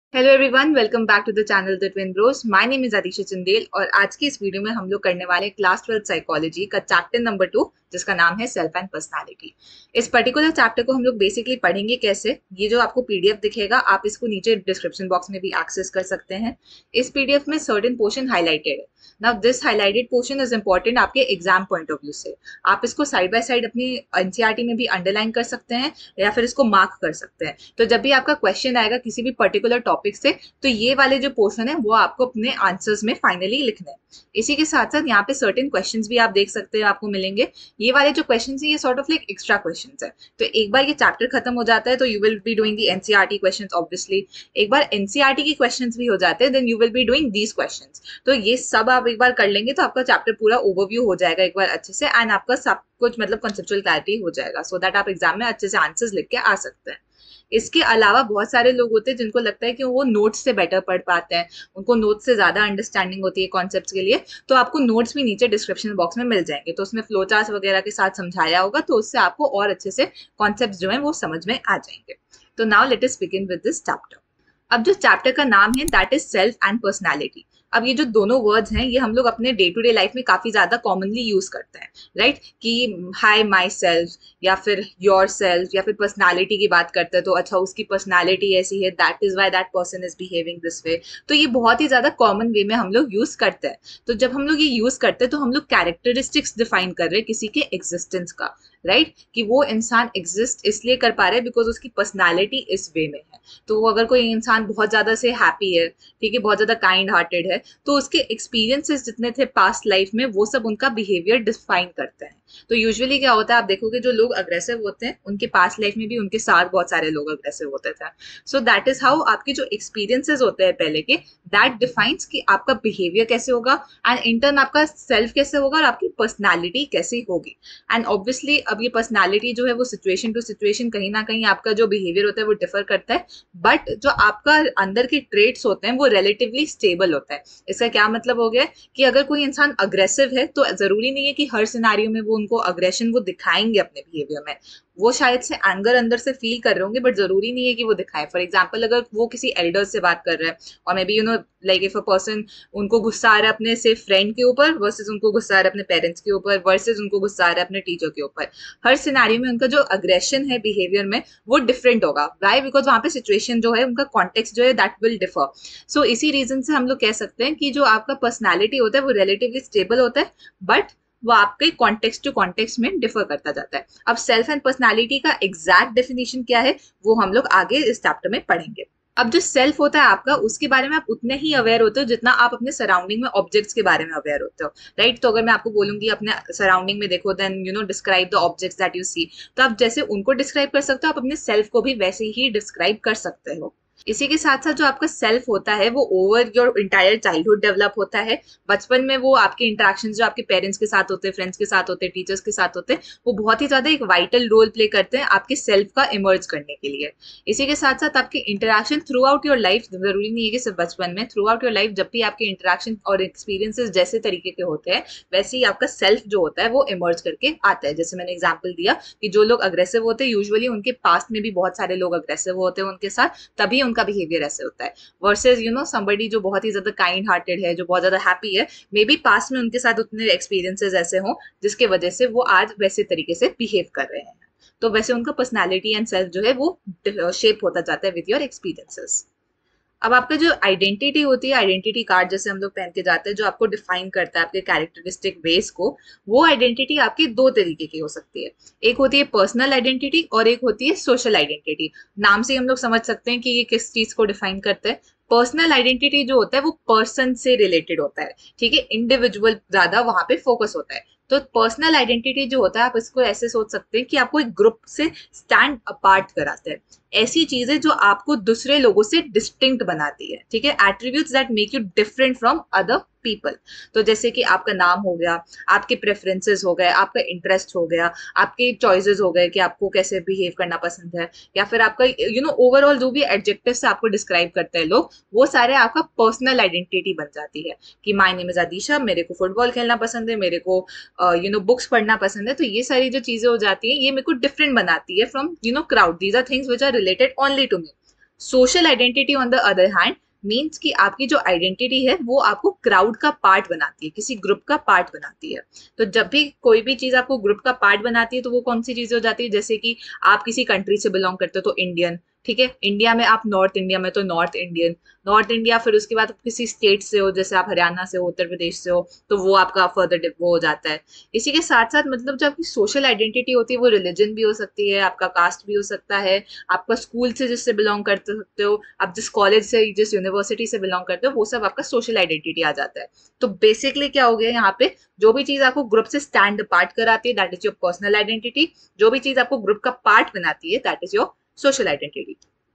Hello everyone, welcome back to the channel the twin bros. My name is Adisha Chandel और आज की इस video में हम लोग करने वाले क्लास 12 साइकोलॉजी का चैप्टर नंबर 2, जिसका नाम है सेल्फ एंड पर्सनालिटी। इस पर्टिकुलर चैप्टर को हम लोग बेसिकली पढ़ेंगे कैसे। ये जो आपको पीडीएफ दिखेगा, आप इसको नीचे डिस्क्रिप्शन बॉक्स में भी एक्सेस कर सकते हैं। इस पीडीएफ में सर्टेन पोर्शन हाईलाइटेड है। Now this highlighted portion is important आपके एग्जाम पॉइंट ऑफ व्यू से। आप इसको साइड बाय साइड अपनी एनसीईआरटी में भी अंडरलाइन कर सकते हैं या फिर इसको मार्क कर सकते हैं। तो जब भी आपका क्वेश्चन आएगा किसी भी पर्टिकुलर टॉपिक से, तो ये वाले जो पोर्शन है वो आपको अपने आंसर्स में फाइनली लिखने हैं। इसी के साथ साथ यहाँ पे सर्टेन क्वेश्चंस भी आप देख सकते हैं, आपको मिलेंगे। ये वाले जो क्वेश्चंस है ये sort of like extra questions है। तो एक बार ये चैप्टर खत्म हो जाता है तो you will be doing the NCERT questions obviously. एक बार एनसीईआरटी की क्वेश्चंस भी हो जाते हैं, then you will be doing these questions. तो ये सब आप एक बार कर लेंगे तो आपका चैप्टर पूरा ओवरव्यू हो जाएगा एक बार अच्छे से, एंड आपका सब कुछ मतलब कंसेप्चुअल क्लैरिटी हो जाएगा, सो दैट आप एग्जाम में अच्छे से आंसर्स लिख के आ सकते हैं। इसके अलावा बहुत सारे लोग होते हैं जिनको लगता है कि वो नोट्स से बेटर पढ़ पाते हैं, उनको नोट्स से ज्यादा अंडरस्टैंडिंग होती है कॉन्सेप्ट्स के लिए। तो आपको नोट्स भी नीचे डिस्क्रिप्शन बॉक्स में मिल जाएंगे, तो उसमें फ्लो चार्ट वगैरह के साथ समझाया होगा, तो उससे आपको और अच्छे से कॉन्सेप्ट्स जो है वो समझ में आ जाएंगे। तो now let us begin with this chapter. अब जो चैप्टर का नाम है that is self and personality. अब ये जो दोनों वर्ड्स हैं ये हम लोग अपने डे टू डे लाइफ में काफी ज्यादा कॉमनली यूज करते हैं, राइट? कि हाय माई सेल्फ या फिर योर सेल्फ या फिर पर्सनालिटी की बात करते हैं तो अच्छा उसकी पर्सनालिटी ऐसी है, that is why that person is behaving this way. तो ये बहुत ही ज्यादा कॉमन वे में हम लोग यूज करते हैं। तो जब हम लोग ये यूज करते हैं तो हम लोग कैरेक्टरिस्टिक्स डिफाइन कर रहे हैं किसी के एग्जिस्टेंस का, राइट? कि वो इंसान एग्जिस्ट इसलिए कर पा रहे हैं बिकॉज उसकी पर्सनालिटी इस वे में है। तो अगर कोई इंसान बहुत ज्यादा से हैप्पी है, ठीक है, बहुत ज्यादा काइंड हार्टेड है, तो उसके एक्सपीरियंसेस जितने थे पास्ट लाइफ में वो सब उनका बिहेवियर डिफाइन करते हैं। तो यूजुअली क्या होता है, आप देखोगे जो लोग अग्रेसिव होते हैं उनके पास्ट लाइफ में भी उनके साथ बहुत सारे लोग अग्रेसिव होते थे। सो दैट इज हाउ आपके जो एक्सपीरियंसेस होते हैं पहले के, दैट डिफाइंस कि आपका बिहेवियर कैसे होगा, एंड इंटर्न आपका सेल्फ कैसे होगा और आपकी पर्सनैलिटी कैसी होगी। एंड ऑब्वियसली अब ये पर्सनैलिटी जो है वो सिचुएशन टू सिचुएशन कहीं ना कहीं आपका जो बिहेवियर होता है वो डिफर करता है, बट जो आपका अंदर के ट्रेट्स होते हैं वो रिलेटिवली स्टेबल होता है। इसका क्या मतलब हो गया कि अगर कोई इंसान अग्रेसिव है तो जरूरी नहीं है कि हर सिनारियो में वो उनको अग्रेशन वो दिखाएंगे अपने बिहेवियर में। वो शायद से एंगर अंदर से फील कर रहे होंगे, बट जरूरी नहीं है कि वो दिखाए। फॉर एग्जाम्पल, अगर वो किसी एल्डर से बात कर रहे हैं और maybe like if a person, उनको गुस्सा आ रहा है अपने से फ्रेंड के ऊपर वर्सेस उनको गुस्सा आ रहा है अपने पेरेंट्स के ऊपर वर्सेस उनको गुस्सा आ रहा है अपने टीचर के ऊपर, हर सिनारियो में उनका जो अग्रेशन है बिहेवियर में वो डिफरेंट होगा। वाई? बिकॉज वहां पे सिचुएशन जो है उनका कॉन्टेक्स्ट जो है दैट विल डिफर। सो इसी रीजन से हम लोग कह सकते हैं कि जो आपका पर्सनैलिटी होता है वो रिलेटिवली स्टेबल होता है, बट वो आपके कॉन्टेक्स्ट टू कॉन्टेक्स्ट में डिफर करता जाता है। अब सेल्फ एंड पर्सनैलिटी का एग्जैक्ट डेफिनेशन क्या है वो हम लोग आगे इस चैप्टर में पढ़ेंगे। अब जो सेल्फ होता है आपका, उसके बारे में आप उतने ही अवेयर होते हो जितना आप अपने सराउंडिंग में ऑब्जेक्ट्स के बारे में अवेयर होते हो, राइट? तो अगर मैं आपको बोलूंगी अपने सराउंडिंग में देखो, then describe the objects that you see, तो आप जैसे उनको डिस्क्राइब कर सकते हो आप अपने सेल्फ को भी वैसे ही डिस्क्राइब कर सकते हो। इसी के साथ साथ जो आपका सेल्फ होता है वो over your entire childhood develop होता है। बचपन में वो आपके इंटरेक्शंस जो आपके पेरेंट्स के साथ होते हैं, फ्रेंड्स के साथ होते हैं, टीचर्स के साथ होते हैं, वो बहुत ही ज्यादा एक वाइटल रोल प्ले करते हैं आपके सेल्फ का इमर्ज करने के लिए। इसी के साथ साथ आपके interaction throughout your life, जरूरी नहीं है कि सिर्फ बचपन में, थ्रू आउट योर लाइफ जब भी आपके इंटरेक्शन और एक्सपीरियंसेस जैसे तरीके के होते हैं वैसे ही आपका सेल्फ जो होता है वो इमर्ज करके आता है। जैसे मैंने एग्जाम्पल दिया कि जो लोग अग्रेसिव होते हैं यूजुअली उनके पास्ट में भी बहुत सारे लोग अग्रेसिव होते हैं उनके साथ, तभी उनका बिहेवियर ऐसे होता है। वर्सेस समबडी जो बहुत ही ज्यादा काइंड हार्टेड है, जो बहुत ज्यादा हैप्पी है, मे बी पास्ट में उनके साथ उतने एक्सपीरियंसेस ऐसे हों जिसके वजह से वो आज वैसे तरीके से बिहेव कर रहे हैं। तो वैसे उनका पर्सनैलिटी एंड सेल्फ जो है वो शेप होता जाता है विद योर एक्सपीरियंसेस। अब आपका जो आइडेंटिटी होती है, आइडेंटिटी कार्ड जैसे हम लोग पहन के जाते हैं, जो आपको डिफाइन करता है आपके कैरेक्टरिस्टिक बेस को, वो आइडेंटिटी आपकी दो तरीके की हो सकती है। एक होती है पर्सनल आइडेंटिटी और एक होती है सोशल आइडेंटिटी। नाम से हम लोग समझ सकते हैं कि ये किस चीज को डिफाइन करता है। पर्सनल आइडेंटिटी जो होता है वो पर्सन से रिलेटेड होता है, ठीक है, इंडिविजुअल ज्यादा वहां पे फोकस होता है। तो पर्सनल आइडेंटिटी जो होता है आप इसको ऐसे सोच सकते हैं कि आपको एक ग्रुप से स्टैंड अपार्ट कराते हैं, ऐसी चीजें जो आपको दूसरे लोगों से डिस्टिंक्ट बनाती है, ठीक है, attributes that make you different from other people. तो जैसे कि आपका नाम हो गया, आपके प्रेफरेंसेस हो गए, आपका इंटरेस्ट हो गया, आपके चॉइसेस हो गए कि आपको कैसे बिहेव करना पसंद है, या फिर आपका ओवरऑल जो भी एडजेक्टिव से आपको डिस्क्राइब करते हैं लोग, वो सारे आपका पर्सनल आइडेंटिटी बन जाती है। कि माय नेम इज आदिशा, मेरे को फुटबॉल खेलना पसंद है, मेरे को बुक्स पढ़ना पसंद है। तो ये सारी जो चीजें हो जाती है ये मेरे को डिफरेंट बनाती है from crowd. These are things which are related only to me. Social identity on the other hand means कि आपकी जो आइडेंटिटी है वो आपको क्राउड का पार्ट बनाती है, किसी ग्रुप का पार्ट बनाती है। तो जब भी कोई भी चीज आपको ग्रुप का पार्ट बनाती है तो वो कौन सी चीजें हो जाती है, जैसे कि आप किसी कंट्री से बिलोंग करते हो तो इंडियन, ठीक है, इंडिया में आप नॉर्थ इंडिया में तो नॉर्थ इंडियन, नॉर्थ इंडिया, फिर उसके बाद किसी स्टेट से हो, जैसे आप हरियाणा से हो, उत्तर प्रदेश से हो, तो वो आपका फर्दर वो हो जाता है। इसी के साथ साथ मतलब जो आपकी सोशल आइडेंटिटी होती है वो रिलीजन भी हो सकती है, आपका कास्ट भी हो सकता है, आपका स्कूल से जिससे बिलोंग करते सकते हो, आप जिस कॉलेज से जिस यूनिवर्सिटी से बिलोंग करते हो, वो सब आपका सोशल आइडेंटिटी आ जाता है। तो बेसिकली क्या हो गया यहाँ पे, जो भी चीज आपको ग्रुप से स्टैंड अपार्ट कराती है that is your personal identity, जो भी चीज आपको ग्रुप का पार्ट बनाती है that is your social identity.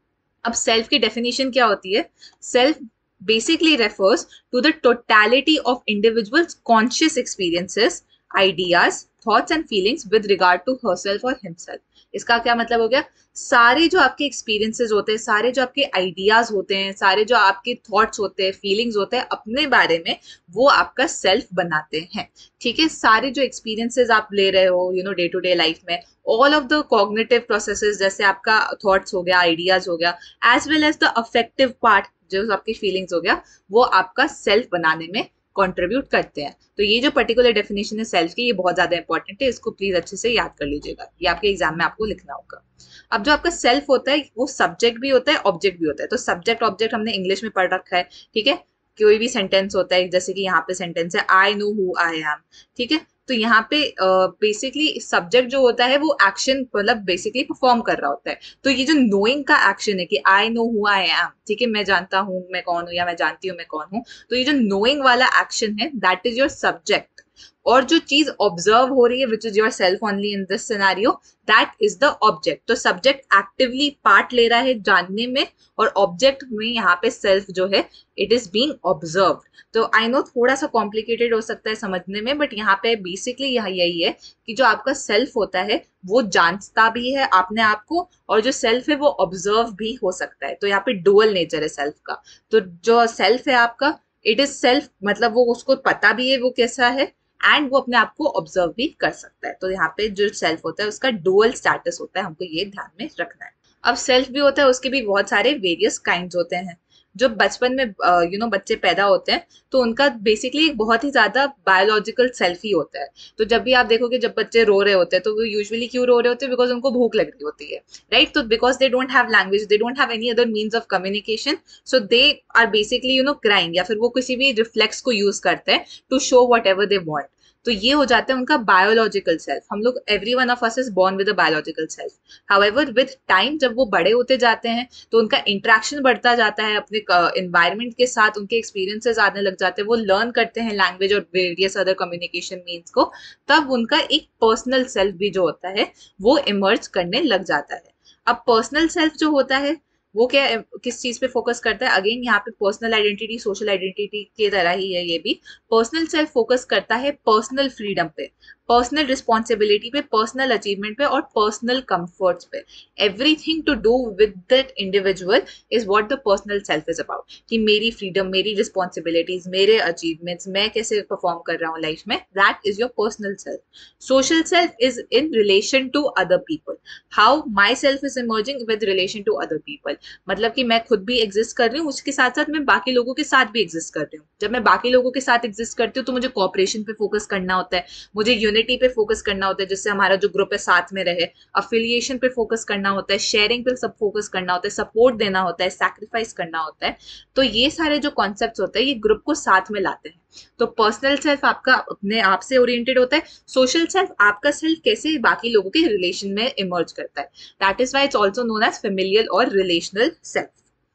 अब सेल्फ की डेफिनेशन क्या होती है, self basically refers to the totality of individuals conscious experiences, ideas, thoughts and feelings with regard to herself और हिमसेल्फ। इसका क्या मतलब हो गया, सारे जो आपके एक्सपीरियंसेस होते हैं, सारे जो आपके आइडियाज होते हैं, सारे जो आपके थॉट्स होते हैं, फीलिंग्स होते हैं अपने बारे में, वो आपका सेल्फ बनाते हैं। ठीक है, सारे जो एक्सपीरियंसेस आप ले रहे हो you know day to day life में, all of the cognitive processes, जैसे आपका थॉट्स हो गया, आइडियाज हो गया, as well as the affective part जो आपकी फीलिंग्स हो गया, वो आपका सेल्फ बनाने में कंट्रीब्यूट करते हैं। तो ये जो पर्टिकुलर डेफिनेशन है सेल्फ की, ये बहुत ज्यादा इंपॉर्टेंट है, इसको प्लीज अच्छे से याद कर लीजिएगा, ये आपके एग्जाम में आपको लिखना होगा। अब जो आपका सेल्फ होता है वो सब्जेक्ट भी होता है, ऑब्जेक्ट भी होता है। तो सब्जेक्ट ऑब्जेक्ट हमने इंग्लिश में पढ़ रखा है, ठीक है। कोई भी सेंटेंस होता है, जैसे कि यहाँ पे सेंटेंस है I know who I am, ठीक है, तो यहाँ पे बेसिकली सब्जेक्ट जो होता है वो एक्शन मतलब बेसिकली परफॉर्म कर रहा होता है। तो ये जो नोइंग का एक्शन है कि I know who I am, ठीक है, मैं जानता हूँ मैं कौन हूँ या मैं जानती हूँ मैं कौन हूँ, तो ये जो नोइंग वाला एक्शन है दैट इज योर सब्जेक्ट। और जो चीज ऑब्जर्व हो रही है which is your self only in this scenario, that is the object. तो सब्जेक्ट एक्टिवली पार्ट ले रहा है जानने में, और ऑब्जेक्ट में यहाँ पे सेल्फ जो है इट इज बीइंग ऑब्जर्व्ड। तो आई नो थोड़ा सा कॉम्प्लिकेटेड हो सकता है समझने में, बट यहाँ पे बेसिकली यहाँ यही है कि जो आपका सेल्फ होता है वो जानता भी है अपने आप को, और जो सेल्फ है वो ऑब्जर्व भी हो सकता है। तो यहाँ पे डुअल नेचर है सेल्फ का। तो जो सेल्फ है आपका, इट इज सेल्फ मतलब वो उसको पता भी है वो कैसा है, एंड वो अपने आप को ऑब्जर्व भी कर सकता है। तो यहाँ पे जो सेल्फ होता है उसका डुअल स्टेटस होता है, हमको ये ध्यान में रखना है। अब सेल्फ भी होता है, उसके भी बहुत सारे वेरियस काइंड्स होते हैं। जो बचपन में बच्चे पैदा होते हैं तो उनका बेसिकली एक बहुत ही ज्यादा बायोलॉजिकल सेल्फ ही होता है। तो जब भी आप देखोगे जब बच्चे रो रहे होते हैं तो वो यूजुअली क्यों रो रहे होते हैं, बिकॉज उनको भूख लग रही होती है, राइट। तो because they don't have language, they don't have any other means of communication, so they are basically crying, या फिर वो किसी भी रिफ्लेक्स को यूज करते हैं to show whatever they want. तो ये हो जाता है उनका बायोलॉजिकल सेल्फ। हम लोग every one of us is born with a biological self. However with time जब वो बड़े होते जाते हैं तो उनका इंटरेक्शन बढ़ता जाता है अपने एनवायरनमेंट के साथ, उनके एक्सपीरियंसेस आने लग जाते हैं, वो लर्न करते हैं लैंग्वेज और वेरियस अदर कम्युनिकेशन मीन्स को, तब उनका एक पर्सनल सेल्फ भी जो होता है वो इमर्ज करने लग जाता है। अब पर्सनल सेल्फ जो होता है वो क्या किस चीज पे फोकस करता है, अगेन यहाँ पे पर्सनल आइडेंटिटी सोशल आइडेंटिटी की तरह ही है ये भी। पर्सनल सेल्फ फोकस करता है पर्सनल फ्रीडम पे, पर्सनल रिस्पॉन्सिबिलिटी पे, पर्सनल अचीवमेंट पे और पर्सनल कंफर्ट्स पे। Everything to do with that individual is what the personal self is about, कि मेरी फ्रीडम, मेरी रिस्पॉन्सिबिलिटीज, मेरे अचीवमेंट्स, मैं कैसे परफॉर्म कर रहा हूँ लाइफ में, that is your personal self. Social self is in relation to other people, how my self is emerging with relation to other people. मतलब कि मैं खुद भी एग्जिस्ट कर रही हूँ, उसके साथ साथ मैं बाकी लोगों के साथ भी एग्जिस्ट कर रही हूँ। जब मैं बाकी लोगों के साथ एग्जिस्ट करती हूँ तो मुझे कॉपरेशन पे फोकस करना होता है, मुझे यूनिटी पे फोकस करना होता है जिससे हमारा जो ग्रुप है साथ में रहे, अफिलिएशन पे फोकस करना होता है, शेयरिंग पे सब फोकस करना होता है, सपोर्ट देना होता है, सैक्रिफाइस करना होता है। तो ये सारे जो कॉन्सेप्ट्स होते हैं ये ग्रुप को साथ में लाते हैं। तो पर्सनल सेल्फ आपका अपने आप से ओरिएंटेड होता है, सोशल सेल्फ आपका सेल्फ कैसे बाकी लोगों के रिलेशन में इमर्ज करता है, that is why it's also known as familial और रिलेशनल सेल्फ।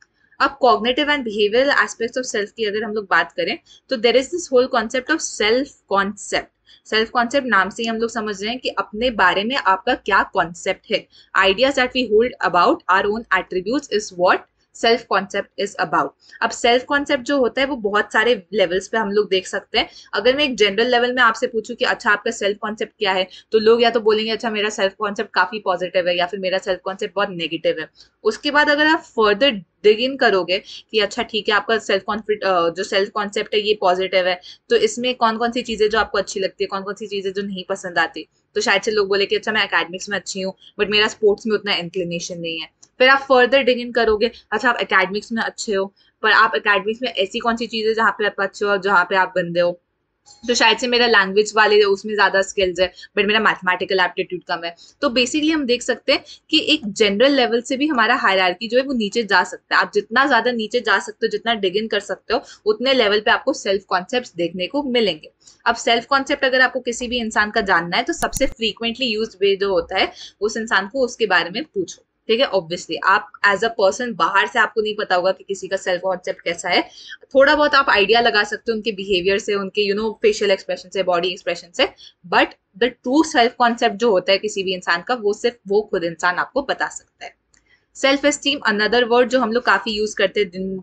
अब cognitive and behavioural aspects of self की अगर हम लोग बात करें तो there is this whole concept of self concept. Self concept नाम से ही हम लोग समझ रहे हैं कि अपने बारे में आपका क्या कॉन्सेप्ट है। Ideas that we hold about our own attributes is what self concept is about. अब सेल्फ कॉन्सेप्ट जो होता है वो बहुत सारे लेवल्स पे हम लोग देख सकते हैं। अगर मैं एक जनरल लेवल में आपसे पूछूं कि अच्छा आपका सेल्फ कॉन्सेप्ट क्या है, तो लोग या तो बोलेंगे अच्छा मेरा सेल्फ कॉन्सेप्ट काफी पॉजिटिव है, या फिर मेरा सेल्फ कॉन्सेप्ट बहुत नेगेटिव है। उसके बाद अगर आप फर्दर डिग इन करोगे कि अच्छा ठीक है आपका सेल्फ कॉन्फिडेंस जो सेल्फ कॉन्सेप्ट है ये पॉजिटिव है, तो इसमें कौन कौन सी चीजें जो आपको अच्छी लगती है, कौन कौन सी चीजें जो नहीं पसंद आती। तो शायद से लोग बोले कि अच्छा मैं एकेडमिक्स में अच्छी हूँ बट मेरा स्पोर्ट्स में उतना इंक्लिनेशन नहीं है, फिर आप फर्दर डिग इन करोगे, अच्छा आप एकेडमिक्स में अच्छे हो, पर आप एकेडमिक्स में ऐसी कौन सी चीज है जहाँ पे आप अच्छे हो और जहाँ पे आप गंदे हो। तो शायद से मेरा लैंग्वेज वाले उसमें ज्यादा स्किल्स है बट मेरा मैथमेटिकल एप्टीट्यूड कम है। तो बेसिकली हम देख सकते हैं कि एक जनरल लेवल से भी हमारा हायरार्की जो है वो नीचे जा सकता है। आप जितना ज्यादा नीचे जा सकते हो, जितना डिग इन कर सकते हो, उतने लेवल पे आपको सेल्फ कॉन्सेप्ट देखने को मिलेंगे। अब सेल्फ कॉन्सेप्ट अगर आपको किसी भी इंसान का जानना है तो सबसे फ्रीक्वेंटली यूज वे जो होता है उस इंसान को उसके बारे में पूछो। ठीक है, ऑब्वियसली आप एज अ पर्सन बाहर से आपको नहीं पता होगा कि किसी का सेल्फ कॉन्सेप्ट कैसा है। थोड़ा बहुत आप आइडिया लगा सकते हो उनके बिहेवियर से, उनके फेशियल एक्सप्रेशन से, बॉडी एक्सप्रेशन से, but the true self concept जो होता है किसी भी इंसान का वो सिर्फ वो खुद इंसान आपको बता सकता है। सेल्फ एस्टीम अनदर वर्ड जो हम लोग काफी यूज करते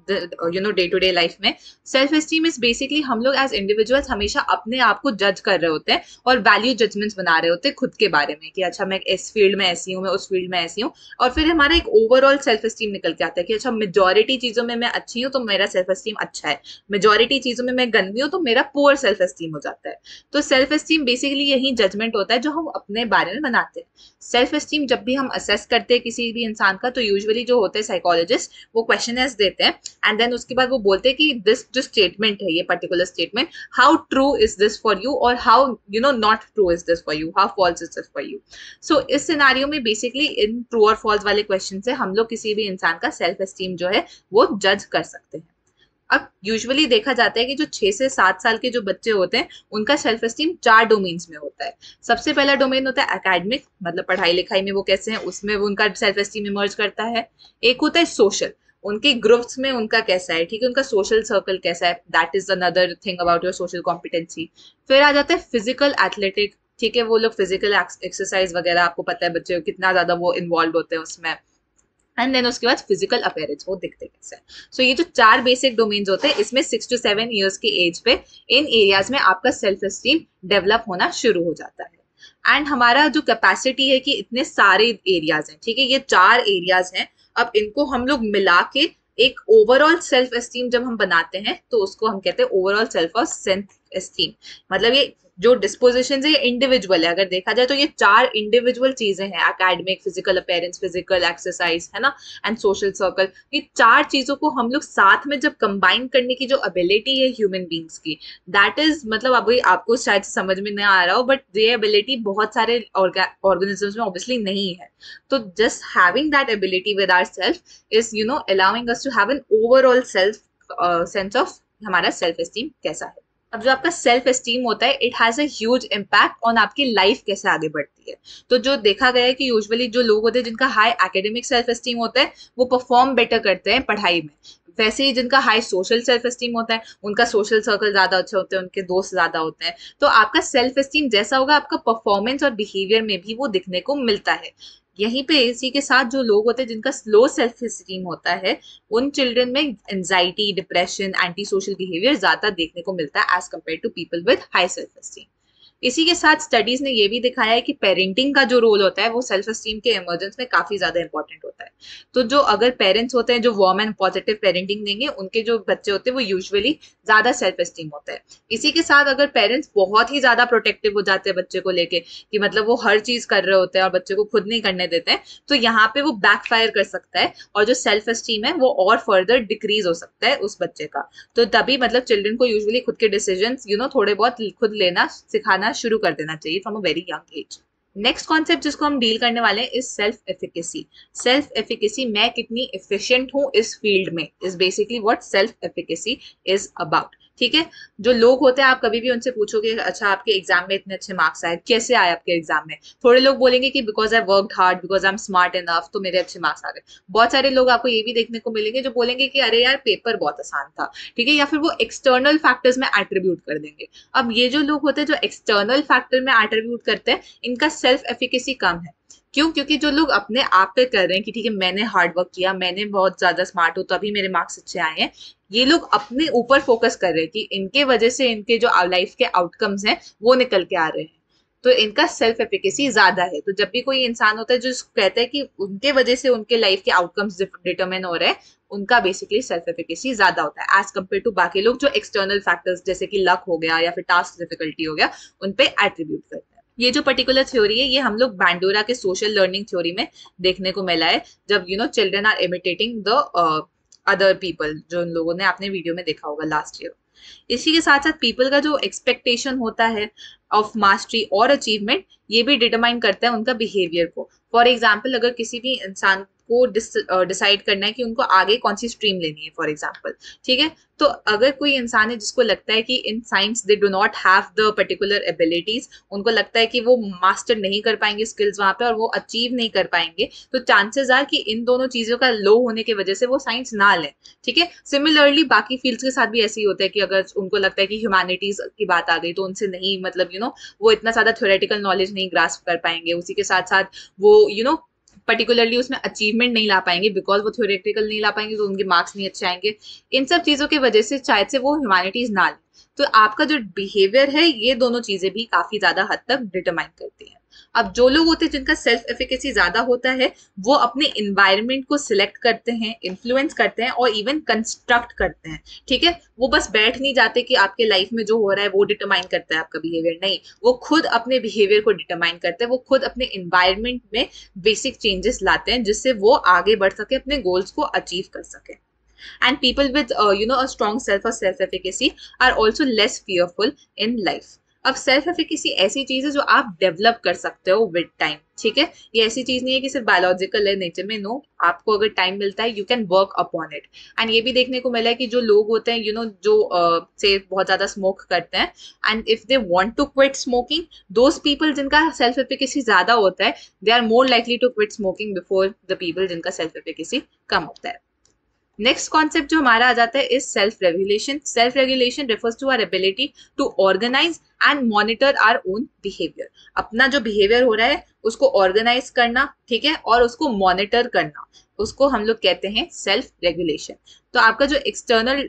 हैं डे टू डे लाइफ में। सेल्फ एस्टीम इज बेसिकली हम लोग एज इंडिविजुअल्स हमेशा अपने आप को जज कर रहे होते हैं और वैल्यू जजमेंट्स बना रहे होते हैं खुद के बारे में कि अच्छा मैं इस फील्ड में ऐसी हूँ, मैं उस फील्ड में ऐसी हूँ, और फिर हमारा एक ओवरऑल सेल्फ एस्टीम निकल के आता है कि अच्छा मेजोरिटी चीजों में मैं अच्छी हूँ तो मेरा सेल्फ एस्टीम अच्छा है, मेजोरिटी चीजों में मैं गंदी हूँ तो मेरा पुअर सेल्फ एस्टीम हो जाता है। तो सेल्फ एस्टीम बेसिकली यही जजमेंट होता है जो हम अपने बारे में बनाते हैं। सेल्फ एस्टीम जब भी हम असेस करते हैं किसी भी इंसान का तो यूजुअली जो होते हैं साइकोलॉजिस्ट वो क्वेश्चनर्स देते हैं एंड देन उसके बाद वो बोलते हैं कि दिस जो स्टेटमेंट है, ये particular statement, how true is this for you और how not true is this for you, how false is this for you. So इस सिनारियो में बेसिकली इन ट्रू और फॉल्स वाले क्वेश्चन से हम लोग किसी भी इंसान का सेल्फ एस्टीम जो है वो जज कर सकते हैं। अब यूजुअली देखा जाता है कि जो 6 से 7 साल के जो बच्चे होते हैं उनका सेल्फ एस्टीम 4 डोमेन्स में होता है। सबसे पहला डोमेन होता है एकेडमिक, मतलब पढ़ाई लिखाई में वो कैसे हैं, उसमें वो उनका सेल्फ एस्टीम इमर्ज करता है। एक होता है सोशल, उनके ग्रुप्स में उनका कैसा है, ठीक है, उनका सोशल सर्कल कैसा है, that is another thing about your social competency. फिर आ जाता है फिजिकल एथलेटिक, ठीक है, वो लोग फिजिकल एक्सरसाइज वगैरह, आपको पता है बच्चे कितना ज्यादा वो इन्वॉल्व होते हैं उसमें। एंड देन उसके बाद फिजिकल अपीयरेंस, वो दिखते कैसे। सो ये जो 4 बेसिक डोमेन्स होते हैं इसमें 6 to 7 ईयर्स की एज पे इन एरियाज में आपका सेल्फ एस्टीम डेवलप होना शुरू हो जाता है। एंड हमारा जो कैपेसिटी है कि इतने सारे एरियाज हैं, ठीक है, ये 4 एरियाज हैं, अब इनको हम लोग मिला के एक ओवरऑल सेल्फ एस्टीम जब हम बनाते हैं तो उसको हम कहते हैं ओवरऑल सेल्फ और सेल्फ एस्टीम। मतलब ये जो डिस्पोजिशन है ये इंडिविजुअल है, अगर देखा जाए तो ये 4 इंडिविजुअल चीजें हैं, academic, physical appearance, physical exercise, है ना, एंड सोशल सर्कल। ये 4 चीजों को हम लोग साथ में जब कंबाइन करने की जो एबिलिटी है ह्यूमन बींग्स की, दैट इज, मतलब अभी आपको शायद समझ में नहीं आ रहा हो बट ये एबिलिटी बहुत सारे ऑर्गेनिजम्स में ऑब्वियसली नहीं है। तो just having that ability with our self is allowing us to have an overall self sense of हमारा सेल्फ एस्टीम कैसा है। अब जो आपका सेल्फ एस्टीम होता है it has a huge impact on आपकी लाइफ कैसे आगे बढ़ती है। तो जो देखा गया है कि यूजुअली जो लोग होते हैं जिनका हाई एकेडमिक सेल्फ एस्टीम होता है वो परफॉर्म बेटर करते हैं पढ़ाई में। वैसे ही जिनका हाई सोशल सेल्फ एस्टीम होता है उनका सोशल सर्कल ज्यादा अच्छे होते हैं, उनके दोस्त ज्यादा होते हैं। तो आपका सेल्फ एस्टीम जैसा होगा आपका परफॉर्मेंस और बिहेवियर में भी वो दिखने को मिलता है। यहीं पे इसी के साथ जो लोग होते हैं जिनका स्लो सेल्फ एस्टीम होता है उन चिल्ड्रन में anxiety, depression, anti social behaviour ज्यादा देखने को मिलता है as compare to people with high self esteem. इसी के साथ स्टडीज ने ये भी दिखाया है कि पेरेंटिंग का जो रोल होता है वो सेल्फ एस्टीम के इमर्जेंस में काफी ज्यादा इंपॉर्टेंट होता है। तो जो अगर पेरेंट्स होते हैं जो वार्म एंड पॉजिटिव पेरेंटिंग देंगे उनके जो बच्चे होते हैं वो यूजुअली ज्यादा सेल्फ एस्टीम होता है। इसी के साथ अगर पेरेंट्स बहुत ही ज्यादा प्रोटेक्टिव हो जाते हैं बच्चे को लेके कि मतलब वो हर चीज कर रहे होते हैं और बच्चे को खुद नहीं करने देते हैं, तो यहाँ पे वो बैकफायर कर सकता है और जो सेल्फ एस्टीम है वो और फर्दर डिक्रीज हो सकता है उस बच्चे का। तो तभी मतलब चिल्ड्रन को यूजुअली खुद के डिसीजंस थोड़े बहुत खुद लेना सिखाना शुरू कर देना चाहिए from a very young age. Next concept जिसको हम डील करने वाले हैं is self efficacy. Self efficacy, मैं कितनी एफिशिएंट हूँ इस फील्ड में, is basically what self efficacy is about. ठीक है, जो लोग होते हैं आप कभी भी उनसे पूछोगे अच्छा आपके एग्जाम में इतने अच्छे मार्क्स आए, कैसे आए आपके एग्जाम में, थोड़े लोग बोलेंगे कि because I worked hard, because I am smart enough, तो मेरे अच्छे मार्क्स आ गए। बहुत सारे लोग आपको ये भी देखने को मिलेंगे जो बोलेंगे कि अरे यार पेपर बहुत आसान था, ठीक है, या फिर वो एक्सटर्नल फैक्टर्स में एट्रीब्यूट कर देंगे। अब ये जो लोग होते हैं जो एक्सटर्नल फैक्टर में एट्रीब्यूट करते हैं इनका सेल्फ एफिकेसी कम है। क्यों? क्योंकि जो लोग अपने आप पे कर रहे हैं कि ठीक है मैंने हार्ड वर्क किया, मैंने बहुत ज्यादा स्मार्ट हूं तभी मेरे मार्क्स अच्छे आए हैं, ये लोग अपने ऊपर फोकस कर रहे हैं कि इनके वजह से इनके जो लाइफ के आउटकम्स हैं वो निकल के आ रहे हैं, तो इनका सेल्फ एफिकेसी ज्यादा है। तो जब भी कोई इंसान होता है जो कहता है कि उनके वजह से उनके लाइफ के आउटकम्स डिटरमिन हो रहे हैं, उनका बेसिकली सेल्फ एफिकेसी ज्यादा होता है एज कम्पेयर टू बाकी लोग जो एक्सटर्नल फैक्टर्स जैसे कि लक हो गया या फिर टास्क डिफिकल्टी हो गया उन पे एट्रीब्यूट करते हैं। ये जो पर्टिकुलर थ्योरी है ये हम लोग बैंडोरा के सोशल लर्निंग थ्योरी में देखने को मिला है, जब children are imitating the other people, जो उन लोगों ने आपने वीडियो में देखा होगा लास्ट ईयर। इसी के साथ साथ पीपल का जो एक्सपेक्टेशन होता है ऑफ मास्टरी और अचीवमेंट, ये भी डिटरमाइन करता है उनका बिहेवियर को। फॉर एग्जाम्पल, अगर किसी भी इंसान को डिसाइड करना है कि उनको आगे कौन सी स्ट्रीम लेनी है फॉर एग्जाम्पल, ठीक है, तो अगर कोई इंसान है जिसको लगता है कि in science they do not have the particular abilities, उनको लगता है कि वो मास्टर नहीं कर पाएंगे स्किल्स वहां पे और वो अचीव नहीं कर पाएंगे, तो चांसेस आर कि इन दोनों चीजों का लो होने की वजह से वो साइंस ना लें। ठीक है, सिमिलरली बाकी फील्ड्स के साथ भी ऐसे ही होता है कि अगर उनको लगता है कि ह्यूमैनिटीज की बात आ गई तो उनसे नहीं, मतलब वो इतना ज्यादा थ्योरेटिकल नॉलेज नहीं ग्रास्प कर पाएंगे, उसी के साथ साथ वो पर्टिकुलरली उसमें अचीवमेंट नहीं ला पाएंगे, बिकॉज वो थ्योरेटिकल नहीं ला पाएंगे तो उनके मार्क्स नहीं अच्छे आएंगे। इन सब चीजों की वजह से शायद से वो ह्यूमैनिटीज ना लें। तो आपका जो बिहेवियर है, ये दोनों चीजें भी काफी ज्यादा हद तक डिटरमाइन करती हैं। अब जो लोग होते हैं जिनका सेल्फ एफिकेसी ज्यादा होता है, वो अपने इन्वायरमेंट को सिलेक्ट करते हैं, इन्फ्लुएंस करते हैं और इवन कंस्ट्रक्ट करते हैं। ठीक है, वो बस बैठ नहीं जाते कि आपके लाइफ में जो हो रहा है वो डिटरमाइन करता है आपका बिहेवियर, नहीं, वो खुद अपने बिहेवियर को डिटरमाइन करते हैं, वो खुद अपने इन्वायरमेंट में बेसिक चेंजेस लाते हैं जिससे वो आगे बढ़ सके, अपने गोल्स को अचीव कर सके। And people with a strong self or self efficacy are also less fearful in life. अब सेल्फ एफिकेसी ऐसी चीज है जो आप डेवलप कर सकते हो विद टाइम। ठीक है, ये ऐसी चीज नहीं है कि सिर्फ बायोलॉजिकल है नेचर में, नो, आपको अगर टाइम मिलता है you can work upon it. And ये भी देखने को मिला है कि जो लोग होते हैं जो से बहुत ज्यादा स्मोक करते हैं, and if they want to quit smoking, those people जिनका सेल्फ एफिकेसी ज्यादा होता है, they are more likely to quit smoking before the people जिनका सेल्फ एफिकेसी कम होता है। नेक्स्ट कॉन्सेप्ट जो हमारा आ जाता है is self regulation. Self regulation refers to our ability to organise and monitor our own behaviour. अपना जो बिहेवियर हो रहा है उसको ऑर्गेनाइज करना, ठीक है, और उसको मॉनिटर करना, उसको हम लोग कहते हैं सेल्फ रेगुलेशन। तो आपका जो एक्सटर्नल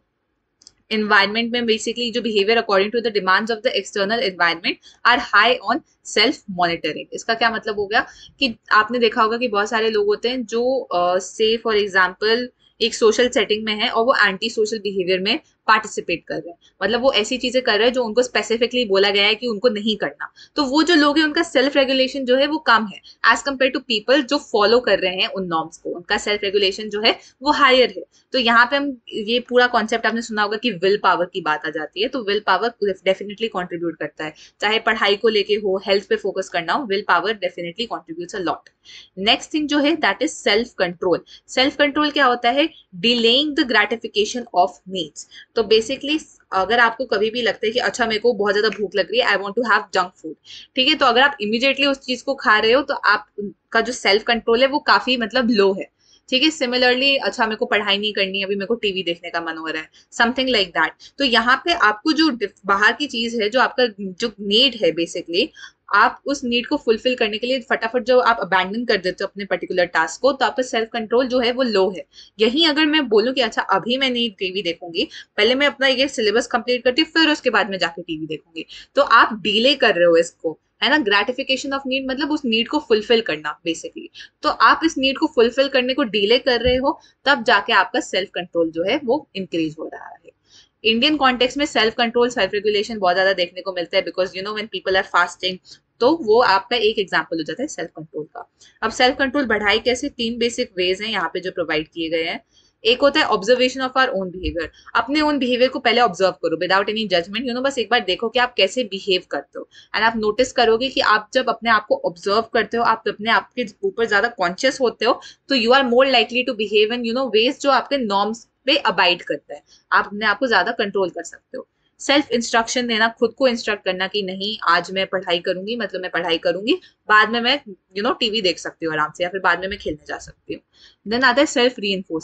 environment में बेसिकली जो behaviour according to the demands of the external environment are high on self monitoring. इसका क्या मतलब हो गया कि आपने देखा होगा कि बहुत सारे लोग होते हैं जो से फॉर एग्जांपल एक सोशल सेटिंग में है और वो एंटी सोशल बिहेवियर में पार्टिसिपेट कर रहे हैं, मतलब वो ऐसी चीजें कर रहे हैं जो उनको स्पेसिफिकली बोला गया है कि उनको नहीं करना। तो वो जो लोग हैं उनका सेल्फ रेगुलेशन जो है वो कम है एज कम्पेयर टू पीपल जो फॉलो कर रहे हैं उन नॉर्म्स को, उनका सेल्फ रेगुलेशन जो है वो हायर है। तो यहाँ पे हम ये पूरा कॉन्सेप्ट आपने सुना होगा कि विल पावर की बात आ जाती है, तो विल पावर डेफिनेटली कॉन्ट्रीब्यूट करता है, चाहे पढ़ाई को लेके हो, हेल्थ पे फोकस करना हो, will power definitely contributes a lot. Next thing जो है that is self control. Self control क्या होता है? Delaying the gratification of needs. तो बेसिकली अगर आपको कभी भी लगता है कि अच्छा मेरे को बहुत ज्यादा भूख लग रही है, I want to have junk food, ठीक है, तो अगर आप इमीडिएटली उस चीज को खा रहे हो तो आपका जो सेल्फ कंट्रोल है वो काफी मतलब लो है। ठीक है, सिमिलरली अच्छा मेरे को पढ़ाई नहीं करनी है, अभी मेरे को टीवी देखने का मन हो रहा है, समथिंग लाइक दैट। तो यहाँ पे आपको जो बाहर की चीज है, जो आपका जो नीड है बेसिकली, आप उस नीड को फुलफिल करने के लिए फटाफट जो आप अबैंडन कर देते हो अपने पर्टिकुलर टास्क को, तो आपका सेल्फ कंट्रोल जो है वो लो है। यही अगर मैं बोलूं कि अच्छा अभी मैं नहीं टीवी देखूंगी, पहले मैं अपना ये सिलेबस कंप्लीट करती हूँ फिर उसके बाद में जाके टीवी देखूंगी, तो आप डिले कर रहे हो इसको, है ना। ग्रेटिफिकेशन ऑफ नीड मतलब उस नीड को फुलफिल करना बेसिकली। तो आप इस नीड को फुलफिल करने को डिले कर रहे हो, तब जाके आपका सेल्फ कंट्रोल जो है वो इंक्रीज हो रहा है। इंडियन कॉन्टेक्स्ट में सेल्फ कंट्रोल, सेल्फ रेगुलेशन बहुत ज्यादा देखने को मिलता है, because when people are fasting, तो वो आपका एक एग्जाम्पल हो जाता है सेल्फ कंट्रोल का। अब सेल्फ कंट्रोल बढ़ाई कैसे? 3 बेसिक वेज हैं यहाँ पे जो प्रोवाइड किए गए हैं। एक होता है observation of our own behaviour. अपने ओन बिहेवियर को पहले ऑब्जर्व करो विदाउट एनी जजमेंट, बस एक बार देखो कि आप कैसे बिहेव करते हो, एंड आप नोटिस करोगे कि आप जब अपने आप को ऑब्जर्व करते हो, आप अपने आप के ऊपर ज्यादा कॉन्शियस होते हो, तो you are more likely to behave in ways जो आपके नॉर्म्स पे अबाइड करता है, आप अपने आप को ज्यादा कंट्रोल कर सकते हो। सेल्फ इंस्ट्रक्शन देना, खुद को इंस्ट्रक्ट करना कि नहीं आज मैं पढ़ाई करूंगी, मतलब मैं पढ़ाई करूंगी, बाद में मैं टीवी देख सकती हूँ आराम से, या फिर बाद में मैं खेलने जा सकती हूँ। देन आता है सेल्फ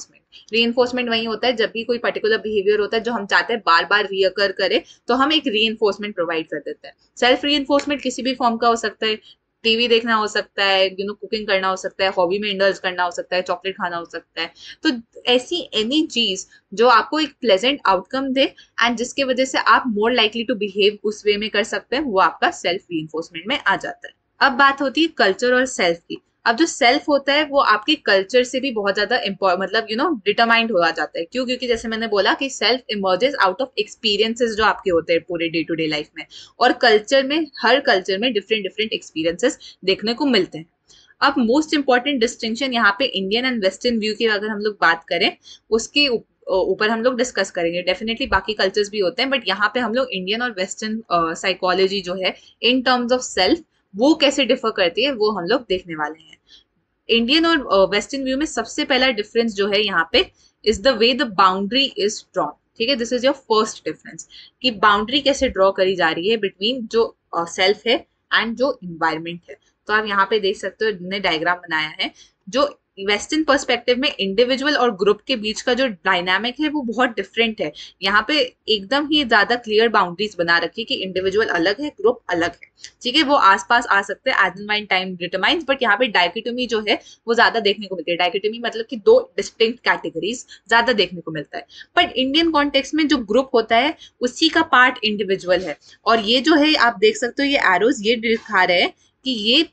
री एनफोर्समेंट वही होता है जब भी कोई पर्टिकुलर बिहेवियर होता है जो हम चाहते हैं बार बार रीअकर करे, तो हम एक री एनफोर्समेंट प्रोवाइड कर देते हैं। सेल्फ री एनफोर्समेंट किसी भी फॉर्म का हो सकता है, टीवी देखना हो सकता है, कुकिंग करना हो सकता है, हॉबी में इंडल्ज करना हो सकता है, चॉकलेट खाना हो सकता है। तो ऐसी एनी चीज जो आपको एक प्लेजेंट आउटकम दे एंड जिसके वजह से आप मोर लाइकली टू बिहेव उस वे में कर सकते हैं, वो आपका सेल्फ रीइंफोर्समेंट में आ जाता है। अब बात होती है कल्चर और सेल्फ की। अब जो सेल्फ होता है वो आपके कल्चर से भी बहुत ज्यादा मतलब डिटरमाइंड हो जाता है। क्यों? क्योंकि जैसे मैंने बोला कि self emerges out of experiences जो आपके होते हैं पूरे डे टू डे लाइफ में, और कल्चर में, हर कल्चर में डिफरेंट डिफरेंट एक्सपीरियंसेस देखने को मिलते हैं। अब मोस्ट इंपॉर्टेंट डिस्टिंक्शन यहाँ पे इंडियन एंड वेस्टर्न व्यू की अगर हम लोग बात करें, उसके ऊपर हम लोग डिस्कस करेंगे। डेफिनेटली बाकी कल्चर्स भी होते हैं, बट यहाँ पे हम लोग इंडियन और वेस्टर्न साइकोलॉजी जो है इन टर्म्स ऑफ सेल्फ वो कैसे डिफर करती है वो हम लोग देखने वाले हैं। इंडियन और वेस्टर्न व्यू में सबसे पहला डिफरेंस जो है यहाँ पे is the way the boundary is drawn. ठीक है, this is your first difference कि बाउंड्री कैसे ड्रॉ करी जा रही है बिटवीन जो सेल्फ है एंड जो इन्वायरमेंट है। तो आप यहाँ पे देख सकते हो, ने डायग्राम बनाया है। जो वेस्टर्न पर्सपेक्टिव में इंडिविजुअल और ग्रुप के बीच का जो डायनामिक है वो बहुत डिफरेंट है। यहाँ पे एकदम ही ज्यादा क्लियर बाउंड्रीज बना रखी कि इंडिविजुअल अलग है, ग्रुप अलग है। ठीक है, वो आसपास आ सकते हैं as and when time determines, but यहाँ पे डायकोटोमी जो है वो ज्यादा देखने को मिलती है। डायकोटोमी मतलब कि दो डिस्टिंक्ट कैटेगरीज ज्यादा देखने को मिलता है। बट इंडियन कॉन्टेक्स्ट में जो ग्रुप होता है उसी का पार्ट इंडिविजुअल है। और ये जो है आप देख सकते हो, ये एरोज ये दिखा रहे हैं कि ये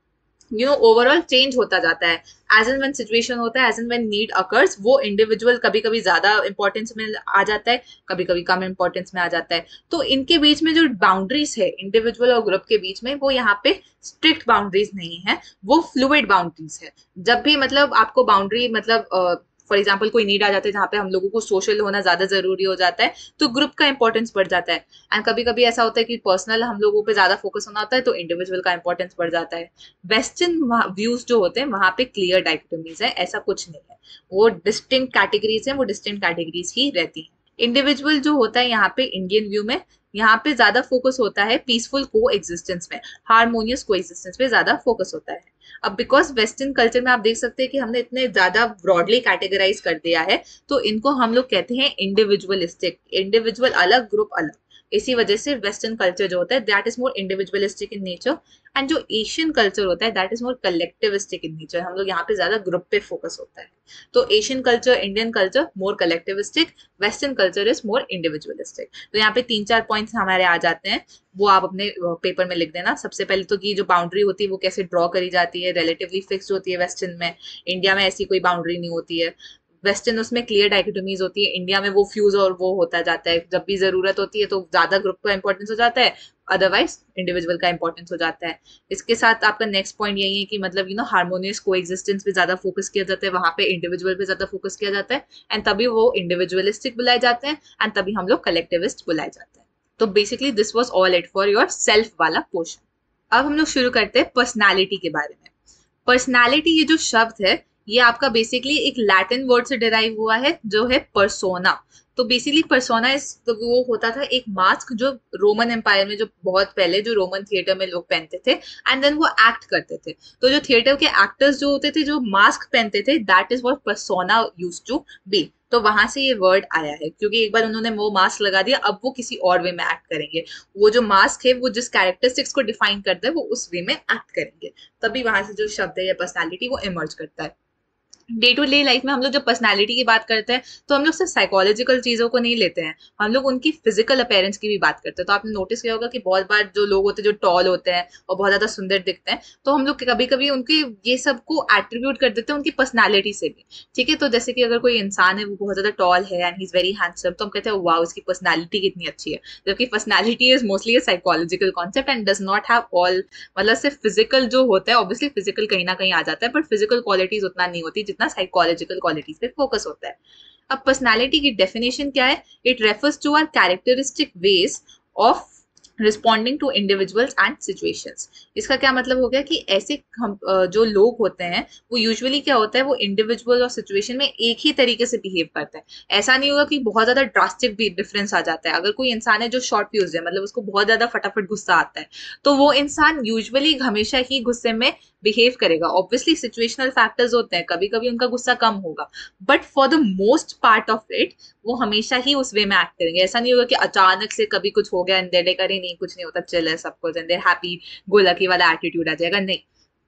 ओवरऑल चेंज होता जाता है एज एंड व्हेन सिचुएशन होता है, as and when need occurs. वो इंडिविजुअल कभी कभी ज्यादा इंपॉर्टेंस में आ जाता है, कभी कभी कम इंपॉर्टेंस में आ जाता है। तो इनके बीच में जो बाउंड्रीज है इंडिविजुअल और ग्रुप के बीच में, वो यहाँ पे स्ट्रिक्ट बाउंड्रीज नहीं है, वो फ्लूइड बाउंड्रीज है। जब भी मतलब आपको बाउंड्री मतलब फॉर एग्जाम्पल कोई नीड आ जाता है जहाँ पे हम लोगों को सोशल होना ज्यादा जरूरी हो जाता है, तो ग्रुप का इंपॉर्टेंस बढ़ जाता है। एंड कभी कभी ऐसा होता है कि पर्सनल हम लोगों पे ज्यादा फोकस होना होता है, तो इंडिविजुअल का इंपॉर्टेंस बढ़ जाता है। वेस्टर्न व्यूज जो होते हैं वहां पे क्लियर डायकोटोमीज है, ऐसा कुछ नहीं है। वो डिस्टिंक्ट कैटेगरीज है, वो डिस्टिंक्ट कैटेगरीज ही रहती है। इंडिविजुअल जो होता है यहाँ पे इंडियन व्यू में, यहाँ पे ज्यादा फोकस होता है पीसफुल को एग्जिस्टेंस में, हार्मोनियस को एग्जिस्टेंस पे ज्यादा फोकस होता है। अब बिकॉज वेस्टर्न कल्चर में आप देख सकते हैं कि हमने इतने ज्यादा ब्रॉडली कैटेगराइज कर दिया है, तो इनको हम लोग कहते हैं इंडिविजुअलिस्टिक। इंडिविजुअल अलग, ग्रुप अलग। इसी वजह से वेस्टर्न कल्चर जो होता है that is more individualistic in nature, and जो एशियन कल्चर होता है that is more collectivistic in nature. हम लोग यहाँ पे ज्यादा ग्रुप पे फोकस होता है। तो Asian culture, Indian culture more collectivistic, western culture is more individualistic. तो यहाँ पे 3-4 पॉइंट्स हमारे आ जाते हैं, वो आप अपने पेपर में लिख देना। सबसे पहले तो कि जो बाउंड्री होती है वो कैसे ड्रॉ करी जाती है, रिलेटिवली फिक्स्ड होती है वेस्टर्न में, इंडिया में ऐसी कोई बाउंड्री नहीं होती है। वेस्टर्न उसमें क्लियर डायकोटोमीज होती है, इंडिया में वो फ्यूज और वो होता जाता है। जब भी जरूरत होती है तो ज्यादा ग्रुप का इंपॉर्टेंस हो जाता है, अदरवाइज इंडिविजुअल का इंपॉर्टेंस हो जाता है। इसके साथ आपका नेक्स्ट पॉइंट यही है कि मतलब हार्मोनियस को एग्जिस्टेंस पे ज्यादा फोकस किया जाता है, वहां पे इंडिविजुअल पे ज्यादा फोकस किया जाता है, एंड तभी वो इंडिविजुअलिस्टिक बुलाए जाते हैं, एंड तभी हम लोग कलेक्टिविस्ट बुलाए जाते हैं। तो basically this was all it for your self वाला पोर्शन। अब हम लोग शुरू करते हैं पर्सनैलिटी के बारे में। पर्सनैलिटी ये जो शब्द है ये आपका बेसिकली एक लैटिन वर्ड से डिराइव हुआ है जो है पर्सोना। तो बेसिकली पर्सोना इस तो वो होता था एक मास्क जो रोमन एम्पायर में, जो बहुत पहले जो रोमन थिएटर में लोग पहनते थे एंड देन वो एक्ट करते थे। तो जो थिएटर के एक्टर्स जो होते थे जो मास्क पहनते थे, that is what persona use to be. तो वहां से ये वर्ड आया है, क्योंकि एक बार उन्होंने वो मास्क लगा दिया, अब वो किसी और वे में एक्ट करेंगे। वो जो मास्क है वो जिस कैरेक्टरिस्टिक्स को डिफाइन करता है वो उस वे में एक्ट करेंगे, तभी वहां से जो शब्द है या पर्सनैलिटी वो इमर्ज करता है। डे टू डे लाइफ में हम लोग जब पर्सनालिटी की बात करते हैं तो हम लोग सिर्फ साइकोलॉजिकल चीजों को नहीं लेते हैं, हम लोग उनकी फिजिकल अपीयरेंस की भी बात करते हैं। तो आपने नोटिस किया होगा कि बहुत बार जो लोग होते हैं जो टॉल होते हैं और बहुत ज्यादा सुंदर दिखते हैं, तो हम लोग कभी कभी उनके ये सब को एट्रीब्यूट कर देते हैं उनकी पर्सनालिटी से भी। ठीक है, तो जैसे कि अगर कोई इंसान है वो बहुत ज्यादा टॉल है and he is very handsome, तो हम कहते हैं वाओ इसकी पर्सनालिटी कितनी अच्छी है। जबकि personality is mostly a psychological concept and does not have all, मतलब सिर्फ फिजिकल जो होता है, ऑब्वियसली फिजिकल कहीं ना कहीं आ जाता है, बट फिजिकल क्वालिटीज उतना नहीं होती जितना साइकोलॉजिकल क्वालिटीज पे फोकस होता है। अब पर्सनालिटी की डेफिनेशन क्या है? It refers to our characteristic ways of responding to individuals and situations. इसका क्या मतलब हो गया कि ऐसे हम जो लोग होते हैं वो यूजुअली क्या होता है, वो इंडिविजुअल और सिचुएशन में एक ही तरीके से बिहेव करते हैं। ऐसा नहीं होगा कि बहुत ज्यादा ड्रास्टिक भी डिफरेंस आ जाता है। अगर कोई इंसान है जो शॉर्ट फ्यूज है, मतलब उसको बहुत ज्यादा फटाफट गुस्सा आता है, तो वो इंसान यूजुअली हमेशा ही गुस्से में बिहेव करेगा। ऑब्वियसली सिचुएशनल फैक्टर्स होते हैं, कभी कभी उनका गुस्सा कम होगा, but for the most part of it वो हमेशा ही उस वे में एक्ट करेंगे। ऐसा नहीं होगा कि अचानक से कभी कुछ हो गया एंड दे करे नहीं कुछ नहीं होता, चिल है सब कुछ and their happy go lucky वाला एटीट्यूड आ जाएगा, नहीं।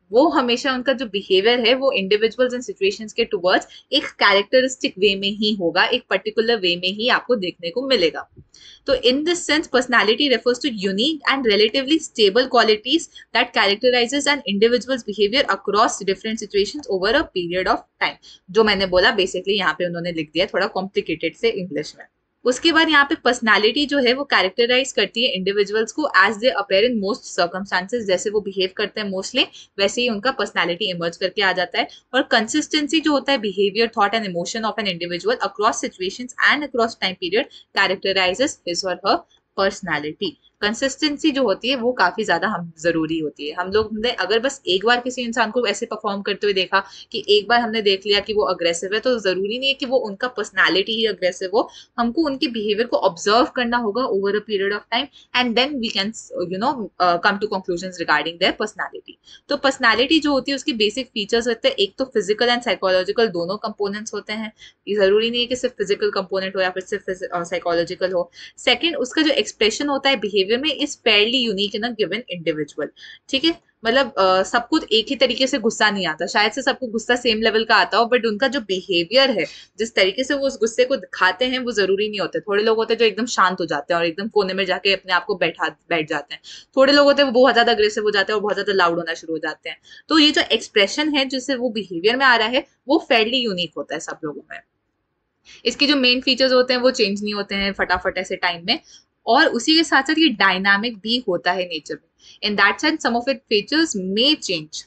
वो हमेशा उनका जो बिहेवियर है वो इंडिविजुअल्स एंड सिचुएशंस के टुवर्ड्स एक कैरेक्टरिस्टिक वे में ही होगा, एक पर्टिकुलर वे में ही आपको देखने को मिलेगा। तो in this sense, personality refers to unique and relatively stable qualities that characterizes an individual's behavior across different situations over a period of time। जो मैंने बोला बेसिकली यहाँ पे उन्होंने लिख दिया थोड़ा कॉम्प्लिकेटेड से इंग्लिश में। उसके बाद यहाँ पे पर्सनालिटी जो है वो कैरेक्टराइज करती है इंडिविजुअल्स को as they appear in most circumstances. जैसे वो बिहेव करते हैं मोस्टली वैसे ही उनका पर्सनालिटी इमर्ज करके आ जाता है। और कंसिस्टेंसी जो होता है behaviour, thought and emotion of an individual across situations and across time period characterises his or her personality. Consistency जो होती है वो काफी ज्यादा हम जरूरी होती है। हम लोग ने अगर बस एक बार किसी इंसान को ऐसे परफॉर्म करते हुए देखा कि एक बार हमने देख लिया कि वो अग्रेसिव है, तो जरूरी नहीं है कि वो उनका पर्सनालिटी ही अग्रेसिव हो। हमको उनके बिहेवियर को ऑब्जर्व करना होगा over a period of time and then we can come to conclusions regarding their personality. तो पर्सनालिटी जो होती है उसकी बेसिक फीचर्स होते हैं, एक तो फिजिकल एंड साइकोलॉजिकल दोनों कंपोनेंट्स होते हैं। ये जरूरी नहीं है कि सिर्फ फिजिकल कंपोनेंट हो या फिर सिर्फ साइकोलॉजिकल हो। सेकंड, उसका जो एक्सप्रेशन होता है बिहेवियर में is fairly unique in a given individual. ठीक है, मतलब सब कुछ एक ही तरीके से गुस्सा नहीं आता, शायद से सबको गुस्सा सेम लेवल का आता हो, बट उनका जो बिहेवियर है, जिस तरीके से वो उस गुस्से को दिखाते हैं वो जरूरी नहीं होते। थोड़े लोग होते हैं जो एकदम शांत हो जाते हैं और एकदम कोने में जाके अपने आप को बैठ जाते हैं। थोड़े लोग होते हैं वो बहुत ज्यादा अग्रेसिव हो जाते हैं और बहुत ज्यादा लाउड होना शुरू हो जाते हैं। तो ये जो एक्सप्रेशन है जिससे वो बिहेवियर में आ रहा है वो फेयरली यूनिक होता है सब लोगों में। इसके जो मेन फीचर्स होते हैं वो चेंज नहीं होते हैं फटाफट ऐसे टाइम में। और उसी के साथ साथ ये डायनामिक भी होता है नेचर में। In that sense some of it features may change.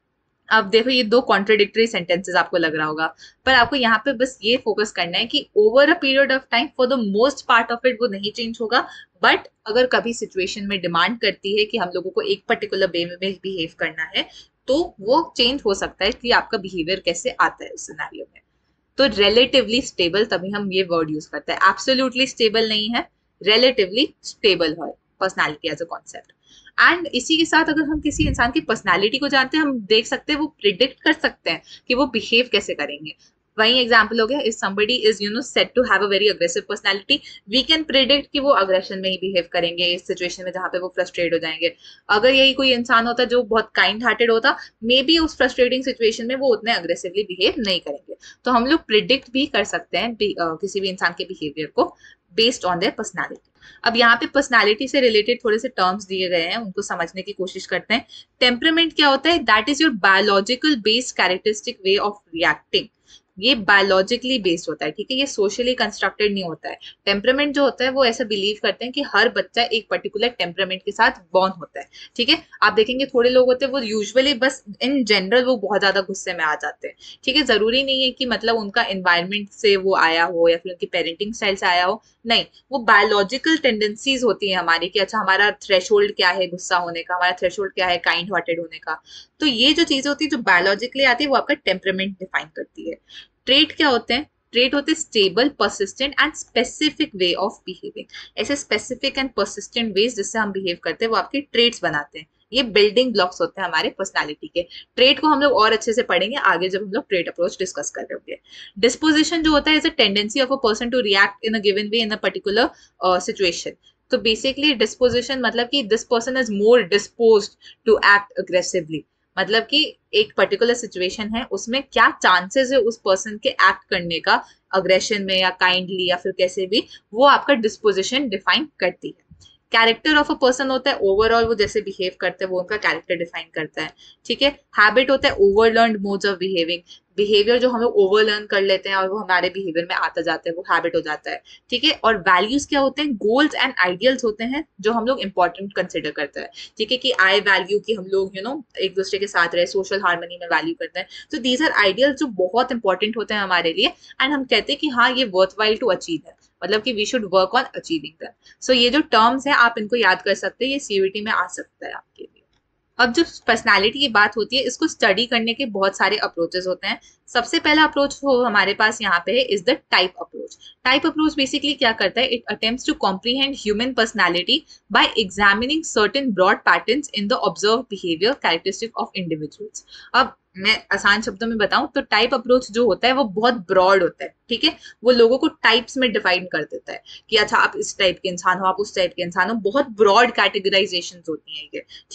अब देखो ये दो कॉन्ट्रोडिक्टरी सेंटेंसेस आपको लग रहा होगा, पर आपको यहाँ पे बस ये फोकस करना है कि over a period of time for the most part of it वो नहीं चेंज होगा। बट अगर कभी सिचुएशन में डिमांड करती है कि हम लोगों को एक पर्टिकुलर वे में बिहेव करना है तो वो चेंज हो सकता है कि आपका बिहेवियर कैसे आता है उस सिनेरियो में। तो रिलेटिवली स्टेबल, तभी हम ये वर्ड यूज करते हैं। एब्सोल्युटली स्टेबल नहीं है, रिलेटिवली स्टेबल है personality as a concept. And इसी के साथ अगर हम किसी इंसान की पर्सनालिटी को जानते हैं, हम देख सकते हैं, वो प्रिडिक्ट कर सकते हैं कि वो बिहेव कैसे करेंगे। वही एग्जाम्पल हो गया, if somebody is set to have a very aggressive personality, we can predict कि वो अग्रेशन में ही बिहेव करेंगे इस सिचुएशन में जहां पे वो फ्रस्ट्रेट हो जाएंगे। अगर यही कोई इंसान होता जो बहुत काइंड हार्टेड होता, मे बी उस फ्रस्ट्रेटिंग सिचुएशन में वो उतने अग्रेसिवली बिहेव नहीं करेंगे। तो हम लोग प्रिडिक्ट भी कर सकते हैं किसी भी इंसान के बिहेवियर को बेस्ड ऑन देयर पर्सनालिटी। अब यहाँ पे पर्सनालिटी से रिलेटेड थोड़े से टर्म्स दिए गए हैं, उनको समझने की कोशिश करते हैं। टेम्परामेंट क्या होता है? That is your biological based characteristic way of reacting. ये बायोलॉजिकली बेस्ड होता है, ठीक है, ये सोशली कंस्ट्रक्टेड नहीं होता है। टेम्परामेंट जो होता है वो ऐसा बिलीव करते हैं कि हर बच्चा एक पर्टिकुलर टेम्परामेंट के साथ बॉर्न होता है। ठीक है, आप देखेंगे थोड़े लोग होते हैं वो यूजुअली बस इन जनरल वो बहुत ज्यादा गुस्से में आ जाते हैं। ठीक है, जरूरी नहीं है कि मतलब उनका एनवायरमेंट से वो आया हो या फिर उनकी पेरेंटिंग स्टाइल से आया हो, नहीं, वो बायोलॉजिकल टेंडेंसीज होती है हमारी कि अच्छा हमारा थ्रेशोल्ड क्या है गुस्सा होने का, हमारा थ्रेशोल्ड क्या है काइंड हार्टेड होने का। तो ये जो चीजें होती है जो बायोलॉजिकली आती है वो आपका टेम्परामेंट डिफाइन करती है। ट्रेट क्या होते हैं? ट्रेट होते हैं stable, persistent and specific way of behaving. ऐसे स्पेसिफिक एंड परसिस्टेंट वेज जिससे हम बिहेव करते हैं वो आपके ट्रेट्स बनाते हैं। ये बिल्डिंग ब्लॉक्स होते हैं हमारे पर्सनालिटी के। ट्रेट को हम लोग और अच्छे से पढ़ेंगे आगे जब हम लोग ट्रेट अप्रोच डिस्कस कर रहे होंगे। डिस्पोजिशन जो होता है is a tendency of a person to react in a given way in a particular situation. तो बेसिकली डिस्पोजिशन मतलब कि this person is more disposed to act aggressively. मतलब कि एक पर्टिकुलर सिचुएशन है उसमें क्या चांसेस है उस पर्सन के एक्ट करने का, अग्रेशन में या काइंडली या फिर कैसे भी, वो आपका डिस्पोजिशन डिफाइन करती है। कैरेक्टर ऑफ अ पर्सन होता है ओवरऑल वो जैसे बिहेव करते हैं वो उनका कैरेक्टर डिफाइन करता है। ठीक है, हैबिट होता है overlearned modes of behaving. Behaviour जो हम लोग ओवरलर्न कर लेते हैं और वो हमारे बिहेवियर में आता जाता है वो हैबिट हो जाता है। ठीक है, और वैल्यूज क्या होते हैं? गोल्स एंड आइडियल्स होते हैं जो हम लोग इंपॉर्टेंट कंसिडर करते हैं। ठीक है, कि आई वैल्यू कि हम लोग एक दूसरे के साथ रहे, सोशल हार्मनी में वैल्यू करते हैं। तो दीज आर आइडियल्स जो बहुत इंपॉर्टेंट होते हैं हमारे लिए एंड हम कहते हैं कि हाँ ये वर्थ वाइल टू अचीव है, मतलब कि we should work on achieving them. So ये जो टर्म्स है आप इनको याद कर सकते हैं, ये सीयूईटी में आ सकता है आपके लिए। अब जो पर्सनालिटी की बात होती है इसको स्टडी करने के बहुत सारे अप्रोचेस होते हैं। सबसे पहला अप्रोच जो हमारे पास यहाँ पे है is the type approach. Type approach basically क्या करता है? It attempts to comprehend human personality by examining certain broad patterns in the observe behaviour characteristic of individuals. अब मैं आसान शब्दों में बताऊं तो टाइप अप्रोच जो होता है वो बहुत ब्रॉड होता है। ठीक है, वो लोगों को टाइप्स में डिफाइन कर देता है कि अच्छा आप इस टाइप के इंसान हो, आप उस टाइप के इंसान हो, बहुत ब्रॉड कैटेगराइजेशन होती है ये। ठीक है,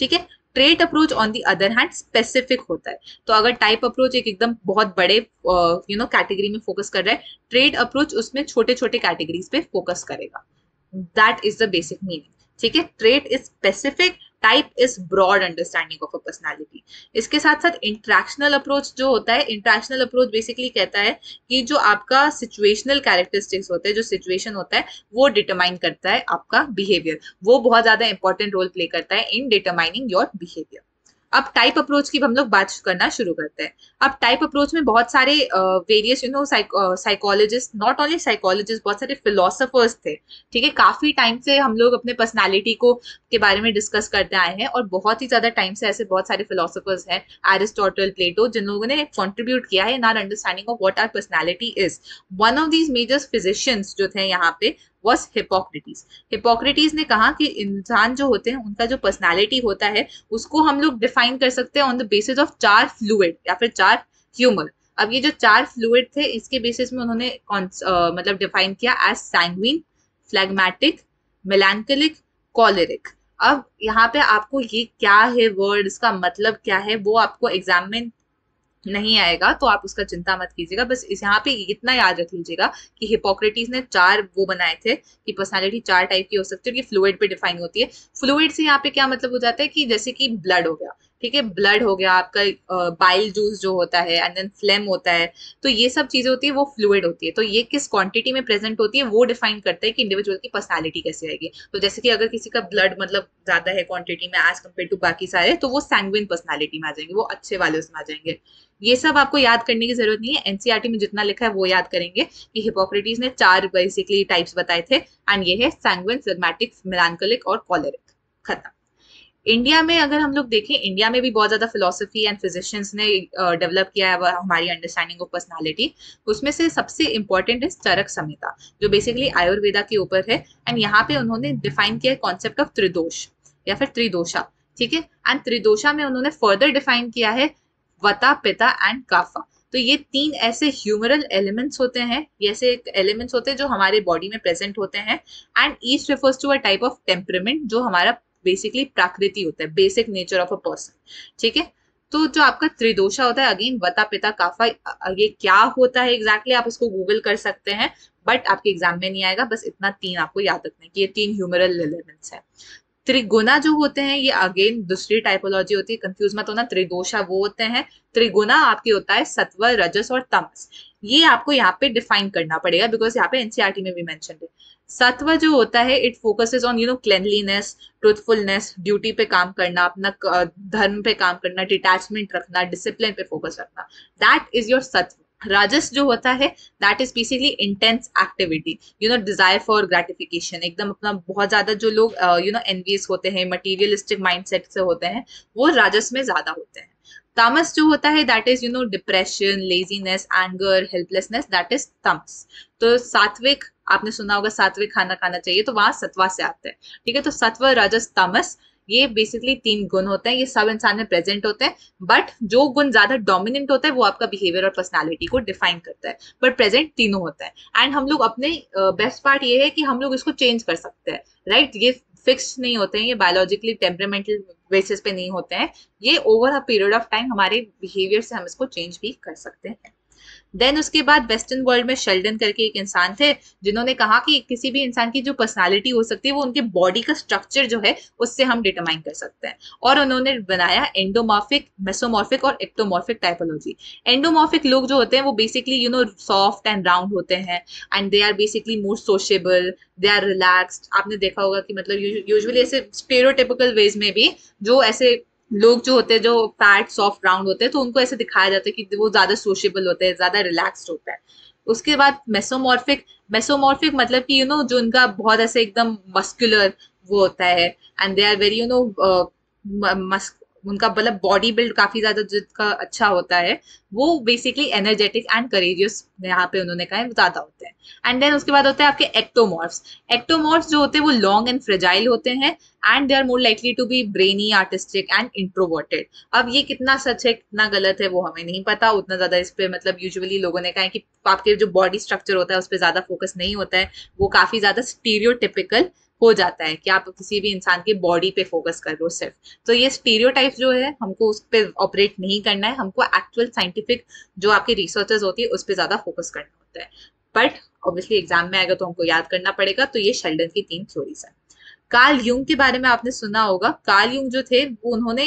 trait approach on the other hand specific होता है। तो अगर टाइप अप्रोच एक एकदम बहुत बड़े कैटेगरी में फोकस कर रहा है, ट्रेट अप्रोच उसमें छोटे छोटे कैटेगरीज पे फोकस करेगा। That is the basic meaning. ठीक है, trait is specific, type is broad understanding of a personality. इसके साथ साथ इंटरेक्शनल अप्रोच जो होता है, इंटरेक्शनल अप्रोच बेसिकली कहता है कि जो आपका सिचुएशनल कैरेक्टरिस्टिक्स होते हैं, जो सिचुएशन होता है वो डिटरमाइन करता है आपका बिहेवियर, वो बहुत ज्यादा इंपॉर्टेंट रोल प्ले करता है इन डिटरमाइनिंग योर बिहेवियर। अब टाइप अप्रोच की हम लोग बात करना शुरू करते हैं। अब टाइप अप्रोच में बहुत सारे various psychologist, not only psychologist, बहुत सारे फिलोसफर्स थे। ठीक है, काफी टाइम से हम लोग अपने पर्सनालिटी को के बारे में डिस्कस करते आए हैं और बहुत ही ज्यादा टाइम से ऐसे बहुत सारे फिलोसफर्स हैं, एरिस्टोटल, प्लेटो, जिन लोगों ने कंट्रीब्यूट किया है in our understanding of what our personality is. One of these major physicians जो थे यहाँ पे वॉज हिपोक्रेटिस। हिपोक्रेटिस ने कहा कि इंसान जो होते हैं उनका जो पर्सनालिटी होता है उसको हम लोग डिफाइन कर सकते हैं on the basis of 4 fluid या फिर 4 ह्यूमर। अब ये जो 4 फ्लूइड थे इसके बेसिस में उन्होंने मतलब डिफाइन किया एज सैंग्विन, फ्लैग्मेटिक, मेलांकोलिक, कॉलेरिक। अब यहाँ पे आपको ये क्या है वर्ड, इसका मतलब क्या है, वो आपको एग्जाम में नहीं आएगा तो आप उसका चिंता मत कीजिएगा। बस इस यहाँ पे इतना याद रख लीजिएगा कि हिपोक्रेटिस ने 4 वो बनाए थे कि पर्सनालिटी 4 टाइप की हो सकती है, कि फ्लूइड पे डिफाइन होती है। फ्लूइड से यहाँ पे क्या मतलब हो जाता है कि जैसे कि ब्लड हो गया, ठीक है, ब्लड हो गया आपका, बाइल जूस जो होता है, एंड देन फ्लेम होता है, तो ये सब चीजें होती है वो फ्लूइड होती है। तो ये किस क्वांटिटी में प्रेजेंट होती है वो डिफाइन करता है कि इंडिविजुअल की पर्सनालिटी कैसे आएगी। तो जैसे कि अगर किसी का ब्लड मतलब ज्यादा है क्वांटिटी में एज कम्पेयर टू बाकी सारे, तो वो सैंग्विन पर्सनालिटी में आ जाएंगे, वो अच्छे वाले उसमें आ जाएंगे। ये सब आपको याद करने की जरूरत नहीं है, एनसीईआरटी में जितना लिखा है वो याद करेंगे कि हिपोक्रेटिस ने 4 बेसिकली टाइप्स बताए थे, एंड ये है सैंग्विन, फ्लेग्मेटिक, मेलांकोलिक और कॉलेरिक। खत्म। इंडिया में अगर हम लोग देखें, इंडिया में भी बहुत ज्यादा फिलोसफी एंड फिजिशियंस ने डेवलप किया है हमारी अंडरस्टैंडिंग ऑफ पर्सनालिटी। उसमें से सबसे इंपॉर्टेंट है चरक संहिता, जो बेसिकली आयुर्वेदा के ऊपर है, एंड यहाँ पे उन्होंने डिफाइन किया है कॉन्सेप्ट ऑफ त्रिदोष या फिर त्रिदोषा। ठीक है, एंड त्रिदोषा में उन्होंने फर्दर डिफाइन किया है वता, पिता एंड काफा। तो ये 3 ऐसे ह्यूमरल एलिमेंट्स होते हैं, ये ऐसे एलिमेंट्स होते हैं जो हमारे बॉडी में प्रेजेंट होते हैं, and each refers to a type of temperament जो हमारा बेसिकली प्राकृति होता है, basic nature of a person. ठीक है, तो जो आपका त्रिदोषा होता है, अगेन वता, पिता, काफा, ये क्या होता है एग्जैक्टली आप इसको गूगल कर सकते हैं, बट आपके एग्जाम में नहीं आएगा। बस इतना 3 आपको याद रखना है कि ये 3 ह्यूमरल एलिमेंट्स हैं। त्रिगुणा जो होते हैं ये अगेन दूसरी टाइपोलॉजी होती है, कंफ्यूज मत होना। त्रिदोषा वो होते हैं, त्रिगुणा आपके होता है सत्व, रजस और तमस। ये आपको यहाँ पे डिफाइन करना पड़ेगा बिकॉज यहाँ पे एनसीईआरटी में भी मेंशन है। सत्व जो होता है it focuses on cleanliness, truthfulness, duty पे काम करना, अपना धर्म पे काम करना, डिटैचमेंट रखना, डिसिप्लिन पे फोकस रखना, दैट इज योर सत्व। राजस जो होता है that is basically intense activity, desire for gratification, एकदम अपना बहुत ज्यादा जो लोग एनवियस होते हैं, मटीरियलिस्टिक माइंडसेट से होते हैं, वो राजस में ज्यादा होते हैं। तामस जो होता है that is depression, laziness, anger, helplessness, that is तमस। तो सात्विक, आपने सुना होगा सात्विक खाना खाना चाहिए, तो वहां सत्वा से आता है। ठीक है, तो सत्व, रजस, तमस, ये बेसिकली 3 गुण होते हैं, ये सब इंसान में प्रेजेंट होते हैं, बट जो गुण ज्यादा डोमिनेंट होता है वो आपका बिहेवियर और पर्सनालिटी को डिफाइन करता है, बट प्रेजेंट तीनों होता है। एंड हम लोग अपने बेस्ट पार्ट ये है कि हम लोग इसको चेंज कर सकते हैं, राइट? ये फिक्स नहीं होते हैं, ये बायोलॉजिकली टेम्परामेंटल बेसिस पे नहीं होते हैं, ये over a period of time हमारे बिहेवियर से हम इसको चेंज भी कर सकते हैं। देन उसके बाद वेस्टर्न वर्ल्ड में शेल्डन करके एक इंसान थे जिन्होंने कहा कि किसी भी इंसान की जो पर्सनालिटी हो सकती है वो उनके बॉडी का स्ट्रक्चर जो है उससे हम डिटरमाइन कर सकते हैं, और उन्होंने बनाया एंडोमॉर्फिक, मेसोमॉर्फिक और एक्टोमॉर्फिक टाइपोलॉजी। एंडोमॉर्फिक लोग जो होते हैं वो बेसिकली सॉफ्ट एंड राउंड होते हैं, and they are basically more sociable, they are relaxed. आपने देखा होगा कि मतलब यूजुअली ऐसे स्टेरियोटिपिकल वेज में भी जो ऐसे लोग जो होते हैं जो फैट, सॉफ्ट, राउंड होते हैं, तो उनको ऐसे दिखाया जाता है कि वो ज्यादा सोशेबल होते हैं, ज्यादा रिलैक्स्ड होता है। उसके बाद मेसोमॉर्फिक, मेसोमॉर्फिक मतलब कि जो उनका बहुत ऐसे एकदम मस्कुलर वो होता है, एंड दे आर वेरी उनका मतलब बॉडी बिल्ड काफी ज्यादा जिसका अच्छा होता है, वो बेसिकली एनर्जेटिक एंड करेजियस, यहाँ पे उन्होंने कहा है, ज्यादा होते हैं। एंड देन उसके बाद होता है आपके एक्टोमॉर्फ्स। एक्टोमॉर्फ्स जो होते हैं वो लॉन्ग एंड फ्रेजाइल होते हैं, and they are more likely to be brainy, artistic and introverted. अब ये कितना सच है कितना गलत है वो हमें नहीं पता उतना ज्यादा इस पे, मतलब यूजुअली लोगों ने कहा है कि आपके जो बॉडी स्ट्रक्चर होता है उस पर ज्यादा फोकस नहीं होता है, वो काफी ज्यादा स्टीरियोटिपिकल हो जाता है कि आप किसी भी इंसान की बॉडी पे फोकस कर रहे हो सिर्फ। तो ये स्टीरियोटाइप जो है हमको उस पर ऑपरेट नहीं करना है, हमको एक्चुअल साइंटिफिक जो आपकी रिसर्चेस होती है उस पर ज्यादा फोकस करना होता है। बट ऑब्वियसली एग्जाम में आएगा तो हमको याद करना पड़ेगा। तो ये शेल्डन की 3 थ्योरीज है। कार्ल यूंग के बारे में आपने सुना होगा। कार्ल यूंग जो थे वो उन्होंने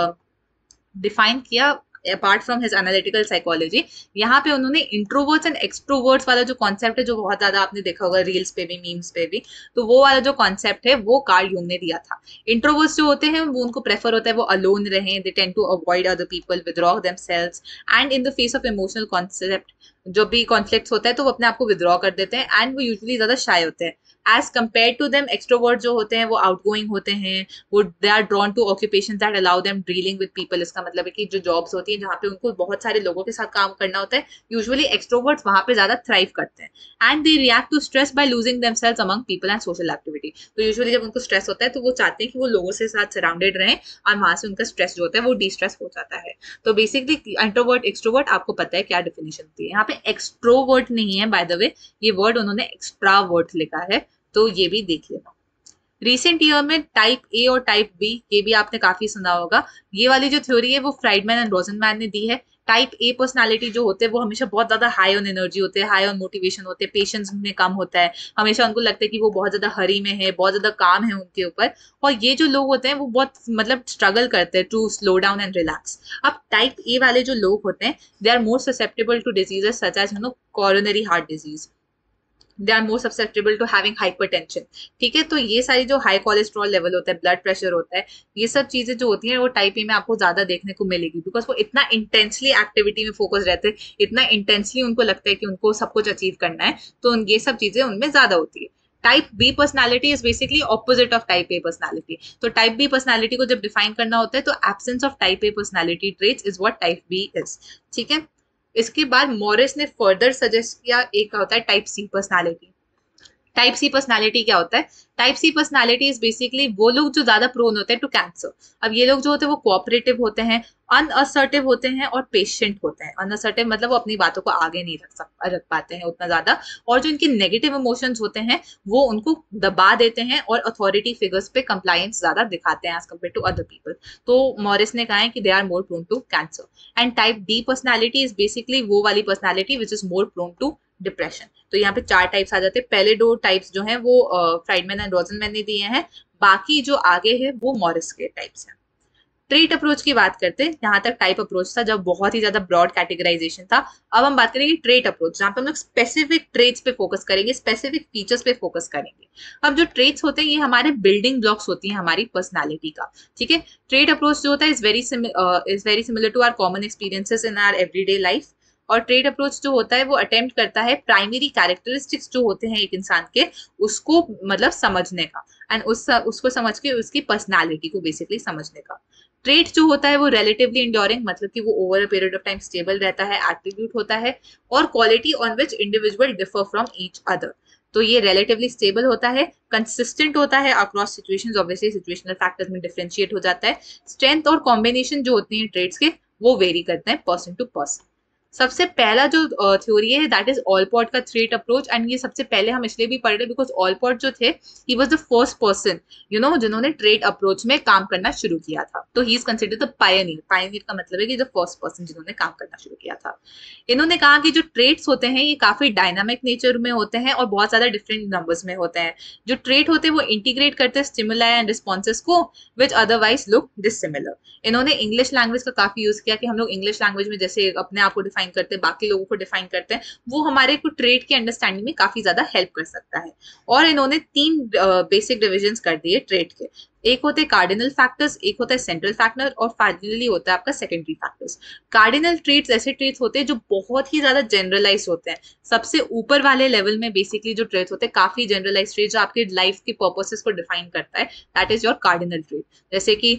डिफाइन किया apart from his analytical psychology. यहाँ पे उन्होंने इंट्रोवर्ट्स एंड एक्सट्रोवर्ट्स वाला जो कॉन्सेप्ट है, जो बहुत ज्यादा आपने देखा होगा रील्स पे भी, मीम्स पे भी, तो वो वाला जो कॉन्सेप्ट है वो कार्ल यूंग ने दिया था। इंट्रोवर्ट्स जो होते हैं वो उनको प्रेफर होता है वो अलोन रहें, they tend to avoid other people, withdraw themselves, and in the face of emotional concept जो भी कॉन्फ्लिक्ट्स होता है तो वो अपने आप को विदड्रॉ कर देते हैं, एंड वो यूजुअली ज्यादा शाय होते हैं। As compare to them extrovert जो होते हैं वो आउटगोइंग होते हैं, वो they are drawn to occupation that allow them dealing with people. इसका मतलब है कि जो जॉब्स होती है जहाँ पे उनको बहुत सारे लोगों के साथ काम करना होता है, यूजुअली एक्सट्रोवर्ट्स वहां पे ज्यादा थ्राइव करते हैं। And they react to stress by losing themselves among people and social activity. तो यूजुअली जब उनको स्ट्रेस होता है तो वो चाहते हैं कि वो लोगों से साथ सराउंडेड रहें, और वहां से उनका स्ट्रेस जो होता है वो डी स्ट्रेस हो जाता है। तो बेसिकली इंट्रोवर्ट एक्सट्रोवर्ट आपको पता है क्या डिफिनेशन होती है। यहाँ पे एक्सट्रोवर्ट नहीं है बाय द वे, ये वर्ड उन्होंने एक्स्ट्रावर्ट लिखा है, तो ये भी देख लेना। रिसेंट ईयर में टाइप ए और टाइप बी, ये भी आपने काफी सुना होगा। ये वाली जो थ्योरी है वो फ्राइडमैन एंड रोजनमैन ने दी है। टाइप ए पर्सनालिटी जो होते हैं वो हमेशा बहुत ज्यादा हाई ऑन एनर्जी होते हैं, हाई ऑन मोटिवेशन होते हैं, पेशेंस में कम होता है, हमेशा उनको लगता है कि वो बहुत ज्यादा हरी में है, बहुत ज्यादा काम है उनके ऊपर। और ये जो लोग होते हैं वो बहुत मतलब स्ट्रगल करते हैं to slow down and relax. अब टाइप ए वाले जो लोग होते हैं they are more susceptible to diseases such as coronary heart disease, they are more susceptible to having hypertension. ठीक है, तो ये सारी जो हाई कोलेस्ट्रॉल लेवल होता है, ब्लड प्रेशर होता है, ये सब चीजें जो होती हैं वो टाइप ए में आपको ज्यादा देखने को मिलेगी, बिकॉज वो इतना इंटेंसली एक्टिविटी में फोकस रहते हैं, इतना इंटेंसली उनको लगता है कि उनको सब कुछ अचीव करना है, तो ये सब चीजें उनमें ज्यादा होती है। Type B personality is basically opposite of type A personality. तो टाइप बी पर्सनालिटी को जब डिफाइन करना होता है तो absence of type A personality traits is what type B is. ठीक है, इसके बाद मॉरिस ने फर्दर सजेस्ट किया एक होता है type C personality. Type C personality क्या होता है? Type C personality is basically वो लोग जो ज्यादा प्रोन होते हैं टू कैंसर। अब ये लोग जो होते हैं वो कोऑपरेटिव होते हैं, अनअसर्टिव होते हैं और पेशेंट होते हैं। अनअसर्टिव मतलब वो अपनी बातों को आगे नहीं रख पाते हैं उतना ज्यादा, और जो इनके नेगेटिव इमोशंस होते हैं वो उनको दबा देते हैं और अथॉरिटी फिगर्स पे कंप्लायंस ज्यादा दिखाते हैं as compare to other people. तो मॉरिस ने कहा है कि they are more prone to cancer. And type D personality is basically वो वाली पर्सनालिटी which is more prone to depression. तो यहाँ पे 4 टाइप्स आ जाते हैं। पहले 2 टाइप्स जो हैं वो फ्राइडमैन एंड रोजनमैन ने दिए हैं, बाकी जो आगे है वो मॉरिस के टाइप्स हैं। ट्रेट अप्रोच की बात करते हैं। यहाँ तक टाइप अप्रोच था जब बहुत ही ज्यादा ब्रॉड कैटेगराइजेशन था। अब हम बात करेंगे ट्रेट अप्रोच, जहाँ पे हम लोग स्पेसिफिक ट्रेट्स पे फोकस करेंगे, स्पेसिफिक फीचर्स पे फोकस करेंगे। अब जो ट्रेट्स होते हैं ये हमारे बिल्डिंग ब्लॉक्स होती हैं हमारी पर्सनालिटी का। ठीक है, ट्रेट अप्रोच जो होता है is very similar to our common experiences in our everyday life. और ट्रेड अप्रोच जो होता है वो अटेम्प्ट करता है प्राइमरी कैरेक्टरिस्टिक्स जो होते हैं एक इंसान के, उसको मतलब समझने का, एंड उसको समझ के उसकी पर्सनालिटी को बेसिकली समझने का। ट्रेट जो होता है वो रिलेटिवली इंड्योरिंग, मतलब कि वो over a period of time stable रहता है, एट्रीब्यूट होता है, और quality on which individual differ from each other. तो ये रिलेटिवली स्टेबल होता है, कंसिस्टेंट होता है across situations, obviously situational factors में डिफरेंशिएट हो जाता है। स्ट्रेंथ और कॉम्बिनेशन जो होती हैं ट्रेड्स के वो वेरी करते हैं पर्सन टू पर्सन। सबसे पहला जो थ्योरी है दैट इज ऑलपॉट का ट्रेट अप्रोच, एंड ये सबसे पहले हम इसलिए भी पढ़ रहे बिकॉज ऑलपॉट जो थे he was the first person जिन्होंने ट्रेट अप्रोच में काम करना शुरू किया था। तो he is considered the pioneer. Pioneer का मतलब है कि जो फर्स्ट पर्सन जिन्होंने काम करना शुरू किया था। इन्होंने कहा कि जो ट्रेट्स होते हैं ये काफी डायनामिक नेचर में होते हैं और बहुत ज्यादा डिफरेंट नंबर्स में होते हैं। जो ट्रेट होते हैं वो इंटीग्रेट करते हैं स्टिमुलाई एंड रिस्पॉन्सेस को विच अदरवाइज लुक डिसिमिलर। इन्होंने इंग्लिश लैंग्वेज का काफी यूज किया कि हम लोग इंग्लिश लैंग्वेज में जैसे अपने आप को डिफाइन करते हैं, बाकी लोगों को डिफाइन करते हैं, वो हमारे को ट्रेड की अंडरस्टैंडिंग में काफी ज्यादा हेल्प कर सकता है। और इन्होंने 3 बेसिक डिविजन्स कर दिए ट्रेड के। एक होते हैं कार्डिनल फैक्टर्स, एक होता है सेंट्रल फैक्टर, और फाइनली होता है आपका सेकेंडरी फैक्टर्स। कार्डिनल ट्रेट्स ऐसे ट्रेट्स होते हैं जो बहुत ही ज्यादा जनरलाइज होते हैं। सबसे ऊपर वाले लेवल में बेसिकली जो ट्रेट्स होते हैं काफी जनरलाइज ट्रेट जो आपकी लाइफ के पर्पसेस को डिफाइन करता है, that is your cardinal trait. जैसे कि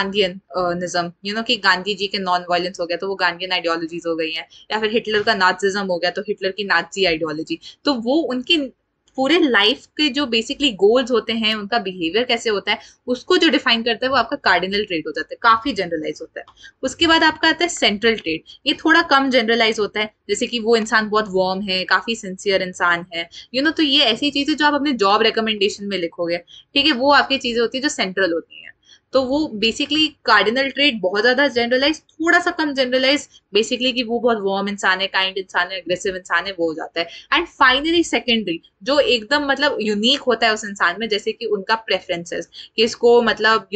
गांधीयनिज्म, कि गांधी जी के नॉन वायलेंस हो गया तो वो गांधीयन आइडियोलॉजीज हो गई हैं, या फिर हिटलर का नाजिज्म हो गया तो हिटलर की नाजी आइडियोलॉजी। तो वो उनकी पूरे लाइफ के जो बेसिकली गोल्स होते हैं, उनका बिहेवियर कैसे होता है, उसको जो डिफाइन करता है वो आपका कार्डिनल ट्रेट हो जाता है, काफी जनरलाइज होता है। उसके बाद आपका आता है सेंट्रल ट्रेट, ये थोड़ा कम जनरलाइज होता है, जैसे कि वो इंसान बहुत वार्म है, काफी सिंसियर इंसान है, तो ये ऐसी चीजें जो आप अपने जॉब रिकमेंडेशन में लिखोगे, ठीक है, वो आपकी चीजें होती है जो सेंट्रल होती हैं। तो वो बेसिकली कार्डिनल ट्रेट बहुत ज्यादा जनरलाइज, थोड़ा सा कम जनरलाइज बेसिकली कि वो बहुत वार्म इंसान है, काइंड इंसान है, एग्रेसिव इंसान है, वो हो जाता है। एंड फाइनली सेकेंडरी जो एकदम मतलब यूनिक होता है उस इंसान में, जैसे कि उनका प्रेफरेंसेस, कि इसको मतलब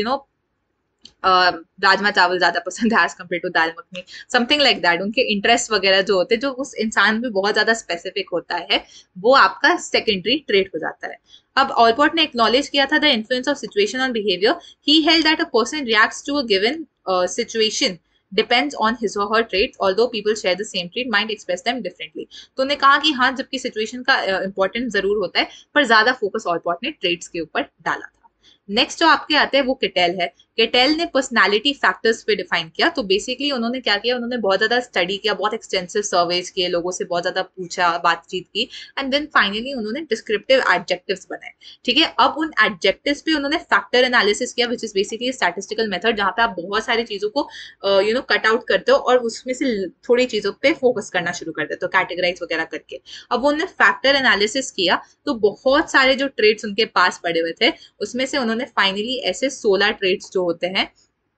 राजमा चावल ज्यादा पसंद है as compare to dal makhani, something like that. उनके इंटरेस्ट वगैरह जो होते हैं, जो उस इंसान में बहुत ज्यादा स्पेसिफिक होता है, वो आपका सेकेंडरी ट्रेट हो जाता है। अब ऑलपोर्ट ने एक्नॉलेज किया था the influence of situation on behaviour. He held that a person reacts to a given situation depends on his or her traits, although people share the same trait, mind express them differently। तो उन्हें कहा कि हाँ, जबकि situation का important जरूर होता है, पर ज्यादा फोकस ऑलपोर्ट ने ट्रेट्स के ऊपर डाला था। नेक्स्ट जो आपके आते हैं वो केटेल है। केटेल ने पर्सनालिटी फैक्टर्स पे डिफाइन किया। तो बेसिकली उन्होंने क्या किया, उन्होंने बहुत ज्यादा स्टडी किया, बहुत एक्सटेंसिव सर्वेज किए, लोगों से बहुत ज्यादा पूछा, बातचीत की, एंड देन फाइनली उन्होंने डिस्क्रिप्टिव एडजेक्टिव्स बनाए। ठीक है, अब उन एडजेक्टिव्स पे उन्होंने फैक्टर एनालिसिस किया, which is basically statistical method, जहां पे आप बहुत सारी चीजों को कट आउट करते हो और उसमें से थोड़ी चीजों पे फोकस करना शुरू कर देते हो, कैटेगराइज वगैरह करके। अब उन्होंने फैक्टर एनालिसिस किया, तो बहुत सारे जो ट्रेड्स उनके पास पड़े हुए थे, उसमें से उन्होंने फाइनली ऐसे 16 ट्रेड्स जो होते हैं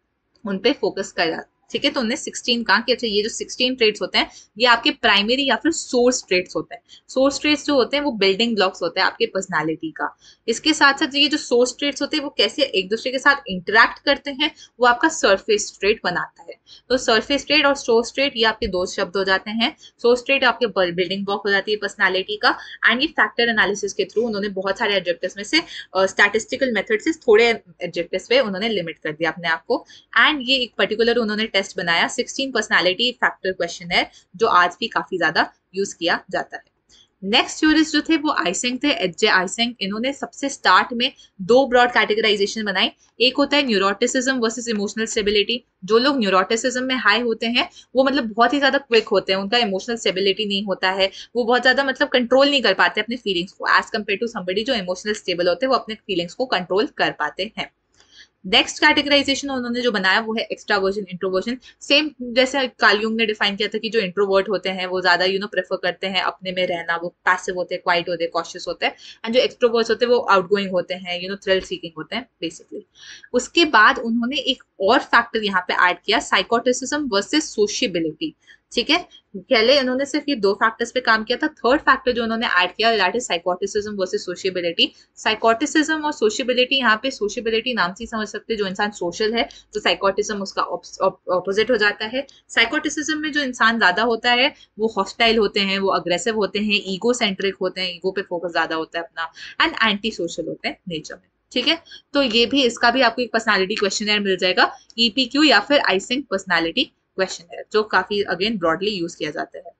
उन पे फोकस करा। ठीक है, तो उन्हें 16 कहा कि अच्छा ये जो 16 ट्रेड्स होते हैं, ये आपके प्राइमरी या फिर सोर्स ट्रेड्स होते हैं। सोर्स ट्रेड्स जो होते हैं वो बिल्डिंग ब्लॉक्स होते हैं आपके पर्सनालिटी का। इसके साथ साथ ये जो सोर्स ट्रेड्स होते हैं वो कैसे एक दूसरे के साथ इंटरेक्ट करते हैं, वो आपका सरफेस ट्रेड बनाता है। तो सरफेस ट्रेड और सोर्स ट्रेड ये आपके दो शब्द हो जाते हैं। सोर्स ट्रेड आपके बिल्डिंग ब्लॉक हो जाती है पर्सनालिटी का, एंड ये फैक्टर एनालिसिस के थ्रू उन्होंने बहुत सारे एडजेक्टिव्स में से स्टैटिस्टिकल मेथड से थोड़े एडजेक्टिव्स पे उन्होंने लिमिट कर दिया अपने आप को। एंड ये एक पर्टिकुलर उन्होंने टेस्ट बनाया, 16 पर्सनालिटी फैक्टर क्वेश्चन है, जो आज भी काफी ज्यादा यूज किया जाता है। नेक्स्ट थ्योरिस्ट जो थे वो आइसेंग थे, एच जे आइसेंग। इन्होंने सबसे स्टार्ट में दो ब्रॉड कैटेगराइजेशन बनाई। एक होता है न्यूरोटिसिज्म वर्सेस इमोशनल स्टेबिलिटी। जो लोग न्यूरोटिसिज्म में हाई होते हैं, वो मतलब बहुत ही ज्यादा क्विक होते हैं, उनका इमोशनल स्टेबिलिटी नहीं होता है, वो बहुत ज्यादा मतलब कंट्रोल नहीं कर पाते अपने फीलिंग्स को, एज कम्पेयर टू समबडी जो इमोशनल स्टेबल होते हैं, वो अपने फीलिंग्स को कंट्रोल कर पाते हैं। नेक्स्ट कैटेगराइजेशन उन्होंने जो बनाया वो है एक्सट्रावर्जन इंट्रोवर्जन। सेम जैसे कार्ल युंग ने डिफाइन किया था कि जो इंट्रोवर्ट होते हैं वो ज्यादा प्रेफर करते हैं अपने में रहना, वो पैसिव होते हैं, क्वाइट होते हैं, कॉशियस होते हैं। एंड जो एक्सट्रोवर्ट्स होते हैं वो आउटगोइंग होते हैं, थ्रिल सीकिंग होते हैं बेसिकली। उसके बाद उन्होंने एक और फैक्टर यहाँ पे ऐड किया, साइकोटिसिज्म वर्सेस सोशियबिलिटी। ठीक है, पहले उन्होंने सिर्फ ये दो फैक्टर्स पे काम किया था। थर्ड फैक्टर जो उन्होंने ऐड किया that is psychoticism versus sociability. Psychoticism और सोशियबिलिटी, यहाँ पे सोशियबिलिटी नाम से समझ सकते हैं, जो इंसान सोशल है, तो साइकोटिज्म उसका ऑपोजिट हो जाता है। साइकोटिसिज्म में जो इंसान ज्यादा होता है वो हॉस्टाइल होते हैं, वो अग्रेसिव होते हैं, ईगो सेंट्रिक होते हैं, ईगो पे फोकस ज्यादा होता है अपना, एंड एंटी सोशल होते हैं नेचर में। ठीक है, तो ये भी, इसका भी आपको एक पर्सनालिटी क्वेश्चनर मिल जाएगा, ईपीक्यू या फिर आइसेंग पर्सनालिटी क्वेश्चनर, जो काफी अगेन ब्रॉडली यूज किया जाता है।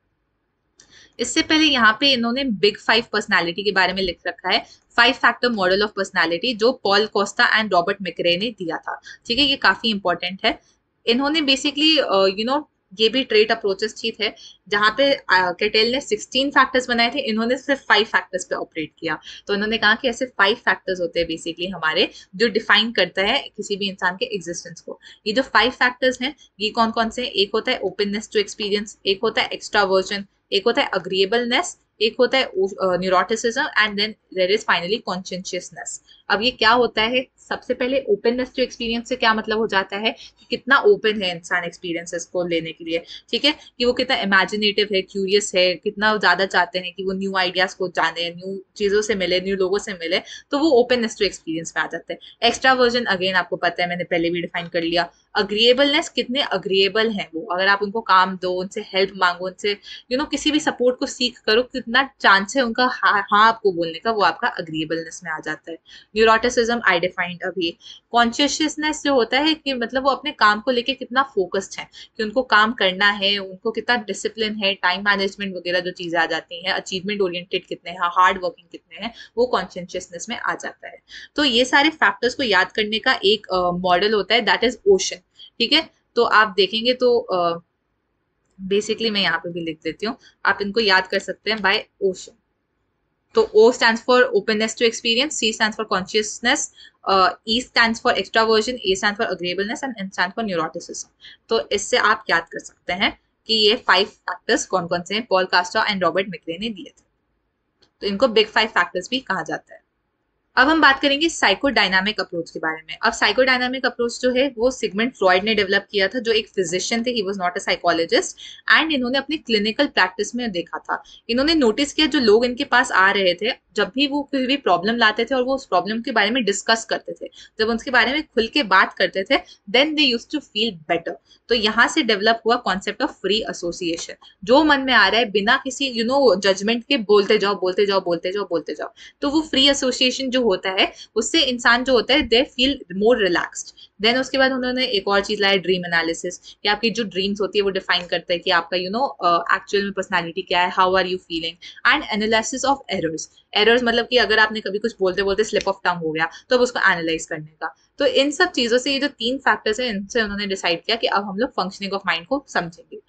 इससे पहले यहाँ पे इन्होंने बिग 5 पर्सनालिटी के बारे में लिख रखा है, 5 फैक्टर मॉडल ऑफ पर्सनालिटी, जो Paul Costa and Robert McCrae ने दिया था। ठीक है, ये काफी इंपॉर्टेंट है। इन्होंने बेसिकली ये भी ट्रेट अप्रोचेस थी थे, जहां पे केटेल ने 16 फैक्टर्स बनाए थे, इन्होंने सिर्फ 5 फैक्टर्स पे ऑपरेट किया। तो इन्होंने कहा कि ऐसे 5 फैक्टर्स होते हैं बेसिकली हमारे, जो डिफाइन करता है किसी भी इंसान के एग्जिस्टेंस को। ये जो 5 फैक्टर्स हैं ये कौन कौन से हैं? एक होता है ओपननेस टू एक्सपीरियंस, एक होता है एक्स्ट्रावर्जन, एक होता है अग्रीएबलनेस, एक होता है neuroticism, and then there is finally consciousness. अब ये क्या होता है? सबसे पहले ओपननेस टू एक्सपीरियंस से क्या मतलब हो जाता है कि कितना ओपन है इंसान एक्सपीरियंसेस को लेने के लिए। ठीक है, कि वो कितना इमेजिनेटिव है, क्यूरियस है, कितना ज्यादा चाहते हैं कि वो न्यू आइडियाज को जाने, न्यू चीजों से मिले, न्यू लोगों से मिले, तो वो ओपननेस टू एक्सपीरियंस में आ जाते हैं। एक्स्ट्रावर्जन अगेन आपको पता है, मैंने पहले भी डिफाइन कर लिया। अग्रीएबलनेस, कितने अग्रीएबल हैं वो, अगर आप उनको काम दो, उनसे हेल्प मांगो, उनसे किसी भी सपोर्ट को सीख करो, कितना चांस है उनका हाँ आपको बोलने का, वो आपका अग्रीएबलनेस में आ जाता है। न्यूरोटिसिज्म आई डिफाइंड अभी। कॉन्शियसनेस जो होता है कि मतलब वो अपने काम को लेके कितना फोकस्ड है, कि उनको काम करना है, उनको कितना डिसिप्लिन है, टाइम मैनेजमेंट वगैरह जो चीजें आ जाती हैं, अचीवमेंट ओरिएंटेड कितने हैं, हार्ड वर्किंग कितने हैं, वो कॉन्शियसनेस में आ जाता है। तो ये सारे फैक्टर्स को याद करने का एक मॉडल होता है, दैट इज ओशन। ठीक है, तो आप देखेंगे तो बेसिकली मैं यहाँ पे भी लिख देती हूँ, आप इनको याद कर सकते हैं बाय ओशन। तो O stands for openness to experience, C stands for consciousness, E stands for extraversion, A stands for agreeableness and N stands for neuroticism. तो इससे आप याद कर सकते हैं कि ये 5 फैक्टर्स कौन कौन से हैं, Paul Castro and Robert McCrae ने दिए थे। तो इनको बिग 5 फैक्टर्स भी कहा जाता है। अब हम बात करेंगे साइकोडायनामिक अप्रोच के बारे में। अब साइकोडायनामिक अप्रोच जो है वो सिगमंड फ्रॉइड ने डेवलप किया था, जो एक फिजिशियन थे, he was not a psychologist, and इन्होंने अपनी क्लिनिकल प्रैक्टिस में देखा था। इन्होंने नोटिस किया जो लोग इनके पास आ रहे थे, जब भी वो कोई भी प्रॉब्लम लाते थे और वो उस प्रॉब्लम के बारे में डिस्कस करते थे, जब उसके बारे में खुल के बात करते थे, then they used to feel better. तो यहाँ से डेवलप हुआ कॉन्सेप्ट ऑफ फ्री एसोसिएशन। जो मन में आ रहा है बिना किसी जजमेंट के बोलते जाओ बोलते जाओ बोलते जाओ बोलते जाओ। तो वो फ्री एसोसिएशन जो होता है उससे इंसान जो होता है they feel more relaxed. Then उसके बाद उन्होंने एक और चीज लाया, ड्रीम एनालिसिस, कि आपकी जो ड्रीम्स होती है वो डिफाइन करता है कि आपका एक्चुअल में पर्सनालिटी क्या है, how are you feeling, and analysis of errors. Errors मतलब कि अगर आपने कभी कुछ बोलते बोलते स्लिप ऑफ टंग हो गया तो अब उसको एनालाइज करने का। तो इन सब चीजों से, ये जो 3 फैक्टर्स है, इनसे उन्होंने डिसाइड किया कि अब हम लोग फंक्शनिंग ऑफ माइंड को समझेंगे।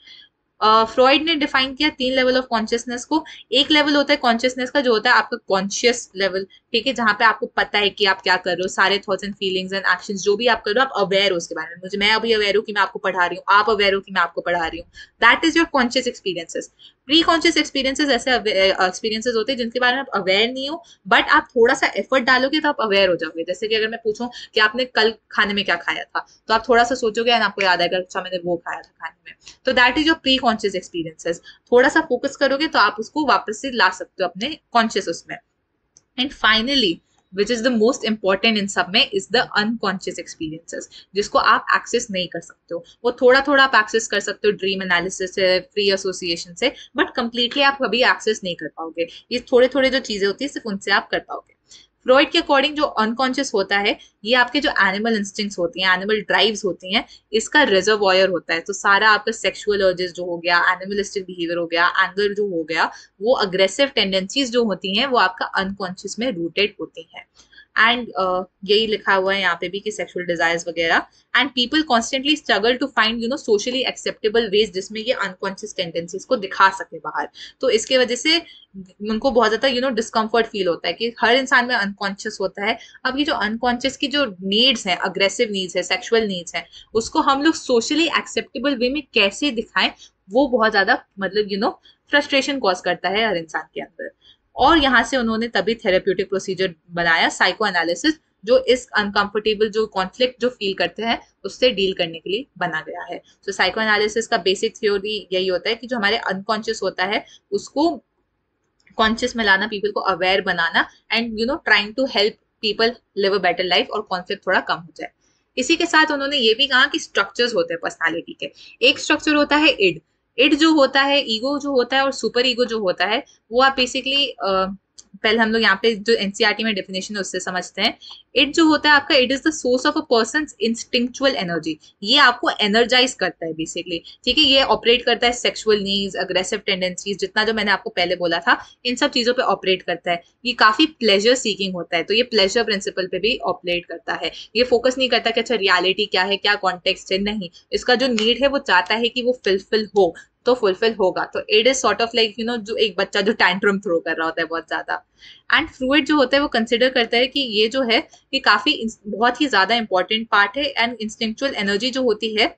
फ्रॉइड ने डिफाइन किया 3 लेवल ऑफ कॉन्शियसनेस को। एक लेवल होता है कॉन्शियसनेस का, जो होता है आपका कॉन्शियस लेवल, ठीक है, जहां पे आपको पता है कि आप क्या कर रहे हो, सारे thoughts and feelings and actions जो भी आप कर रहे हो, आप अवेयर हो उसके बारे में। मैं अभी अवेयर हूँ कि मैं आपको पढ़ा रही हूँ, आप अवेयर हो कि मैं आपको पढ़ा रही हूँ। That is your conscious experiences. Pre conscious experiences ऐसे एक्सपीरियंसेस होते हैं जिनके बारे में आप अवेयर नहीं हो, बट आप थोड़ा सा एफर्ट डालोगे तो आप अवेयर हो जाओगे। जैसे कि अगर मैं पूछूं कि आपने कल खाने में क्या खाया था, तो आप थोड़ा सा सोचोगे एंड आपको याद आएगा, अच्छा मैंने वो खाया था खाने में। तो that is your pre conscious experiences. थोड़ा सा फोकस करोगे तो आप उसको वापस से ला सकते हो अपने कॉन्शियस उसमें। And finally, which is the most important इन सब में, इज द अनकॉन्शियस एक्सपीरियंसेस, जिसको आप एक्सेस नहीं कर सकते हो। वो थोड़ा थोड़ा आप एक्सेस कर सकते हो ड्रीम एनालिसिस से, फ्री एसोसिएशन से, बट कंप्लीटली आप कभी एक्सेस नहीं कर पाओगे। ये थोड़े थोड़े जो चीजें होती है सिर्फ उनसे आप कर पाओगे। फ्रॉइड के अकॉर्डिंग जो अनकॉन्शियस होता है, ये आपके जो एनिमल इंस्टिंक्ट्स होती हैं, एनिमल ड्राइव्स होती हैं, इसका रिजर्वॉयर होता है। तो सारा आपका सेक्सुअल अर्जेस जो हो गया, एनिमलिस्टिक बिहेवियर हो गया, एंगर जो हो गया, वो अग्रेसिव टेंडेंसीज जो होती हैं, वो आपका अनकॉन्शियस में रूटेड होती हैं। एंड यही लिखा हुआ है यहाँ पे भी कि सेक्सुअल डिजायर्स वगैरह, and people constantly struggle to find socially acceptable ways जिसमें ये अनकॉन्शियस टेंडेंसीज को दिखा सके बाहर। तो इसके वजह से उनको बहुत ज्यादा डिस्कम्फर्ट फील होता है कि हर इंसान में अनकॉन्शियस होता है। अब ये जो अनकॉन्शियस की जो नीड्स हैं, अग्रेसिव नीड्स है, सेक्सुअल नीड्स है, उसको हम लोग सोशली एक्सेप्टेबल वे में कैसे दिखाएं, वो बहुत ज्यादा फ्रस्ट्रेशन कॉज करता है हर इंसान के अंदर। और यहाँ से उन्होंने तभी थेरेप्यूटिक प्रोसीजर बनाया, साइको एनालिसिस, जो इस अनकंफर्टेबल जो कॉन्फ्लिक्ट जो फील करते हैं उससे डील करने के लिए बना गया है। तो साइको एनालिसिस का बेसिक थ्योरी यही होता है कि जो हमारे अनकॉन्शियस होता है उसको कॉन्शियस में लाना, पीपल को अवेयर बनाना, and trying to help people live a better life और कॉन्फ्लिक्ट थोड़ा कम हो जाए। इसी के साथ उन्होंने ये भी कहा कि स्ट्रक्चर्स होते हैं पर्सनालिटी के। एक स्ट्रक्चर होता है इड। इड जो होता है, ईगो जो होता है, और सुपर ईगो जो होता है, वो आप बेसिकली पहले हम लोग यहाँ पे जो एनसीईआरटी में डेफिनेशन है उससे समझते हैं। इट जो होता है आपका, it is the source of a person instinctual energy. ये आपको एनर्जाइज करता है बेसिकली, ठीक है। ये ऑपरेट करता है सेक्सुअल नीड्स, अग्रेसिव टेंडेंसीज, जितना जो मैंने आपको पहले बोला था, इन सब चीजों पे ऑपरेट करता है। ये काफी प्लेजर सीकिंग होता है, तो ये प्लेजर प्रिंसिपल पे भी ऑपरेट करता है। ये फोकस नहीं करता कि अच्छा रियलिटी क्या है, क्या कॉन्टेक्स्ट है, नहीं। इसका जो नीड है वो चाहता है कि वो फुलफिल हो, तो फुलफिल होगा। तो it is sort of like जो एक बच्चा जो टैंट्रम थ्रो कर रहा होता है बहुत ज्यादा। एंड फ्रूइड जो होता है वो कंसिडर करता है कि ये जो है ये काफी बहुत ही ज्यादा इंपॉर्टेंट पार्ट है। एंड इंस्टिंक्चुअल एनर्जी जो होती है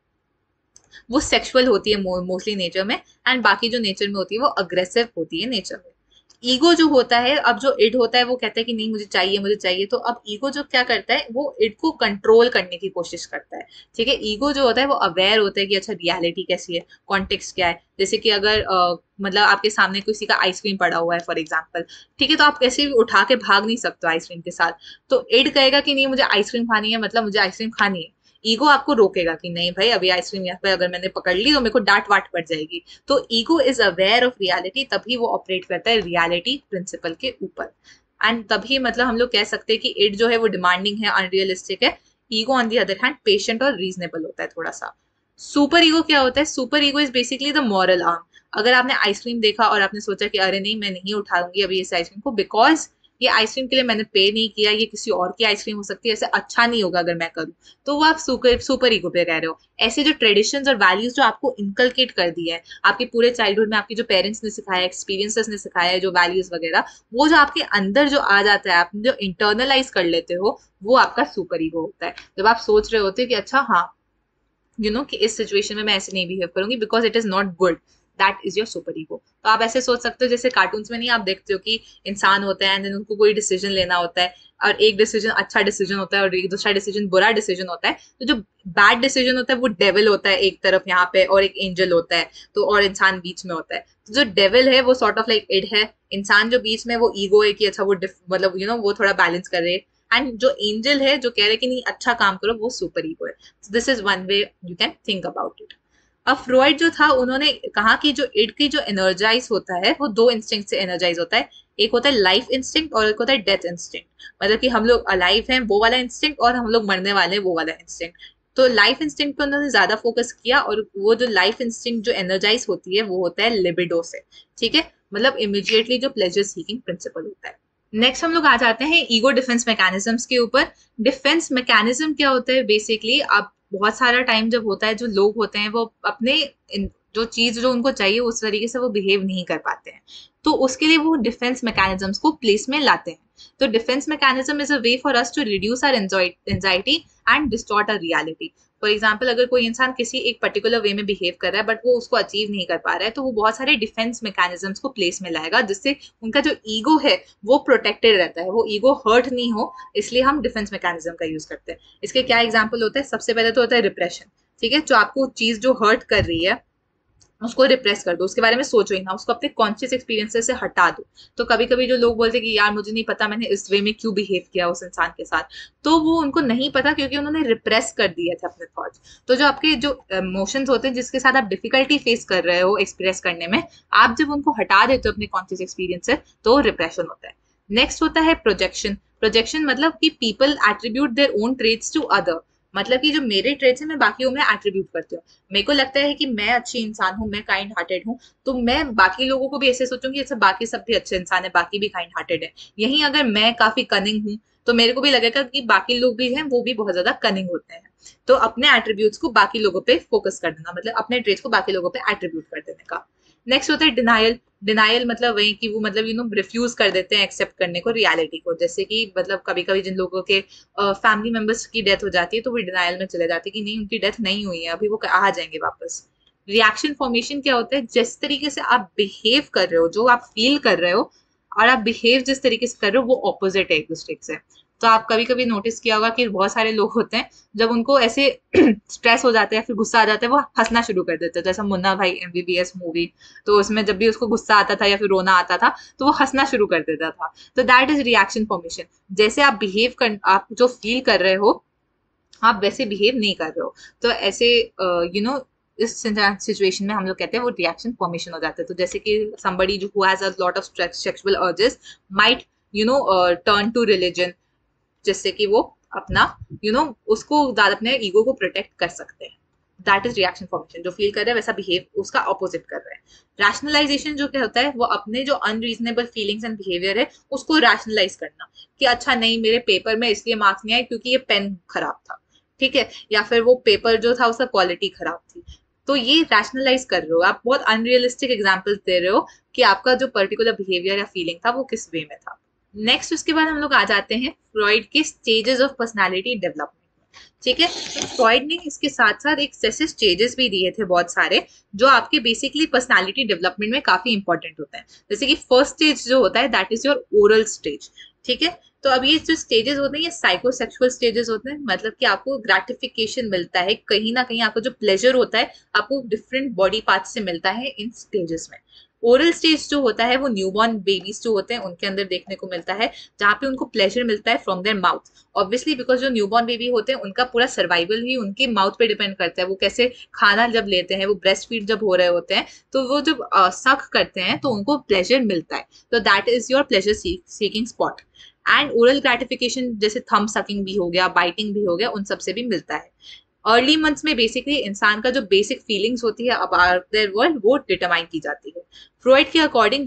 वो सेक्सुअल होती है मोस्टली नेचर में, एंड बाकी जो नेचर में होती है वो अग्रेसिव होती है नेचर में। ईगो जो होता है, अब जो इड होता है वो कहता है कि नहीं मुझे चाहिए मुझे चाहिए। तो अब ईगो जो क्या करता है, वो इड को कंट्रोल करने की कोशिश करता है, ठीक है। ईगो जो होता है वो अवेयर होता है कि अच्छा रियलिटी कैसी है, कॉन्टेक्स्ट क्या है। जैसे कि अगर मतलब आपके सामने किसी का आइसक्रीम पड़ा हुआ है फॉर एग्जाम्पल, ठीक है, तो आप कैसे भी उठा के भाग नहीं सकते आइसक्रीम के साथ। तो इड कहेगा कि नहीं मुझे आइसक्रीम खानी है, मतलब मुझे आइसक्रीम खानी है। ईगो आपको रोकेगा कि नहीं भाई, अभी आइसक्रीम यहाँ पे अगर मैंने पकड़ ली तो मेरे को डांट वाट पड़ जाएगी। तो ego is aware of reality, तभी वो ऑपरेट करता है रियलिटी प्रिंसिपल के ऊपर। एंड तभी मतलब हम लोग कह सकते हैं कि इट जो है वो डिमांडिंग है, अनरियलिस्टिक है। Ego on the other hand patient और रीजनेबल होता है थोड़ा सा। सुपर ईगो क्या होता है, super ego is basically the moral arm. अगर आपने आइसक्रीम देखा और आपने सोचा कि अरे नहीं मैं नहीं उठाऊंगी अभी इस आइसक्रीम को, बिकॉज ये आइसक्रीम के लिए मैंने पे नहीं किया, ये किसी और की आइसक्रीम हो सकती है, ऐसे अच्छा नहीं होगा अगर मैं करूँ, तो वो आप सुपर ईगो पे कह रहे हो। ऐसे जो ट्रेडिशंस और वैल्यूज जो आपको इनकलकेट कर दिया है आपके पूरे चाइल्डहुड में, आपके जो पेरेंट्स ने सिखाया, एक्सपीरियंसेस ने सिखाया है, जो वैल्यूज वगैरह, वो जो आपके अंदर जो आ जाता है, आप जो इंटरनलाइज कर लेते हो, वो आपका सुपर ईगो होता है। जब आप सोच रहे होते हो कि अच्छा हाँ कि इस सिचुएशन में मैं ऐसे नहीं बिहेव करूंगी because it is not good, that is your super ego. तो आप ऐसे सोच सकते हो जैसे कार्टून्स में नहीं आप देखते हो कि इंसान होता है एंड देन उनको कोई डिसीजन लेना होता है, और एक डिसीजन अच्छा डिसीजन होता है और एक दूसरा डिसीजन बुरा डिसीजन होता है। तो जो बैड डिसीजन होता है वो डेविल होता है एक तरफ यहाँ पे, और एक एंजल होता है, तो और इंसान बीच में होता है। तो जो डेविल है वो सॉर्ट ऑफ लाइक इड है, इंसान जो बीच में वो ईगो है कि अच्छा वो मतलब वो थोड़ा बैलेंस कर रहे हैं, एंड जो एंजल है जो कह रहे कि नहीं अच्छा काम करो, वो सुपर ईगो है। This is one way you can think about it. अब फ्रॉइड जो था उन्होंने कहा कि जो इड की जो एनर्जाइज होता है वो दो इंस्टिंक्ट से एनर्जाइज होता है, एक होता है लाइफ इंस्टिंक्ट और एक होता है डेथ इंस्टिंक्ट। मतलब कि हम लोग अलाइव हैं वो वाला इंस्टिंक्ट, और हम लोग मरने वाले हैं वो वाला इंस्टिंक्ट। तो लाइफ इंस्टिंक्ट पे उन्होंने ज्यादा फोकस किया, और वो जो लाइफ इंस्टिंक्ट जो एनर्जाइज होती है वो होता है लिबिडो से। ठीक है, मतलब इमीडिएटली जो प्लेजर सीकिंग प्रिंसिपल होता है। नेक्स्ट हम लोग आ जाते हैं ईगो डिफेंस मैकेनिज्म्स के ऊपर। डिफेंस मैकेनिज्म क्या होता है बेसिकली, आप बहुत सारा टाइम जब होता है जो लोग होते हैं वो अपने जो चीज जो उनको चाहिए उस तरीके से वो बिहेव नहीं कर पाते हैं, तो उसके लिए वो डिफेंस मैकेनिज्म्स को प्लेस में लाते हैं। तो defence mechanism is a way for us to reduce our anxiety and distort our reality. For example अगर कोई इंसान किसी एक पर्टिकुलर वे में बिहेव कर रहा है बट वो उसको अचीव नहीं कर पा रहा है, तो वो बहुत सारे डिफेंस मैकेनिज्म्स को प्लेस में लाएगा जिससे उनका जो ईगो है वो प्रोटेक्टेड रहता है, वो ईगो हर्ट नहीं हो, इसलिए हम डिफेंस मैकेनिज्म का यूज करते हैं। इसके क्या एग्जाम्पल होता है, सबसे पहले तो होता है रिप्रेशन। ठीक है, जो आपको चीज जो हर्ट कर रही है उसको रिप्रेस कर दो, उसके बारे में सोचो ही ना, उसको अपने कॉन्शियस एक्सपीरियंसेस से हटा दो। तो कभी कभी जो लोग बोलते हैं कि यार मुझे नहीं पता मैंने इस वे में क्यों बिहेव किया उस इंसान के साथ, तो वो उनको नहीं पता क्योंकि उन्होंने रिप्रेस कर दिए थे अपने थॉट्स। तो जो आपके जो इमोशंस होते हैं जिसके साथ आप डिफिकल्टी फेस कर रहे हो एक्सप्रेस करने में, आप जब उनको हटा देते हो अपने कॉन्शियस एक्सपीरियंस से, तो रिप्रेशन होता है। नेक्स्ट होता है प्रोजेक्शन। प्रोजेक्शन मतलब कि people attribute their own traits to other. मतलब कि जो मेरे ट्रेट्स हैं मैं बाकियों में एट्रीब्यूट करती हूँ। मेरे को लगता है कि मैं अच्छी इंसान हूँ, मैं काइंड हार्टेड हूँ, तो मैं बाकी लोगों को भी ऐसे सोचूंगी अच्छा बाकी सब भी अच्छे इंसान है, बाकी भी काइंड हार्टेड है। यहीं अगर मैं काफी कनिंग हूँ तो मेरे को भी लगेगा कि बाकी लोग भी हैं वो भी बहुत ज्यादा कनिंग होते हैं। तो अपने एट्रीब्यूट्स को बाकी लोगों पे फोकस कर देना, मतलब अपने ट्रेट्स को बाकी लोगों पे एट्रीब्यूट कर देने का। नेक्स्ट होता है डिनायल। डिनायल मतलब वही कि वो मतलब रिफ्यूज कर देते हैं एक्सेप्ट करने को रियलिटी को। जैसे कि मतलब कभी कभी जिन लोगों के फैमिली मेंबर्स की डेथ हो जाती है तो वो डिनायल में चले जाते हैं कि नहीं उनकी डेथ नहीं हुई है अभी, वो आ जाएंगे वापस। रिएक्शन फॉर्मेशन क्या होता है, जिस तरीके से आप बिहेव कर रहे हो, जो आप फील कर रहे हो और आप बिहेव जिस तरीके से कर रहे हो वो ऑपोजिट है एक दूसरे से। तो आप कभी कभी नोटिस किया होगा कि बहुत सारे लोग होते हैं जब उनको ऐसे स्ट्रेस हो जाता है फिर गुस्सा आ जाता है वो हंसना शुरू कर देते हैं। जैसा मुन्ना भाई एमबीबीएस मूवी, तो उसमें जब भी उसको गुस्सा आता था या फिर रोना आता था तो वो हंसना शुरू कर देता था। तो दैट इज रिएक्शन फॉर्मेशन। जैसे आप बिहेव कर, आप जो फील कर रहे हो आप वैसे बिहेव नहीं कर रहे हो, तो ऐसे इस सिचुएशन में हम लोग कहते हैं वो रिएक्शन फॉर्मेशन हो जाता है। तो जैसे कि somebody who has a lot of sexual urges might turn to religion, जिससे कि वो अपना उसको ज्यादा अपने ईगो को प्रोटेक्ट कर सकते हैं। That is reaction formation. जो फील कर रहा है वैसा बिहेव उसका ऑपोजिट कर रहा है। रैशनलाइजेशन जो क्या होता है, वो अपने जो अनरीजनेबल फीलिंग्स एंड बिहेवियर है उसको रैशनलाइज करना कि अच्छा नहीं मेरे पेपर में इसलिए मार्क्स नहीं आए क्योंकि ये पेन खराब था, ठीक है, या फिर वो पेपर जो था उसका क्वालिटी खराब थी। तो ये रैशनलाइज कर रहे हो, आप बहुत अनरियलिस्टिक एग्जाम्पल्स दे रहे हो कि आपका जो पर्टिकुलर बिहेवियर या फीलिंग था वो किस वे में था। नेक्स्ट उसके बाद हम लोग आ जाते हैं फ्रॉइड के स्टेजेस ऑफ पर्सनालिटी डेवलपमेंट। ठीक है, तो फ्रॉइड ने इसके साथ साथ एक ऐसे स्टेजेस भी दिए थे बहुत सारे जो आपके बेसिकली पर्सनालिटी डेवलपमेंट में काफी इंपॉर्टेंट होते हैं। जैसे कि फर्स्ट स्टेज जो होता है that is your oral stage. ठीक है, तो अब ये जो स्टेजेस होते हैं ये साइकोसेक्सुअल स्टेजेस होते हैं, मतलब कि आपको ग्रेटिफिकेशन मिलता है कहीं ना कहीं, आपको जो प्लेजर होता है आपको डिफरेंट बॉडी पार्ट से मिलता है इन स्टेजेस में। ओरल स्टेज जो होता है वो न्यूबॉर्न बेबीज जो होते हैं उनके अंदर देखने को मिलता है, जहाँ पे उनको प्लेजर मिलता है from their mouth. Obviously because जो न्यूबॉर्न बेबी होते हैं उनका पूरा सर्वाइवल ही उनके माउथ पे डिपेंड करता है। वो कैसे खाना जब लेते हैं, वो ब्रेस्ट फीड जब हो रहे होते हैं तो वो जब सक करते हैं तो उनको प्लेजर मिलता है। तो that is your pleasure seeking spot. And oral gratification जैसे थंब सकिंग भी हो गया, बाइटिंग भी हो गया, उन सबसे भी मिलता है। अर्ली मंथ्स में बेसिकली इंसान का जो बेसिक फीलिंग्स होती है अबाउट देयर वर्ल्ड वो डिटरमाइन की जाती है। फ्रॉइड के अकॉर्डिंग जो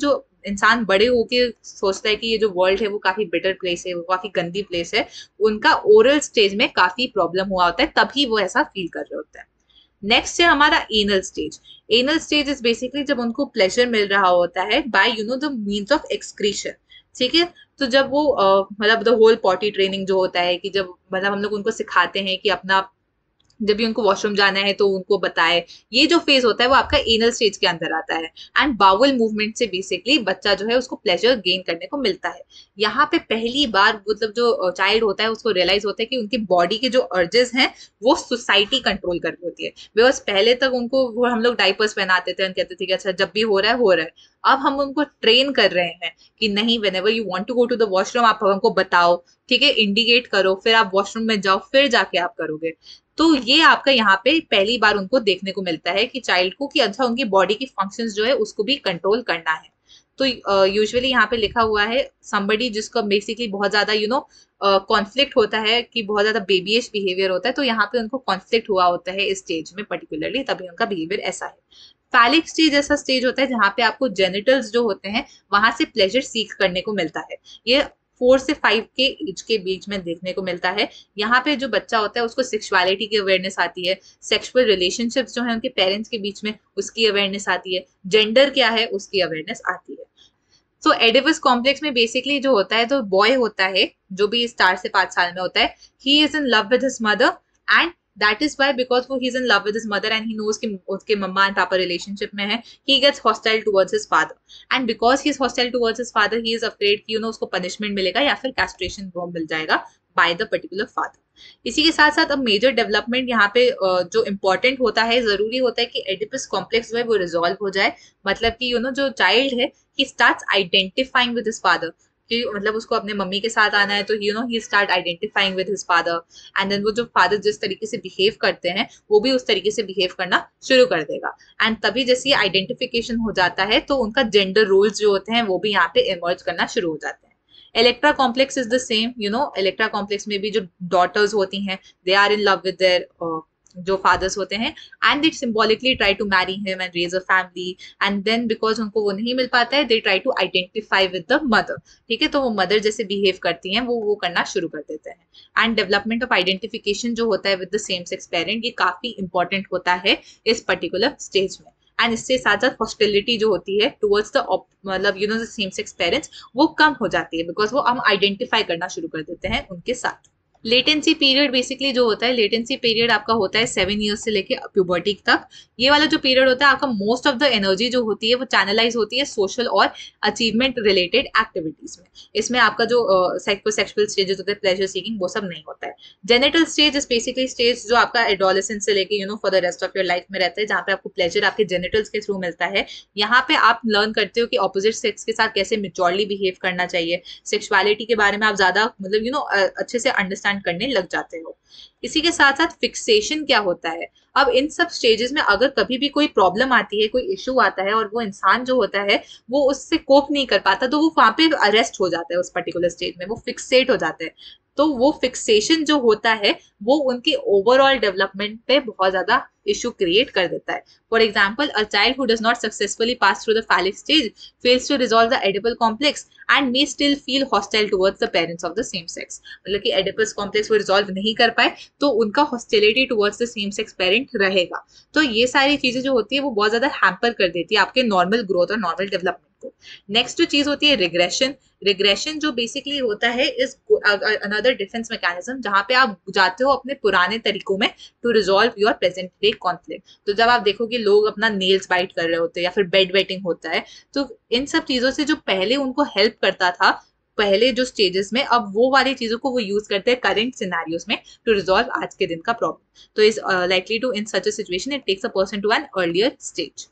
इंसान बड़े होके सोचता है कि ये जो वर्ल्ड है वो काफी बेटर प्लेस है, वो काफी गंदी प्लेस है, उनका ओरल स्टेज में काफी प्रॉब्लम हुआ होता है, तभी वो ऐसा फील कर रहे होते हैं। नेक्स्ट है हमारा anal stage. Anal stage is basically जब उनको प्लेजर मिल रहा होता है by the means of excretion. ठीक है, तो जब वो मतलब द होल पॉटी ट्रेनिंग जो होता है कि जब मतलब हम लोग उनको सिखाते हैं कि अपना जब भी उनको वॉशरूम जाना है तो उनको बताए, ये जो फेज होता है वो आपका एनल स्टेज के अंदर आता है। एंड बाउल मूवमेंट से बेसिकली बच्चा जो है उसको प्लेजर गेन करने को मिलता है। यहाँ पे पहली बार मतलब जो चाइल्ड होता है उसको रियलाइज होता है कि उनकी बॉडी के जो अर्जेस हैं वो सोसाइटी कंट्रोल कर रही होती है। बिकॉज पहले तक उनको वो हम लोग डाइपर्स पहनाते थे, कहते थे कि अच्छा जब भी हो रहा है हो रहा है। अब हम उनको ट्रेन कर रहे हैं कि नहीं, whenever you want to go to the washroom आप हमको बताओ, ठीक है, इंडिकेट करो, फिर आप वॉशरूम में जाओ, फिर जाके आप करोगे। तो ये आपका यहाँ पे पहली बार उनको देखने को मिलता है कि चाइल्ड को कि अच्छा उनकी बॉडी की फंक्शंस जो है उसको भी कंट्रोल करना है। तो यूजुअली यहाँ पे लिखा हुआ है somebody जिसका बेसिकली बहुत ज्यादा कॉन्फ्लिक्ट होता है कि बहुत ज्यादा बेबीइश बिहेवियर होता है, तो यहाँ पे उनको कॉन्फ्लिक्ट हुआ होता है इस स्टेज में पर्टिकुलरली, तभी उनका बिहेवियर ऐसा है। फैलिक स्टेज ऐसा स्टेज होता है जहाँ पे आपको जेनिटल्स जो होते हैं वहां से प्लेजर सीख करने को मिलता है। ये 4 से 5 के एज के बीच में देखने को मिलता है। यहाँ पे जो बच्चा होता है उसको सेक्सुअलिटी की अवेयरनेस आती है, सेक्सुअल रिलेशनशिप्स जो है उनके पेरेंट्स के बीच में उसकी अवेयरनेस आती है, जेंडर क्या है उसकी अवेयरनेस आती है। तो एडिपस कॉम्प्लेक्स में बेसिकली जो होता है तो बॉय होता है जो भी 4 से 5 साल में होता है, he is in love with his mother and that is why because वो he is in love with his mother and he knows कि उसके मम्मा एंड पापा रिलेशनशिप में है, he gets hostile towards his father and because he is hostile towards his father he is afraid कि उसको punishment मिलेगा या फिर castration मिल जाएगा बाय द पर्टिकुलर फादर। इसी के साथ साथ अब मेजर डेवलपमेंट यहाँ पे जो इम्पोर्टेंट होता है, जरूरी होता है कि एडिपस कॉम्प्लेक्स जो है वो रिजॉल्व हो जाए। मतलब कि जो चाइल्ड है he starts identifying with his father, कि मतलब उसको अपने मम्मी के साथ आना है तो he start identifying with his father and then वो जो फादर जिस तरीके से बिहेव करते हैं वो भी उस तरीके से बिहेव करना शुरू कर देगा। एंड तभी जैसे आइडेंटिफिकेशन हो जाता है तो उनका जेंडर रोल्स जो होते हैं वो भी यहाँ पे इमर्ज करना शुरू हो जाते हैं। Electra complex is the same, Electra complex में भी जो डॉटर्स होती हैं they are in love with their जो फादर्स होते हैं and they symbolically try to marry him and raise a family and then because उनको वो नहीं मिल पाता है they try to identify with the mother. ठीक है, तो वो मदर जैसे बिहेव करती हैं वो करना शुरू कर देते हैं। एंड डेवलपमेंट ऑफ आइडेंटिफिकेशन जो होता है with the same sex parent ये काफी इंपॉर्टेंट होता है इस पर्टिकुलर स्टेज में। एंड इससे साथ साथ हॉस्टिलिटी जो होती है टुवर्ड्स द मतलब द सेम सेक्स पेरेंट्स वो कम हो जाती है बिकॉज वो हम आइडेंटिफाई करना शुरू कर देते हैं उनके साथ। लेटेंसी पीरियड बेसिकली जो होता है, लेटेंसी पीरियड आपका होता है 7 ईयर्स से लेके प्यूबर्टी तक। ये वाला जो पीरियड होता है आपका मोस्ट ऑफ द एनर्जी जो होती है वो चैनलाइज होती है सोशल और अचीवमेंट रिलेटेड एक्टिविटीज में। इसमें आपका जो सेक्सुअल स्टेजेस होते हैं प्लेजर सीकिंग वो सब नहीं होता है। Genital stage is basically stage जो आपका एडोलेसेंस से लेके for the rest of your life में रहता है, जहाँ पे आपको प्लेजर आपके जेनिटल्स के थ्रू मिलता है। यहाँ पे आप लर्न करते हो कि ऑपोजिट सेक्स के साथ कैसे मेच्योरली बिहेव करना चाहिए, सेक्सुअलिटी के बारे में आप ज्यादा मतलब अच्छे से अंडरस्टैंड करने लग जाते हो। इसी के साथ साथ फिक्सेशन क्या होता है, अब इन सब स्टेजेस में अगर कभी भी कोई प्रॉब्लम आती है, कोई इशू आता है और वो इंसान जो होता है वो उससे कोप नहीं कर पाता तो वो वहां पे अरेस्ट हो जाता है, उस पर्टिकुलर स्टेज में वो फिक्सेट हो जाते हैं। तो वो फिक्सेशन जो होता है वो उनके ओवरऑल डेवलपमेंट पे बहुत ज्यादा इशू क्रिएट कर देता है। For example a child who does not successfully pass through the phallic stage fails to resolve the Oedipal complex and may still feel hostile towards the parents of the same sex. मतलब कि Oedipus complex वो resolve नहीं कर पाए तो उनका hostility towards the same sex parent रहेगा। तो ये सारी चीजें जो होती है वो बहुत ज्यादा हैम्पर कर देती है आपके नॉर्मल ग्रोथ और नॉर्मल डेवलपमेंट को। नेक्स्ट जो चीज होती है रिग्रेशन। रिग्रेशन जो बेसिकली होता है इज अनदर डिफेंस मैकेनिज्म, जहां पे आप जाते हो अपने पुराने तरीकों में to resolve your present day conflict. तो जब आप देखोगे लोग अपना नेल्स बाइट कर रहे होते हैं या फिर बेड वेटिंग होता है, तो इन सब चीजों से जो पहले उनको हेल्प करता था पहले जो स्टेजेस में, अब वो वाली चीजों को वो यूज करते हैं करंट सिनेरियोज में टू रिजॉल्व आज के दिन का प्रॉब्लम। तो is likely to in such a situation it takes a person to an earlier stage.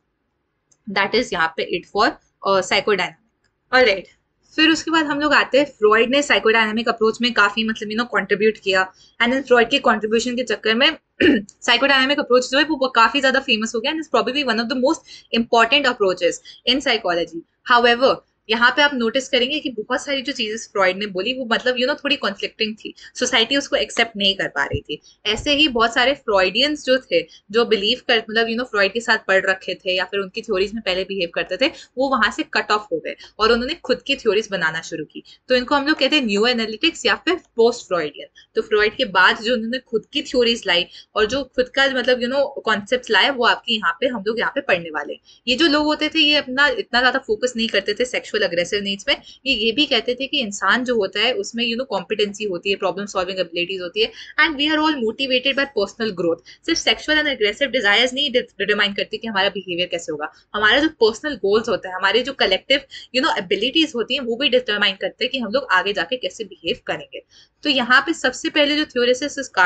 That is यहाँ पे इट फॉर साइकोडायनामिक। ऑलराइट, फिर उसके बाद हम लोग आते हैं फ्रॉइड ने साइकोडायनामिक अप्रोच में काफी मतलब कंट्रीब्यूट किया एंड फ्रॉइड के कंट्रीब्यूशन के चक्कर में साइकोडायनामिक अप्रोच जो है वो काफी ज्यादा फेमस हो गया and is probably one of the most important approaches in psychology. However यहाँ पे आप नोटिस करेंगे कि बहुत सारी जो चीजें फ्रॉइड ने बोली वो मतलब थोड़ी कॉन्फ्लिक्टिंग थी, सोसाइटी उसको एक्सेप्ट नहीं कर पा रही थी। ऐसे ही बहुत सारे फ्रॉइडियंस जो थे, जो बिलीव कर मतलब फ्रॉइड के साथ पढ़ रखे थे या फिर उनकी थ्योरीज में पहले बिहेव करते थे, वो वहां से कट ऑफ हो गए और उन्होंने खुद की थ्योरीज बनाना शुरू की। तो इनको हम लोग कहते हैं न्यू एनालिटिक्स या फिर पोस्ट फ्रॉइडियन। तो फ्रॉइड के बाद जो उन्होंने खुद की थ्योरीज लाई और जो खुद का मतलब कॉन्सेप्ट लाए, वो आपके यहाँ पे हम लोग यहाँ पे पढ़ने वाले हैं। ये जो लोग होते थे ये अपना इतना ज्यादा फोकस नहीं करते थे सेक्सुअल अग्रेसिव नीड्स में। ये भी कहते थे कि इंसान जो होता है उसमें कॉम्पिटेंसी होती है, प्रॉब्लम सॉल्विंग एबिलिटीज होती है, and we are all motivated by personal growth. सिर्फ सेक्सुअल एंड अग्रेसिव डिजायर्स नहीं डिटरमाइन करती कि हमारा बिहेवियर कैसे होगा, हमारा जो पर्सनल गोल्स होता है, हमारे जो कलेक्टिव एबिलिटीज होती हैं, वो भी डिटरमाइन करते हैं कि हम लोग आगे जाके कैसे बिहेव करेंगे। तो यहाँ पे सबसे पहले जो थ्योरिस्ट है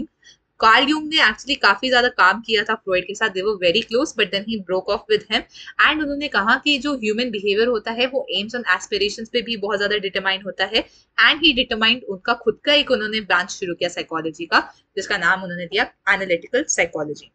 कार्ल यूंग ने एक्चुअली काफी ज्यादा काम किया था फ्रॉइड के साथ, they were very close, but then he broke off with him. And उन्होंने कहा कि जो ह्यूमन बिहेवियर होता है वो एम्स एंड एस्पिरेशंस पे भी बहुत ज्यादा डिटरमाइन होता है। एंड ही डिटरमाइंड उनका खुद का एक उन्होंने ब्रांच शुरू किया साइकोलॉजी का, जिसका नाम उन्होंने दिया एनालिटिकल साइकोलॉजी।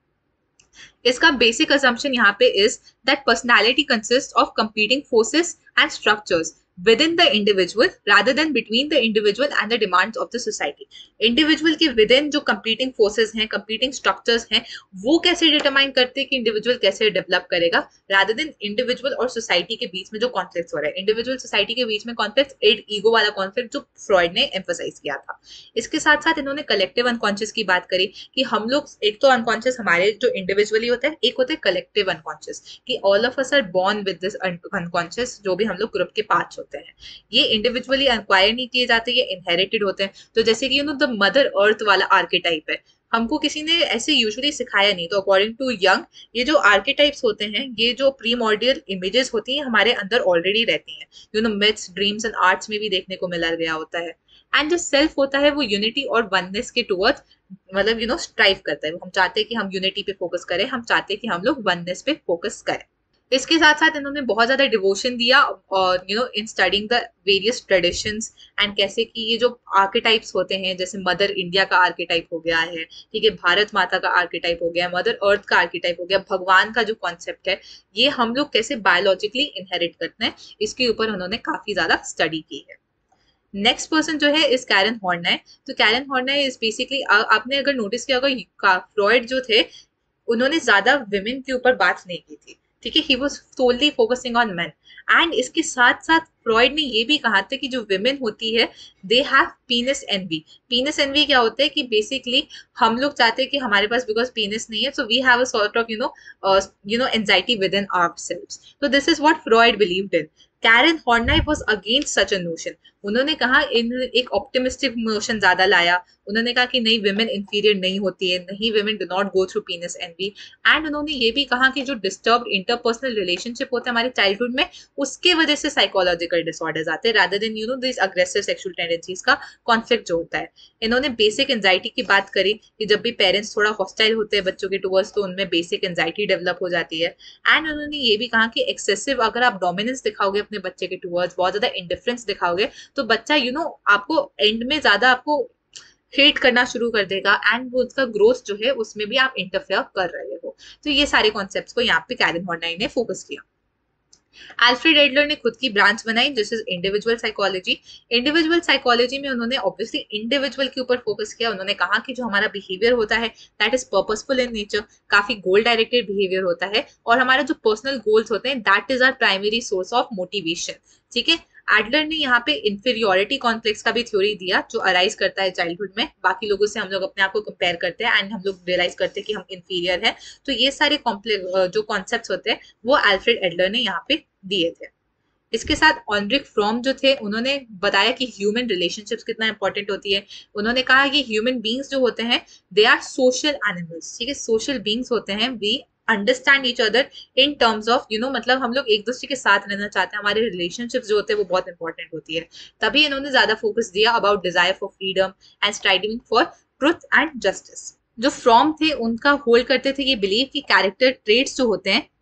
इसका बेसिक असम्पशन यहाँ पे is that personality consist of competing forces and structures within the individual rather than between the individual and the demands of the society। individual के within जो competing forces हैं, competing structures हैं, वो कैसे determine करते हैं कि individual कैसे develop करेगा, rather than individual और society के बीच में जो conflicts हो रहा है। individual society के बीच में conflicts, एक ego वाला conflict जो फ्रॉइड ने emphasize किया था। इसके साथ साथ इन्होंने collective unconscious की बात करी कि हम लोग एक तो unconscious हमारे जो individually होता है, एक होता है collective unconscious कि all of us are born with this unconscious, जो भी हम लोग ग्रुप के पार्ट्स होते हैं। ये इंडिविजुअली एक्वायर नहीं किए जाते, ये इनहेरिटेड होते हैं। तो जैसे कि द मदर अर्थ वाला आर्केटाइप है, हमको किसी ने ऐसे यूजुअली सिखाया नहीं। तो अकॉर्डिंग टू यंग, ये जो आर्केटाइप्स होते हैं, ये जो प्रीमॉर्डियल इमेजेस होती हैं, हमारे अंदर ऑलरेडी रहती हैं। मिथ्स, ड्रीम्स एंड आर्ट्स में भी देखने को मिला गया होता है। एंड जो सेल्फ होता है वो यूनिटी और वननेस के टुवर्ड्स मतलब स्ट्राइव करता है। हम चाहते हैं कि हम यूनिटी पे फोकस करें, हम चाहते हैं कि हम लोग वननेस पे फोकस करें। इसके साथ साथ इन्होंने बहुत ज्यादा डिवोशन दिया और in studying the various traditions and कैसे कि ये जो आर्केटाइप्स होते हैं, जैसे मदर इंडिया का आर्केटाइप हो गया है, ठीक है, भारत माता का आर्केटाइप हो गया, मदर अर्थ का आर्केटाइप हो गया, भगवान का जो कॉन्सेप्ट है, ये हम लोग कैसे बायोलॉजिकली इनहेरिट करते हैं, इसके ऊपर उन्होंने काफी ज्यादा स्टडी की है। नेक्स्ट पर्सन जो है इस कैरन हॉर्नाय। तो कैरन हॉर्नाय इज बेसिकली, आपने अगर नोटिस किया होगा, फ्रॉइड जो थे उन्होंने ज्यादा विमेन के ऊपर बात नहीं की थी, ठीक है, he was solely focusing on men. And इसके साथ साथ फ्रॉइड ने ये भी कहा था कि जो विमेन होती है, they have penis envy. Penis envy क्या होता है कि बेसिकली हम लोग चाहते हैं कि हमारे पास बिकॉज पीनस नहीं है, so we have a sort of anxiety within ourselves. तो this is what Freud believed in. Karen Horney was against such a notion. उन्होंने कहा, इन एक ऑप्टिमिस्टिक नोशन ज्यादा लाया। उन्होंने कहा कि नहीं, विमेन इंफीरियर नहीं होती है, नहीं, women do not go through penis envy. And उन्होंने ये भी कहा कि जो डिस्टर्ब इंटरपर्सनल रिलेशनशिप होते हैं हमारे चाइल्डहुड में, उसके वजह से साइकोलॉजिकल डिसऑर्डर्स आते हैं, rather than this aggressive sexual tendencies का कॉन्फ्लिक्ट जो होता है। इन्होंने बेसिक एंजाइटी की बात करी कि जब भी पेरेंट्स थोड़ा हॉस्टाइल होते हैं बच्चों के टुवर्ड्स, तो उनमें बेसिक एंजाइटी डेवलप हो जाती है। एंड उन्होंने ये भी कहा कि एक्सेसिव अगर आप डोमिनेंस दिखाओगे अपने बच्चे के टुवर्ड्स, बहुत ज्यादा इंडिफरेंस दिखाओगे, तो बच्चा आपको एंड में ज्यादा आपको हेट करना शुरू कर देगा, एंड वो उसका ग्रोथ जो है उसमें भी आप इंटरफेयर कर रहे हो। तो ये सारे कॉन्सेप्ट्स को यहाँ पे कैरन हॉर्नाय ने फोकस किया। अल्फ्रेड एडलर ने खुद की ब्रांच बनाई, this is individual psychology. Individual psychology में उन्होंने ऑब्वियसली इंडिविजुअल के ऊपर फोकस किया। उन्होंने कहा कि जो हमारा बिहेवियर होता है, that is purposeful in nature, काफी गोल डायरेक्टेड बिहेवियर होता है, और हमारा जो पर्सनल गोल्स होते हैं, that is our primary source of motivation, ठीक है। एडलर ने यहाँ पे इंफीरियोरिटी कॉम्प्लेक्स का भी थ्योरी दिया, जो अराइज करता है चाइल्डहुड में, बाकी लोगों से हम लोग अपने आप को कंपेयर करते हैं एंड हम लोग रियलाइज करते हैं कि हम इंफीरियर हैं। तो ये सारे जो कॉन्सेप्ट्स होते हैं वो अल्फ्रेड एडलर ने यहाँ पे दिए थे। इसके साथ ऑनरिक फ्रॉम जो थे, उन्होंने बताया कि ह्यूमन रिलेशनशिप्स कितना इंपॉर्टेंट होती है। उन्होंने कहा कि ह्यूमन बींग्स जो होते हैं, दे आर सोशल एनिमल्स, ठीक है, सोशल बींग्स होते हैं। We understand each other in terms of मतलब हम लोग एक दूसरे के साथ रहना चाहते हैं, हमारे रिलेशनशिप्स जो होते हैं वो बहुत इंपॉर्टेंट होती है। तभी इन्होंने ज्यादा फोकस दिया about desire for freedom and striving for truth and justice. जो फ्रॉम थे उनका होल्ड करते थे ये बिलीव कि कैरेक्टर ट्रेट्स जो होते हैं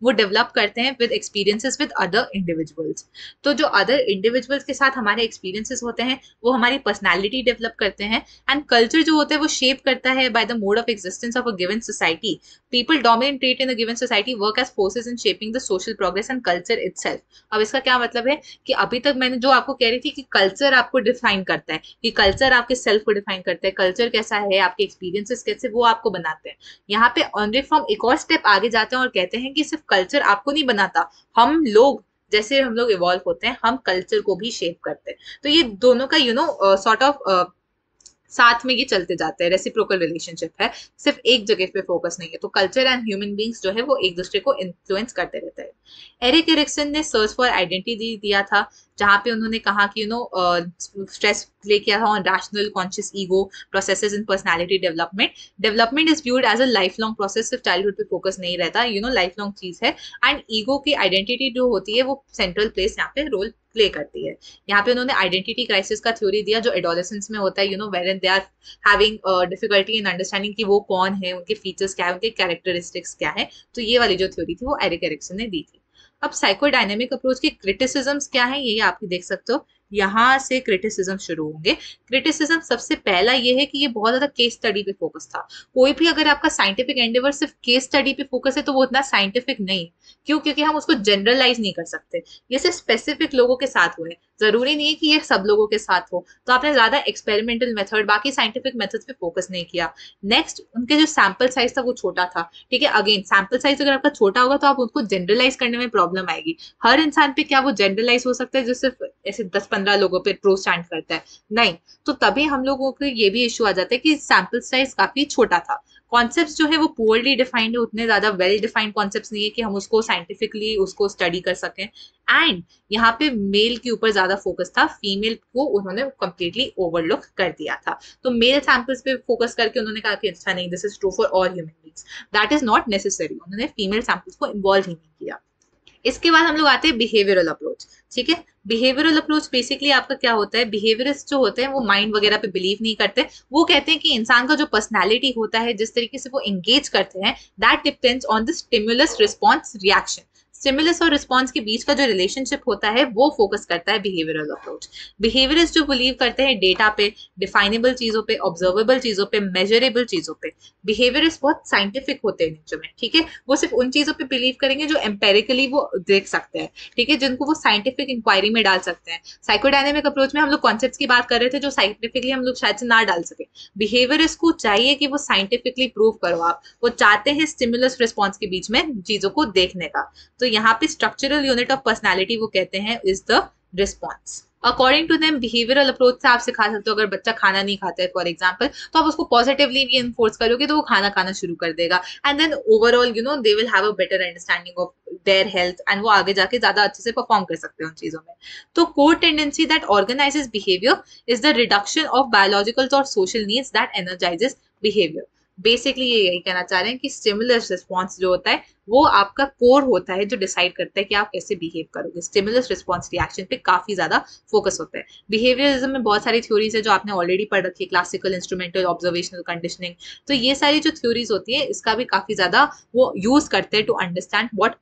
वो डेवलप करते हैं with experiences with other individuals. तो जो अदर इंडिविजुअल्स के साथ हमारे एक्सपीरियंसेस होते हैं वो हमारी पर्सनैलिटी डेवलप करते हैं। एंड कल्चर जो होता है वो शेप करता है by the mode of existence of a given society. People dominate trait in a given society work as forces in shaping the social progress and culture itself. अब इसका क्या मतलब है कि अभी तक मैंने जो आपको कह रही थी कि कल्चर आपको डिफाइन करता है, कि कल्चर आपके सेल्फ को डिफाइन करता है, कल्चर कैसा है, आपके एक्सपीरियंसेस कैसे, वो आपको बनाते हैं। यहाँ पे ऑनरी फ्रॉम एक और स्टेप आगे जाते हैं और कहते हैं कि सिर्फ कल्चर आपको नहीं बनाता, हम लोग जैसे हम लोग इवॉल्व होते हैं हम कल्चर को भी शेप करते हैं। तो ये दोनों का सॉर्ट ऑफ साथ में ये चलते जाते हैं, रेसिप्रोकल रिलेशनशिप है, सिर्फ एक जगह पे फोकस नहीं है। तो कल्चर एंड ह्यूमन बींग्स जो है वो एक दूसरे को इन्फ्लुएंस करते रहते हैं। एरिक एरिक्सन ने सर्च फॉर आइडेंटिटी दिया था, जहां पे उन्होंने कहा कि स्ट्रेस प्ले किया था on rational conscious ego processes in personality development. Development is viewed as a life long process, सिर्फ चाइल्डहुड पे फोकस नहीं रहता, लाइफ लॉन्ग चीज है। एंड ईगो की आइडेंटिटी जो होती है वो सेंट्रल प्लेस यहाँ पे रोल प्ले करती है। यहाँ पे उन्होंने आइडेंटिटी क्राइसिस का थ्योरी दिया जो एडोलेसेंस में होता है, where they are having difficulty in understanding कि वो कौन है, उनके फीचर्स क्या है, उनके कैरेक्टरिस्टिक्स क्या है। तो ये वाली जो थ्योरी थी वो एरिक एरिक्सन ने दी थी। अब साइकोडायनेमिक अप्रोच के क्रिटिसिज्म्स क्या है ये आप देख सकते हो, यहाँ से क्रिटिसिज्म शुरू होंगे। क्रिटिसिज्म सबसे पहला ये है कि ये बहुत ज्यादा केस स्टडी पे फोकस था। कोई भी अगर आपका साइंटिफिक एंडेवर सिर्फ केस स्टडी पे फोकस है तो वो उतना साइंटिफिक नहीं। क्यों? क्योंकि हम उसको जनरलाइज नहीं कर सकते, ये सिर्फ स्पेसिफिक लोगों के साथ हुए, जरूरी नहीं है कि ये सब लोगों के साथ हो। तो आपने ज्यादा एक्सपेरिमेंटल मेथड, बाकी साइंटिफिक मेथड्स पे फोकस नहीं किया। नेक्स्ट, उनके जो सैंपल साइज था वो छोटा था। ठीक है, अगेन सैंपल साइज अगर आपका छोटा होगा तो आप उनको जनरलाइज करने में प्रॉब्लम आएगी। हर इंसान पे क्या वो जनरलाइज हो सकता है जो सिर्फ ऐसे 10-15 लोगों पे ट्रू स्टैंड करता है? नहीं। तो तभी हम लोगों को ये भी इश्यू आ जाता है कि सैंपल साइज काफी छोटा था। कॉन्सेप्ट्स जो है वो पुअरली डिफाइंड है, उतने ज्यादा वेल डिफाइंड कॉन्सेप्ट्स नहीं है कि हम उसको साइंटिफिकली उसको स्टडी कर सकें। एंड यहाँ पे मेल के ऊपर ज्यादा फोकस था, फीमेल को उन्होंने कंप्लीटली ओवरलुक कर दिया था। तो मेल सैंपल्स पे फोकस करके उन्होंने कहा कि अच्छा नहीं, this is true for all human beings, that is not necessary. उन्होंने फीमेल सैंपल्स को इन्वॉल्व ही नहीं किया। इसके बाद हम लोग आते हैं बिहेवियरल अप्रोच। ठीक है, बिहेवियरल अप्रोच बेसिकली आपका क्या होता है, बिहेवियरिस्ट जो होते हैं वो माइंड वगैरह पे बिलीव नहीं करते। वो कहते हैं कि इंसान का जो पर्सनैलिटी होता है, जिस तरीके से वो एंगेज करते हैं, that depends on the stimulus response reaction. Stimulus और रिस्पॉन्स के बीच का जो रिलेशनशिप होता है वो फोकस करता है बिहेवियरल अप्रोच। बिहेवियरिस्ट जो बिलीव करते हैं डेटा पे, डिफाइनेबल चीजों पे, ऑब्जर्वेबल चीजों पे, मेजरेबल चीजों पे। बिहेवियरिस्ट बहुत साइंटिफिक होते हैं नेचर में। ठीक है, वो सिर्फ उन चीजों पे बिलीव करेंगे जो एम्पेरिकली वो देख सकते हैं। ठीक है, जिनको वो साइंटिफिक इंक्वायरी में डाल सकते हैं। साइकोडायनेमिक अप्रोच में हम लोग कॉन्सेप्ट्स की बात कर रहे थे जो साइंटिफिकली हम लोग शायद से ना डाल सके। बिहेवियरिस्ट को चाहिए कि वो साइंटिफिकली प्रूव करो आप, वो चाहते हैं स्टिमुलस रिस्पॉन्स के बीच में चीजों को देखने का। तो यहाँ पे स्ट्रक्चरल यूनिट ऑफ पर्सनैलिटी वो कहते हैं is the response. According to them behavioural approach से आप सिखा सकते हो, अगर बच्चा खाना नहीं खाता है फॉर एग्जाम्पल, तो आप उसको पॉजिटिवली रीइंफोर्स करोगे तो वो खाना खाना शुरू कर देगा। And then overall they will have a better understanding of their health and वो आगे जाके ज्यादा अच्छे से परफॉर्म कर सकते हैं उन चीजों में। तो core tendency that organises behaviour is the reduction of biological और social needs that energises behaviour. Basically ये यही कहना चाह रहे हैं कि स्टिमुलस रिस्पॉन्स जो होता है वो आपका कोर होता है जो डिसाइड करता है कि आप कैसे बिहेव करोगे। स्टिमुलस रिस्पॉन्स रिएक्शन पे काफी ज्यादा फोकस होता है। बिहेवियरिज्म में बहुत सारी थ्योरीज है जो आपने ऑलरेडी पढ़ रखी है, क्लासिकल, इंस्ट्रूमेंटल, ऑब्जर्वेशनल कंडीशनिंग। तो ये सारी जो थ्योरीज होती है इसका भी काफी ज्यादा वो यूज करते हैं to understand what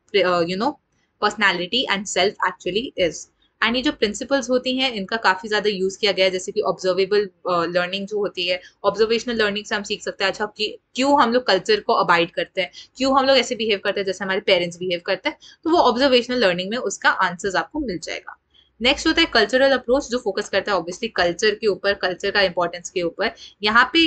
personality and self actually is. And ये जो प्रिंसिपल्स होती हैं इनका काफी ज्यादा यूज किया गया है, जैसे कि ऑब्जर्वेबल लर्निंग जो होती है, ऑब्जर्वेशनल लर्निंग से हम सीख सकते हैं अच्छा क्यों हम लोग कल्चर को अबाइड करते हैं, क्यों हम लोग ऐसे बिहेव करते हैं जैसे हमारे पेरेंट्स बिहेव करते हैं। तो वो ऑब्जर्वेशनल लर्निंग में उसका आंसर्स आपको मिल जाएगा। नेक्स्ट होता है कल्चरल अप्रोच जो फोकस करता है ऑब्वियसली कल्चर के ऊपर, कल्चर का इंपॉर्टेंस के ऊपर। यहाँ पे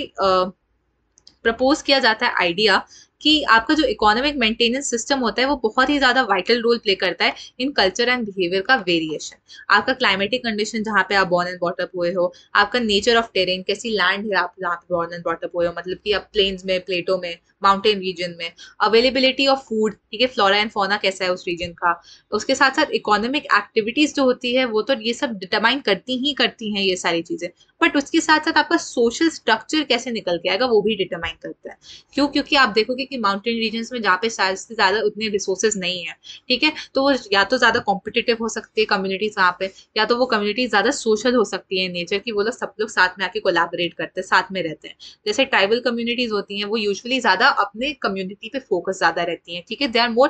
प्रपोज किया जाता है आइडिया कि आपका जो इकोनॉमिक मेंटेनेंस सिस्टम होता है वो बहुत ही ज्यादा वाइटल रोल प्ले करता है इन कल्चर एंड बिहेवियर का वेरिएशन। आपका क्लाइमेटिक कंडीशन जहाँ पे आप बॉर्न एंड बॉटअप हुए हो, आपका नेचर ऑफ टेरेन, कैसी लैंड है आप जहाँ पे बॉर्न एंड बॉटअप हुए हो, मतलब कि आप प्लेन्स में, प्लेटो में, माउंटेन रीजन में, अवेलेबिलिटी ऑफ फूड, ठीक है, फ्लोरा एंड फौना कैसा है उस रीजन का। उसके साथ साथ इकोनॉमिक एक्टिविटीज जो होती है वो तो ये सब डिटरमाइन करती हैं ये सारी चीजें, बट उसके साथ साथ आपका सोशल स्ट्रक्चर कैसे निकल के आएगा वो भी डिटरमाइन करता है। क्यों? क्योंकि आप देखोगे कि माउंटेन रीजन्स में जहाँ पे शायद से ज्यादा उतने रिसोर्सेज नहीं है, ठीक है, तो वो या तो ज्यादा कॉम्पिटिटिव हो सकती है कम्युनिटीज वहाँ पे, या तो वो कम्युनिटी ज्यादा सोशल हो सकती है नेचर की, वो लोग सब लोग साथ में आके कोलैबोरेट करते हैं, साथ में रहते हैं। जैसे ट्राइबल कम्युनिटीज होती हैं वो यूजुअली ज्यादा अपने कम्युनिटी पे फोकस ज्यादा रहती हैं, ठीक है, they are more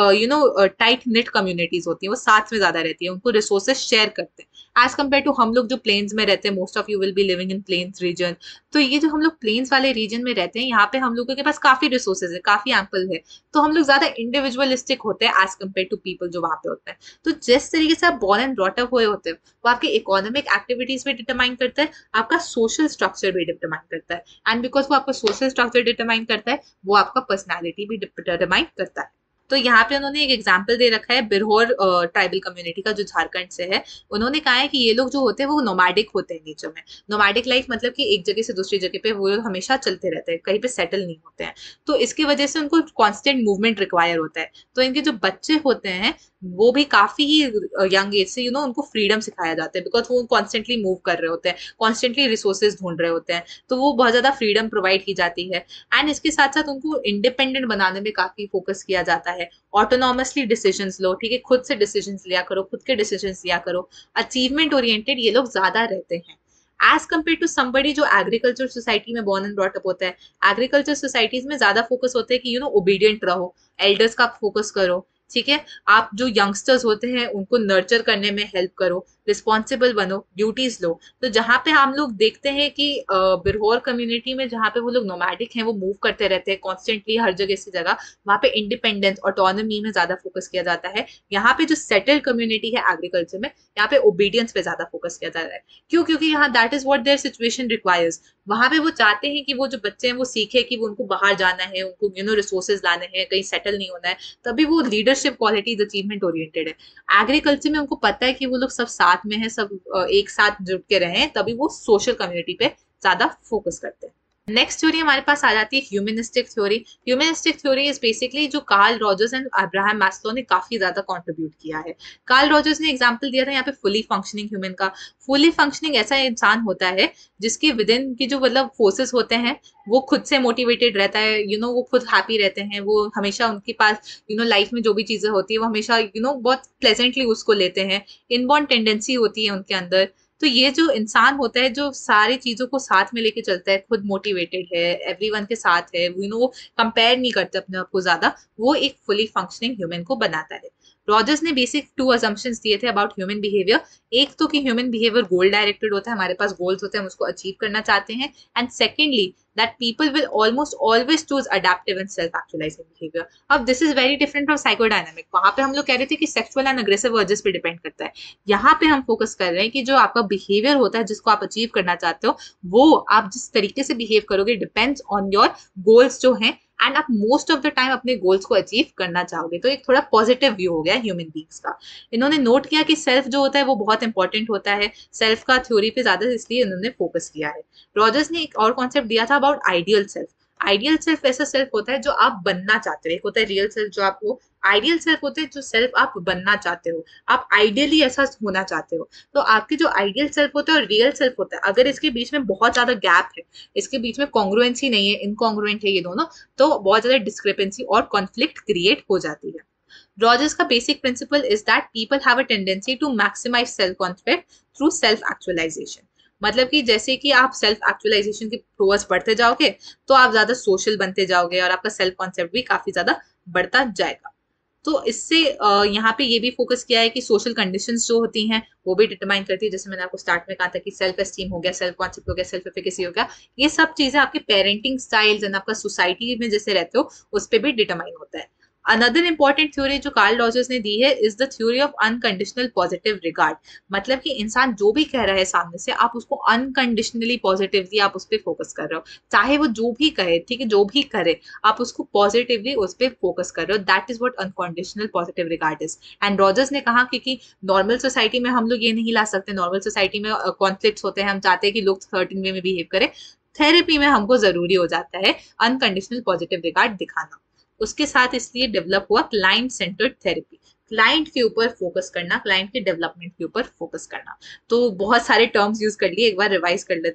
tight knit communities होती हैं, वो साथ में ज्यादा रहती है, उनको रिसोर्सेज शेयर करते हैं एज कम्पेयर टू हम लोग जो प्लेन्स में रहते हैं। Most of you will be living in plains region. तो ये जो हम लोग प्लेन्स वाले रीजन में रहते हैं, यहाँ पे हम लोगों के पास काफी रिसोर्सेज है, काफी एम्पल है, तो हम लोग ज्यादा इंडिविजुअलिस्टिक होते हैं एज कम्पेयर टू पीपल जो वहां पे होते हैं। तो जिस तरीके से आप बॉर्न एंड ब्रॉट अप हुए होते हैं वो आपके इकोनॉमिक एक्टिविटीज भी डिटरमाइन करता है, आपका सोशल स्ट्रक्चर भी डिटरमाइन करता है, एंड बिकॉज वो आपका सोशल स्ट्रक्चर डिटरमाइन करता है वो आपका पर्सनैलिटी भी डिटरमाइन करता है। तो यहाँ पे उन्होंने एक एग्जाम्पल दे रखा है बिरहोर ट्राइबल कम्युनिटी का जो झारखंड से है। उन्होंने कहा है कि ये लोग जो होते हैं वो नोमैडिक होते हैं नेचर में। नोमैडिक लाइफ मतलब कि एक जगह से दूसरी जगह पे वो हमेशा चलते रहते हैं, कहीं पे सेटल नहीं होते हैं, तो इसकी वजह से उनको कॉन्स्टेंट मूवमेंट रिक्वायर होता है। तो इनके जो बच्चे होते हैं वो भी काफी ही यंग एज से उनको फ्रीडम सिखाया जाता है, बिकॉज वो कॉन्स्टेंटली मूव कर रहे होते हैं, कॉन्स्टेंटली रिसोर्सेज ढूंढ रहे होते हैं, तो वो बहुत ज्यादा फ्रीडम प्रोवाइड की जाती है। एंड इसके साथ साथ उनको इंडिपेंडेंट बनाने में काफी फोकस किया जाता है। ऑटोनॉमसली डिसीजंस लो, ठीक है, खुद से डिसीजंस लिया करो, खुद के डिसीजंस लिया करो। अचीवमेंट ओरिएंटेड ये लोग ज्यादा रहते हैं एज कम्पेयर टू समबडी जो एग्रीकल्चर सोसाइटी में बॉर्न एंड ब्रॉट अप होता है। एग्रीकल्चर सोसाइटीज में ज्यादा फोकस होता है कि ओबीडियंट रहो, एल्डर्स का फोकस करो, ठीक है, आप जो यंगस्टर्स होते हैं उनको नर्चर करने में हेल्प करो, रिस्पॉन्सिबल बनो, ड्यूटीज लो। तो जहाँ पे हम लोग देखते हैं कि बिरहोर कम्युनिटी में जहाँ पे वो लोग नोमैडिक हैं, वो मूव करते रहते हैं कॉन्स्टेंटली हर जगह से जगह, वहाँ पे इंडिपेंडेंस ऑटोनॉमी में ज्यादा फोकस किया जाता है। यहाँ पे जो सेटल्ड कम्युनिटी है एग्रीकल्चर में, यहाँ पे ओबीडियंस पे ज्यादा फोकस किया जाता है। क्यों? क्योंकि यहाँ that is what their situation requires. वहां पे वो चाहते हैं कि वो जो बच्चे हैं वो सीखे कि वो उनको बाहर जाना है, उनको रिसोर्सेज लाने हैं, कहीं सेटल नहीं होना है, तभी वो लीडरशिप क्वालिटीज अचीवमेंट ओरिएंटेड है। एग्रीकल्चर में उनको पता है कि वो लोग सब साथ में है, सब एक साथ जुड़ के रहे, तभी वो सोशल कम्युनिटी पे ज्यादा फोकस करते हैं। नेक्स्ट थ्योरी हमारे पास आ जाती है humanistic theory. Humanistic theory is basically जो Carl Rogers and Abraham Maslow ने काफी ज्यादा कंट्रीब्यूट किया है। कार्ल रॉजर्स ने एग्जांपल दिया था यहाँ पे फुली फंक्शनिंग ह्यूमन का। फुली फंक्शनिंग ऐसा इंसान होता है जिसके विद इन की जो मतलब फोर्सेस होते हैं वो खुद से मोटिवेटेड रहता है, वो खुद हैप्पी रहते हैं, वो हमेशा उनके पास लाइफ में जो भी चीजें होती है वो हमेशा बहुत प्लेजेंटली उसको लेते हैं, इनबॉर्न टेंडेंसी होती है उनके अंदर। तो ये जो इंसान होता है जो सारी चीजों को साथ में लेके चलता है, खुद मोटिवेटेड है, एवरीवन के साथ है, वो कंपेयर नहीं करते अपने आप को ज्यादा, वो एक फुली फंक्शनिंग ह्यूमन को बनाता है। रॉजर्स ने बेसिक 2 असम्पशंस दिए थे अबाउट ह्यूमन बिहेवियर। एक तो कि ह्यूमन बिहेवियर गोल डायरेक्टेड होता है, हमारे पास गोल्स होते हैं, हम उसको अचीव करना चाहते हैं, and secondly that people will almost always choose adaptive and self-actualizing behavior. अब this is very different from psychodynamic. वहां पे हम लोग कह रहे थे कि sexual and aggressive urges पे डिपेंड करता है। यहाँ पे हम फोकस कर रहे हैं कि जो आपका बिहेवियर होता है जिसको आप अचीव करना चाहते हो, वो आप जिस तरीके से बिहेव करोगे डिपेंड्स ऑन योर गोल्स जो हैं, एंड आप मोस्ट ऑफ द टाइम अपने गोल्स को अचीव करना चाहोगे। तो एक थोड़ा पॉजिटिव व्यू हो गया ह्यूमन बींग्स का। इन्होंने नोट किया कि सेल्फ जो होता है वो बहुत इंपॉर्टेंट होता है, सेल्फ का थ्योरी पे ज्यादा इसलिए इन्होंने फोकस किया है। रॉजर्स ने एक और कॉन्सेप्ट दिया था about ideal self. Ideal self ऐसा सेल्फ होता है जो आप बनना चाहते हो, एक होता है रियल सेल्फ जो आपको, आइडियल सेल्फ होते हैं जो सेल्फ आप बनना चाहते हो, आप आइडियली ऐसा होना चाहते हो। तो आपके जो आइडियल सेल्फ होता है और रियल सेल्फ होता है, अगर इसके बीच में बहुत ज्यादा गैप है, इसके बीच में कॉन्ग्रुएंसी नहीं है, इनकॉन्ग्रुएंट है ये दोनों, तो बहुत ज्यादा डिस्क्रिपेंसी और कॉन्फ्लिक्ट क्रिएट हो जाती है। रॉजर्स का basic principle is that people have a tendency to maximise self concept through self actualisation. मतलब कि जैसे कि आप सेल्फ एक्चुअलाइजेशन के टुवर्ड्स बढ़ते जाओगे तो आप ज्यादा सोशल बनते जाओगे और आपका सेल्फ कॉन्सेप्ट भी काफी ज्यादा बढ़ता जाएगा। तो इससे यहाँ पे ये भी फोकस किया है कि सोशल कंडीशंस जो होती हैं वो भी डिटरमाइन करती है। जैसे मैंने आपको स्टार्ट में कहा था कि सेल्फ एस्टीम हो गया, सेल्फ कॉन्सेप्ट हो गया, सेल्फ एफिकेसी हो गया, ये सब चीजें आपके पेरेंटिंग स्टाइल्स एंड आपका सोसाइटी में जैसे रहते हो उस पर भी डिटरमाइन होता है। अनदर इंपॉर्टेंट थ्योरी जो कार्ल रॉजर्स ने दी है is the theory of unconditional positive regard. मतलब कि इंसान जो भी कह रहा है सामने से, आप उसको अनकंडीशनली पॉजिटिवली आप उस पर फोकस कर रहे हो, चाहे वो जो भी कहे, ठीक है, जो भी करे आप उसको पॉजिटिवली उस पर फोकस कर रहे हो। That is what unconditional positive regard is. And Rogers ने कहा कि नॉर्मल सोसाइटी में हम लोग ये नहीं ला सकते, नॉर्मल सोसाइटी में कॉन्फ्लिक्ट्स होते हैं, हम चाहते हैं कि लोग सर्टेन वे में बिहेव करें, थेरेपी में हमको जरूरी हो जाता है अनकंडीशनल पॉजिटिव रिगार्ड दिखाना। उसके साथ इसलिए डेवलप हुआ क्लाइंट सेंटर्ड थेरेपी, क्लाइंट के ऊपर फोकस करना, क्लाइंट के डेवलपमेंट के ऊपर फोकस करना। तो बहुत सारे टर्म्स यूज कर लिए, एक बार रिवाइज कर लेते हैं।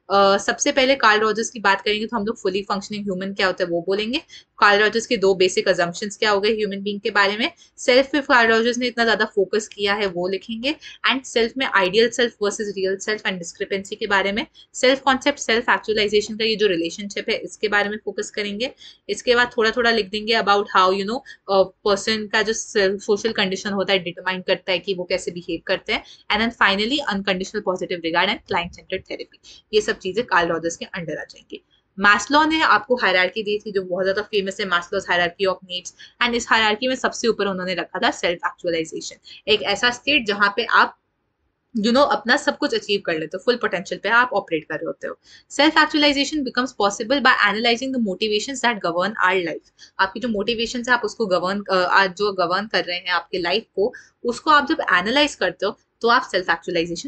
सबसे पहले कार्ल रॉजर्स की बात करेंगे तो हम लोग फुली फंक्शनिंग ह्यूमन क्या होता है वो बोलेंगे। कार्ल रॉजर्स के 2 बेसिक अजम्पशंस क्या हो गए ह्यूमन बीइंग के बारे में, सेल्फ पे कार्ल रॉजर्स ने इतना ज्यादा फोकस किया है वो लिखेंगे, एंड सेल्फ में ideal self versus real self and discrepancy के बारे में, सेल्फ कॉन्सेप्ट सेल्फ एक्चुअलाइजेशन का ये जो रिलेशनशिप है इसके बारे में फोकस करेंगे। इसके बाद थोड़ा थोड़ा लिख देंगे अबाउट हाउ पर्सन का जो सोशल कंडीशन होता है डिटरमाइन करता है कि वो कैसे बिहेव करते हैं, and then finally unconditional positive regard and client centred therapy. ये सब चीजें कार्ल रॉजर्स के अंडर आ जाएंगी। मैस्लो ने आपको हायरार्की दी थी जो बहुत ज्यादा फेमस है, Maslow's hierarchy of needs, and इस हायरार्की में सबसे ऊपर उन्होंने रखा था सेल्फ एक्चुअलाइजेशन, एक ऐसा स्टेट जहां पे आप अपना सब कुछ अचीव कर लेते हो, फुल पोटेंशियल पे आप ऑपरेट कर रहे होते हो। Self actualisation becomes possible by analysing the motivations that govern our life. आपकी जो मोटिवेशंस है आप उसको जो गवर्न कर रहे हैं आपके लाइफ को, उसको आप जब एनालाइज करते हो तो आप सेल्फ एक्चुअलाइजेशन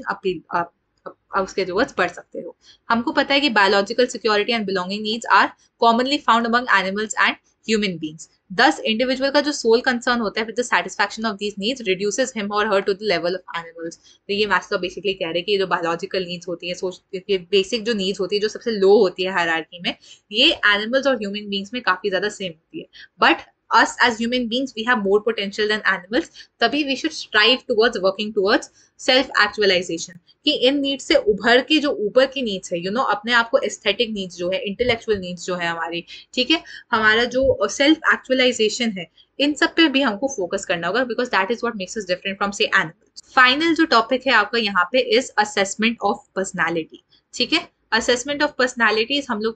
आप उसके टुवर्ड्स बढ़ सकते हो। हमको पता है कि biological security and belonging needs are commonly found among animals and human beings. Thus, individual का जो सोल कंसर्न होता है with the satisfaction of these needs reduces him और her to the level of animals. तो ये Maslow basically कह रहे हैं कि जो बायोलॉजिकल नीड्स होती है, बेसिक जो नीड्स होती है जो सबसे लो होती है हायरार्की में, ये एनिमल्स और ह्यूमन बींग्स में काफी ज्यादा सेम होती है। But us as human beings we have more potential than animals, तभी we should strive towards working towards self actualization, कि इन नीड्स से उभर के जो ऊपर की नीड्स है अपने आप को एस्थेटिक नीड्स जो है, इंटेलेक्चुअल नीड्स जो है हमारी, ठीक है, हमारा जो सेल्फ एक्चुअलाइजेशन है, इन सब पे भी हमको फोकस करना होगा, because that is what makes us different from से एनिमल्स। फाइनल जो टॉपिक है आपका यहाँ पे इज असेसमेंट ऑफ पर्सनैलिटी। ठीक है, असेसमेंट ऑफ पर्सनालिटीज, हम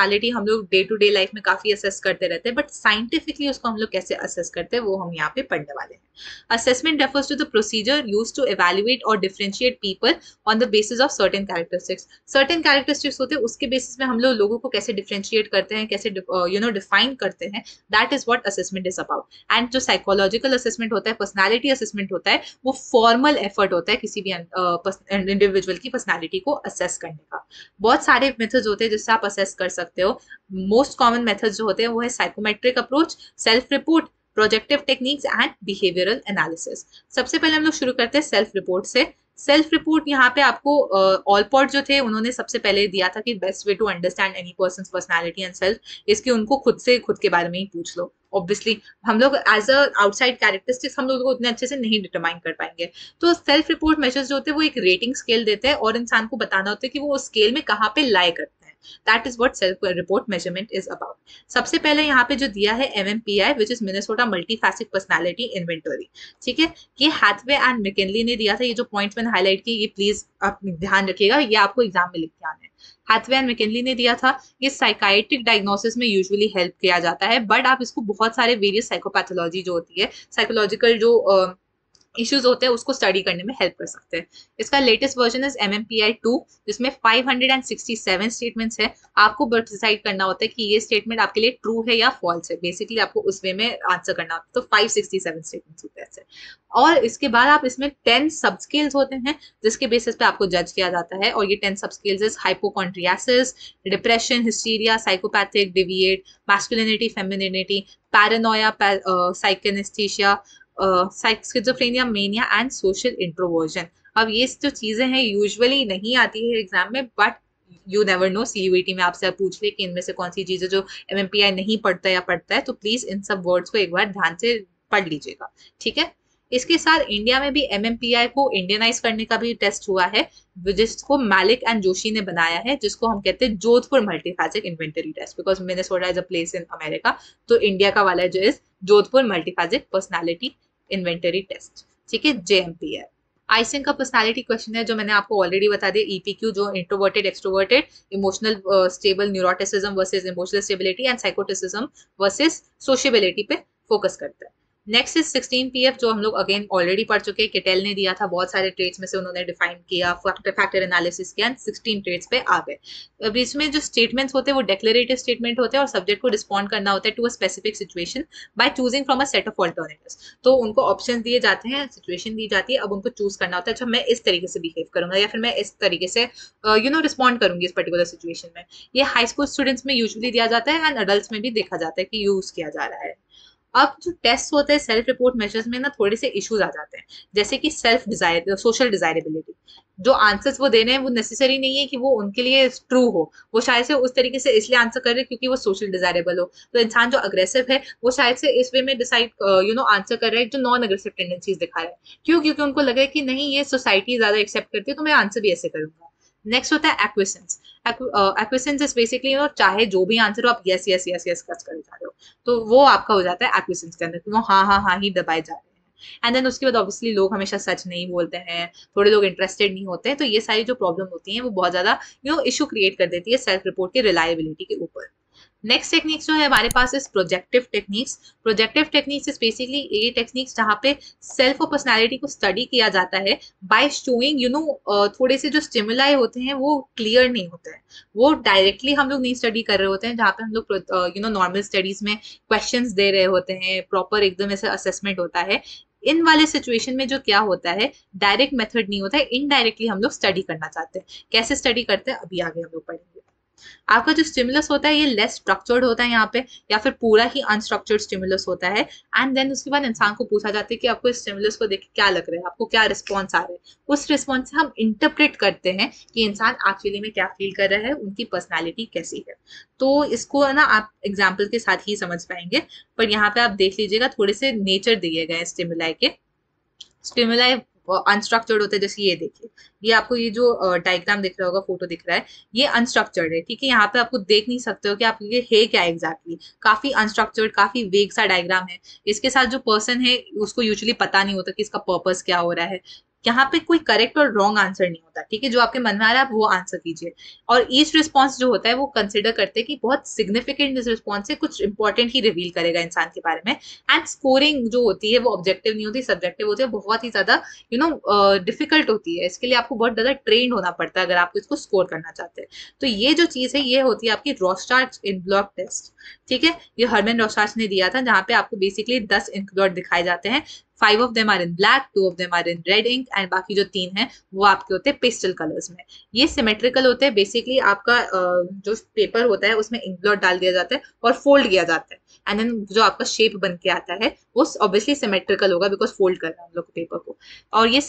लोग डे टू डे लाइफ में काफी असेस करते रहते हैं, बट साइंटिफिकली उसको हम लोग कैसे असेस करते हैं वो हम यहाँ पे पढ़ने वाले हैं। Assessment refers to the procedure used to evaluate और differentiate people on the basis of certain characteristics. Certain characteristics होते हैं, उसके बेसिस में हम लोगों को कैसे डिफरेंशिएट करते हैं, कैसे डिफाइन करते हैं, that is what assessment is about. And जो साइकोलॉजिकल असेसमेंट होता है, पर्सनैलिटी असेसमेंट होता है, वो फॉर्मल एफर्ट होता है किसी भी इंडिविजुअल की पर्सनैलिटी को असेस करने का। बहुत सारे मेथड्स होते हैं जिससे आप असेस कर सकते हो। मोस्ट कॉमन मेथड्स जो होते हैं वो है psychometric approach, self report, projective techniques and behavioural analysis. सबसे पहले हम लोग शुरू करते हैं सेल्फ रिपोर्ट से। सेल्फ रिपोर्ट यहाँ पे आपको ऑलपॉट जो थे उन्होंने सबसे पहले दिया था कि best way to understand any person's personality and self, इसके उनको खुद के बारे में ही पूछ लो। ऑब्वियसली हम लोग एज अ आउटसाइड कैरेक्टरिस्टिक्स हम लोग को उतने अच्छे से नहीं डिटरमाइन कर पाएंगे। तो सेल्फ रिपोर्ट मेजर्स जो होते हैं वो एक रेटिंग स्केल देते हैं और इंसान को बताना होता है कि वो उस स्केल में कहाँ पे लाई करते हैं। That is what self report measurement is about. सबसे पहले यहाँ पे जो दिया है MMPI which is Minnesota multiphasic personality inventory. ठीक है, ये हैथवे एंड मैकिन्ले ने दिया था। ये जो पॉइंट्स मैंने हाईलाइट किए ये प्लीज आप ध्यान रखिएगा, ये आपको एग्जाम में लिख के आना है। हैथवे एंड मैकिन्ले ने दिया था। ये साइकाइट्रिक डायग्नोसिस में यूजुअली हेल्प किया जाता है, बट आप इसको बहुत सारे वेरियस साइकोपैथोलॉजी जो होती है, साइकोलॉजिकल जो इश्यूज होते हैं उसको स्टडी करने में हेल्प कर सकते हैं। इसका लेटेस्ट वर्जन इज MMPI 2 जिसमें 567 स्टेटमेंट्स है। आपको डिसाइड करना होता है कि ये स्टेटमेंट आपके लिए ट्रू है या फॉल्स है, बेसिकली आपको उस वे में आंसर करना होता है। तो 567 स्टेटमेंट्स होते हैं ऐसे। और इसके बाद आप इसमें 10 सब स्केल्स होते हैं जिसके बेसिस पे आपको जज किया जाता है, और ये 10 सब scales is hypochondriasis, depression, hysteria, psychopathic, deviate, masculinity, femininity, paranoia, साइकोनेस्थीसिया, schizophrenia, mania and social introversion. अब ये जो चीजें हैं यूजुअली नहीं आती है एग्जाम में, but you never know, CUET में आपसे पूछ ले कि इनमें से कौन सी चीजें जो MMPI नहीं पढ़ता या पढ़ता है, तो प्लीज इन सब वर्ड्स को एक बार ध्यान से पढ़ लीजिएगा। ठीक है, इसके साथ इंडिया में भी MMPI को इंडियनाइज करने का भी टेस्ट हुआ है जिसको मैलिक एंड जोशी ने बनाया है, जिसको हम कहते हैं Jodhpur multiphasic inventory test, because Minnesota is a place in America. तो इंडिया का वाला जो is Jodhpur multiphasic personality inventory test. ठीक है, JMPI। आइसेंक का पर्सनालिटी क्वेश्चन है जो मैंने आपको ऑलरेडी बता दिया, EPQ, जो introverted, extroverted, emotional stable, neuroticism versus emotional stability and psychoticism versus sociability पे फोकस करता है। नेक्स्ट इज 16PF जो हम लोग अगेन ऑलरेडी पढ़ चुके हैं, किटेल ने दिया था। बहुत सारे ट्रेट्स में से उन्होंने डिफाइन किया, फैक्टर एनालिसिस किया, 16 ट्रेट्स पे आ गए। अब इसमें जो स्टेटमेंट्स होते हैं वो डेक्लेरेटिव स्टेटमेंट होते हैं और सब्जेक्ट को रिस्पॉन्ड करना होता है to a specific situation by choosing from a set of alternatives. तो उनको ऑप्शन दिए जाते हैं, सिचुएशन दी जाती है, अब उनको चूज करना होता है, अच्छा मैं इस तरीके से बिहेव करूंगा या फिर मैं इस तरीके से रिस्पॉन्ड करूंगी इस पर्टिकुलर सिचुएशन में। ये हाई स्कूल स्टूडेंट्स में यूजुअली दिया जाता है एंड अडल्ट में भी देखा जाता है कि यूज किया जा रहा है। अब जो टेस्ट होते हैं सेल्फ रिपोर्ट मेजर्स में ना थोड़े से इश्यूज आ जाते हैं, जैसे कि सोशल डिजायरेबिलिटी। जो आंसर्स वो दे रहे हैं वो नेसेसरी नहीं है कि वो उनके लिए ट्रू हो, वो शायद से उस तरीके से इसलिए आंसर कर रहे हैं क्योंकि वो सोशल डिजायरेबल हो। तो इंसान जो अग्रेसिव है वो शायद से इस वे में डिसाइड आंसर कर रहा है जो नॉन अग्रेसिव टेंडेंसीज दिखा रहा है। क्यों? क्योंकि उनको लग रहा है कि नहीं ये सोसाइटी ज्यादा एक्सेप्ट करती है तो मैं आंसर भी ऐसे करूंगा। नेक्स्ट होता है एक्विसेंस। एक्विसेंस इज बेसिकली चाहे जो भी आंसर हो आप यस यस यस यस कर जा रहे हो, तो वो आपका हो जाता है एक्विसेंस के अंदर कि वो हाँ हाँ हाँ ही दबाए जा रहे हैं। एंड देन उसके बाद ऑब्वियसली लोग हमेशा सच नहीं बोलते हैं, थोड़े लोग इंटरेस्टेड नहीं होते हैं, तो ये सारी जो प्रॉब्लम होती है वो बहुत ज्यादा इशू क्रिएट कर देती है सेल्फ रिपोर्ट की रिलायबिलिटी के ऊपर। नेक्स्ट टेक्निक्स जो है हमारे पास इस projective techniques. Projective techniques is basically ये टेक्निक्स जहाँ पे सेल्फ और पर्सनैलिटी को स्टडी किया जाता है बाय शोइंग थोड़े से जो स्टिमुलाई होते हैं वो क्लियर नहीं होते हैं, वो डायरेक्टली हम लोग नहीं स्टडी कर रहे होते हैं, जहाँ पे हम लोग नॉर्मल स्टडीज में क्वेश्चंस दे रहे होते हैं, प्रॉपर एकदम ऐसे असेसमेंट होता है। इन वाले सिचुएशन में जो क्या होता है, डायरेक्ट मेथड नहीं होता है, इनडायरेक्टली हम लोग स्टडी करना चाहते हैं। कैसे स्टडी करते हैं अभी आगे हम लोग पढ़ेंगे। आपका जो स्टिमुलस होता है ये लेस स्ट्रक्चर्ड होता है यहाँ पे, या फिर पूरा ही अनस्ट्रक्चर्ड स्टिमुलस होता है। एंड देन उसके बाद इंसान को पूछा जाता है कि आपको इस स्टिमुलस को देख के क्या लग रहा है, आपको क्या रिस्पॉन्स आ रहा है। उस रिस्पॉन्स से हम इंटरप्रेट करते हैं कि इंसान एक्चुअली में क्या फील कर रहा है, उनकी पर्सनैलिटी कैसी है। तो इसको ना आप एग्जाम्पल के साथ ही समझ पाएंगे, पर यहाँ पे आप देख लीजिएगा थोड़े से नेचर दिए गए स्टिमुलाई के। स्टिमुलाई अनस्ट्रक्चर्ड होते हैं, जैसे ये देखिए, ये आपको ये जो डायग्राम दिख रहा होगा, फोटो दिख रहा है, ये अनस्ट्रक्चर्ड है, ठीक है। यहाँ पे आपको देख नहीं सकते हो कि आप ये है क्या एग्जैक्टली, काफी अनस्ट्रक्चर्ड, काफी वेग सा डायग्राम है। इसके साथ जो पर्सन है उसको यूजुअली पता नहीं होता कि इसका पर्पस क्या हो रहा है। यहाँ पे कोई करेक्ट और रॉन्ग आंसर नहीं होता, ठीक है। जो आपके मन में आ रहा है आप वो आंसर कीजिए। और ईच रिस्पॉन्स जो होता है वो कंसिडर करते हैं कि बहुत सिग्निफिकेंट इस रिस्पॉन्स से कुछ इंपॉर्टेंट ही रिवील करेगा इंसान के बारे में। एंड स्कोरिंग जो होती है वो ऑब्जेक्टिव नहीं होती, सब्जेक्टिव होती है, बहुत ही ज्यादा डिफिकल्ट होती है। इसके लिए आपको बहुत ज्यादा ट्रेन होना पड़ता है अगर आप इसको स्कोर करना चाहते हैं। तो ये जो चीज है ये होती है आपकी रॉस्टार्च इन ब्लॉक टेस्ट, ठीक है। ये हरमन रॉस्टार्च ने दिया था, जहाँ पे आपको बेसिकली 10 इंक ब्लॉट दिखाए जाते हैं। 5 of them are in black, 2 of them are in red ink, and बाकी जो 3 है वो आपके होते हैं पेस्टल कलर्स में। ये सिमेट्रिकल होते हैं, बेसिकली आपका जो पेपर होता है उसमें इंक ब्लॉट डाल दिया जाता है और फोल्ड किया जाता है। एंड देन जो आपका शेप बन के आता है वो ऑब्वियसली सिमेट्रिकल होगा बिकॉज फोल्ड कर रहे हैं हम लोग पेपर को। और ये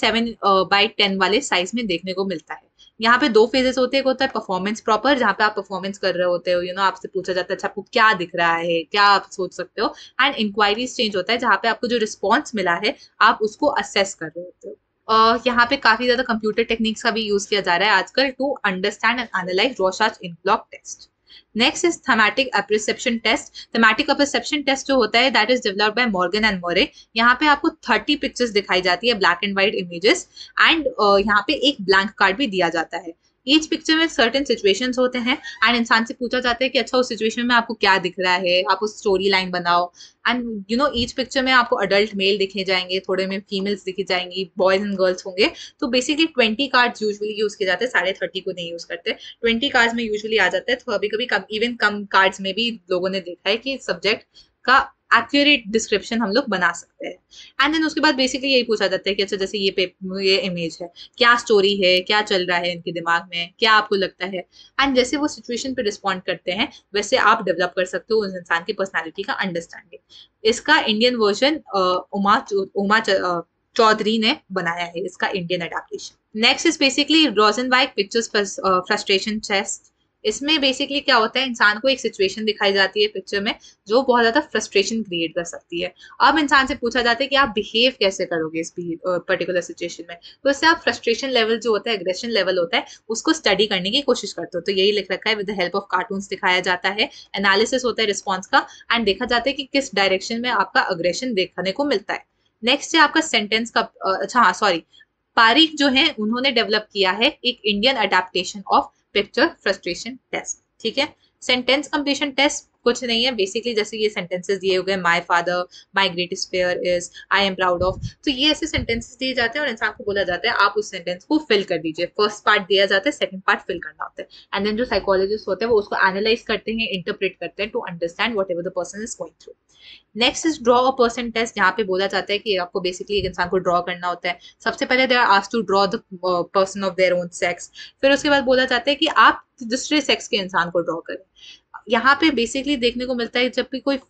7/10 वाले साइज में देखने को मिलता है। यहाँ पे 2 फेजेस होते हैं, एक होता है परफॉर्मेंस प्रॉपर, जहाँ पे आप परफॉर्मेंस कर रहे होते हो, आपसे पूछा जाता है अच्छा आपको क्या दिख रहा है, क्या आप सोच सकते हो। एंड इंक्वायरी चेंज होता है, जहाँ पे आपको जो रिस्पॉन्स मिला है आप उसको असेस कर रहे होते हो। यहाँ पे काफी ज्यादा कंप्यूटर टेक्निक्स का भी यूज किया जा रहा है आजकल to understand and analyse Rorschach inkblot test. Next is thematic apperception test. Thematic apperception test जो होता है that is developed by Morgan and Murray. यहाँ पे आपको 30 पिक्चर्स दिखाई जाती है, black and white images, and यहाँ पे एक ब्लैंक कार्ड भी दिया जाता है। ईच पिक्चर में सर्टेन सिचुएशंस होते हैं एंड इंसान से पूछा जाता है कि अच्छा उस सिचुएशन में आपको क्या दिख रहा है, आप उस स्टोरी लाइन बनाओ। एंड ईच पिक्चर में आपको अडल्ट मेल दिखे जाएंगे, थोड़े में फीमेल्स दिखी जाएंगी, बॉयज एंड गर्ल्स होंगे। तो बेसिकली 20 कार्ड्स यूजुअली यूज किए जाते हैं, 30.5 को नहीं यूज करते, 20 कार्ड्स में यूजुअली आ जाता है। तो कभी कभी इवन कम कार्ड्स में भी लोगों ने देखा है कि सब्जेक्ट का एक्यूरेट डिस्क्रिप्शन हम लोग बना सकते हैं। एंड देन उसके बाद बेसिकली यही पूछा जाता है कि अच्छा जैसे ये इमेज है, क्या स्टोरी है, क्या चल रहा है इनके दिमाग में, क्या आपको लगता है। एंड जैसे वो सिचुएशन पे रिस्पॉन्ड करते हैं वैसे आप डेवलप कर सकते हो उस इंसान की पर्सनैलिटी का अंडरस्टैंडिंग। इसका इंडियन वर्जन उमा चौधरी ने बनाया है, इसका Indian adaptation. Next is basically Rosenzweig pictures frustration test. इसमें बेसिकली क्या होता है, इंसान को एक सिचुएशन दिखाई जाती है पिक्चर में जो बहुत ज्यादा फ्रस्ट्रेशन क्रिएट कर सकती है। अब इंसान से पूछा जाता है कि आप बिहेव कैसे करोगे इस पर्टिकुलर सिचुएशन में। तो इससे आप फ्रस्ट्रेशन लेवल जो होता है, एग्रेशन लेवल होता है, उसको स्टडी करने की कोशिश करते हो। तो यही लिख रखा है, with the help of cartoons दिखाया जाता है, एनालिसिस होता है रिस्पॉन्स का, एंड देखा जाता है कि किस डायरेक्शन में आपका अग्रेशन देखने को मिलता है। नेक्स्ट है आपका सेंटेंस का, अच्छा हाँ सॉरी, पारिक जो है उन्होंने डेवलप किया है एक Indian adaptation of picture frustration test, ठीक है। सेंटेंस कंप्लीशन टेस्ट कुछ नहीं है, बेसिकली जैसे ये सेंटेंसेस दिए हुए, my father, my greatest fear is, I am proud of. तो ये ऐसे सेंटेंसेस दिए जाते हैं और इंसान को बोला जाता है आप उस सेंटेंस को फिल कर दीजिए। फर्स्ट पार्ट दिया जाता है, सेकंड पार्ट फिल करना होता है। एंड देन जो साइकोलॉजिस्ट होते हैं वो उसको एनालाइज करते हैं, इंटरप्रेट करते हैं to understand whatever the person is going through. Next is draw a person test. यहाँ पे बोला जाता है कि आपको बेसिकली एक इंसान को ड्रॉ करना होता है। सबसे पहले they are asked to draw the person of their own sex, फिर उसके बाद बोला जाता है कि आप दूसरे सेक्स के इंसान को ड्रॉ करें। यहाँ पे बेसिकली देखने को मिलता है जब भी कोई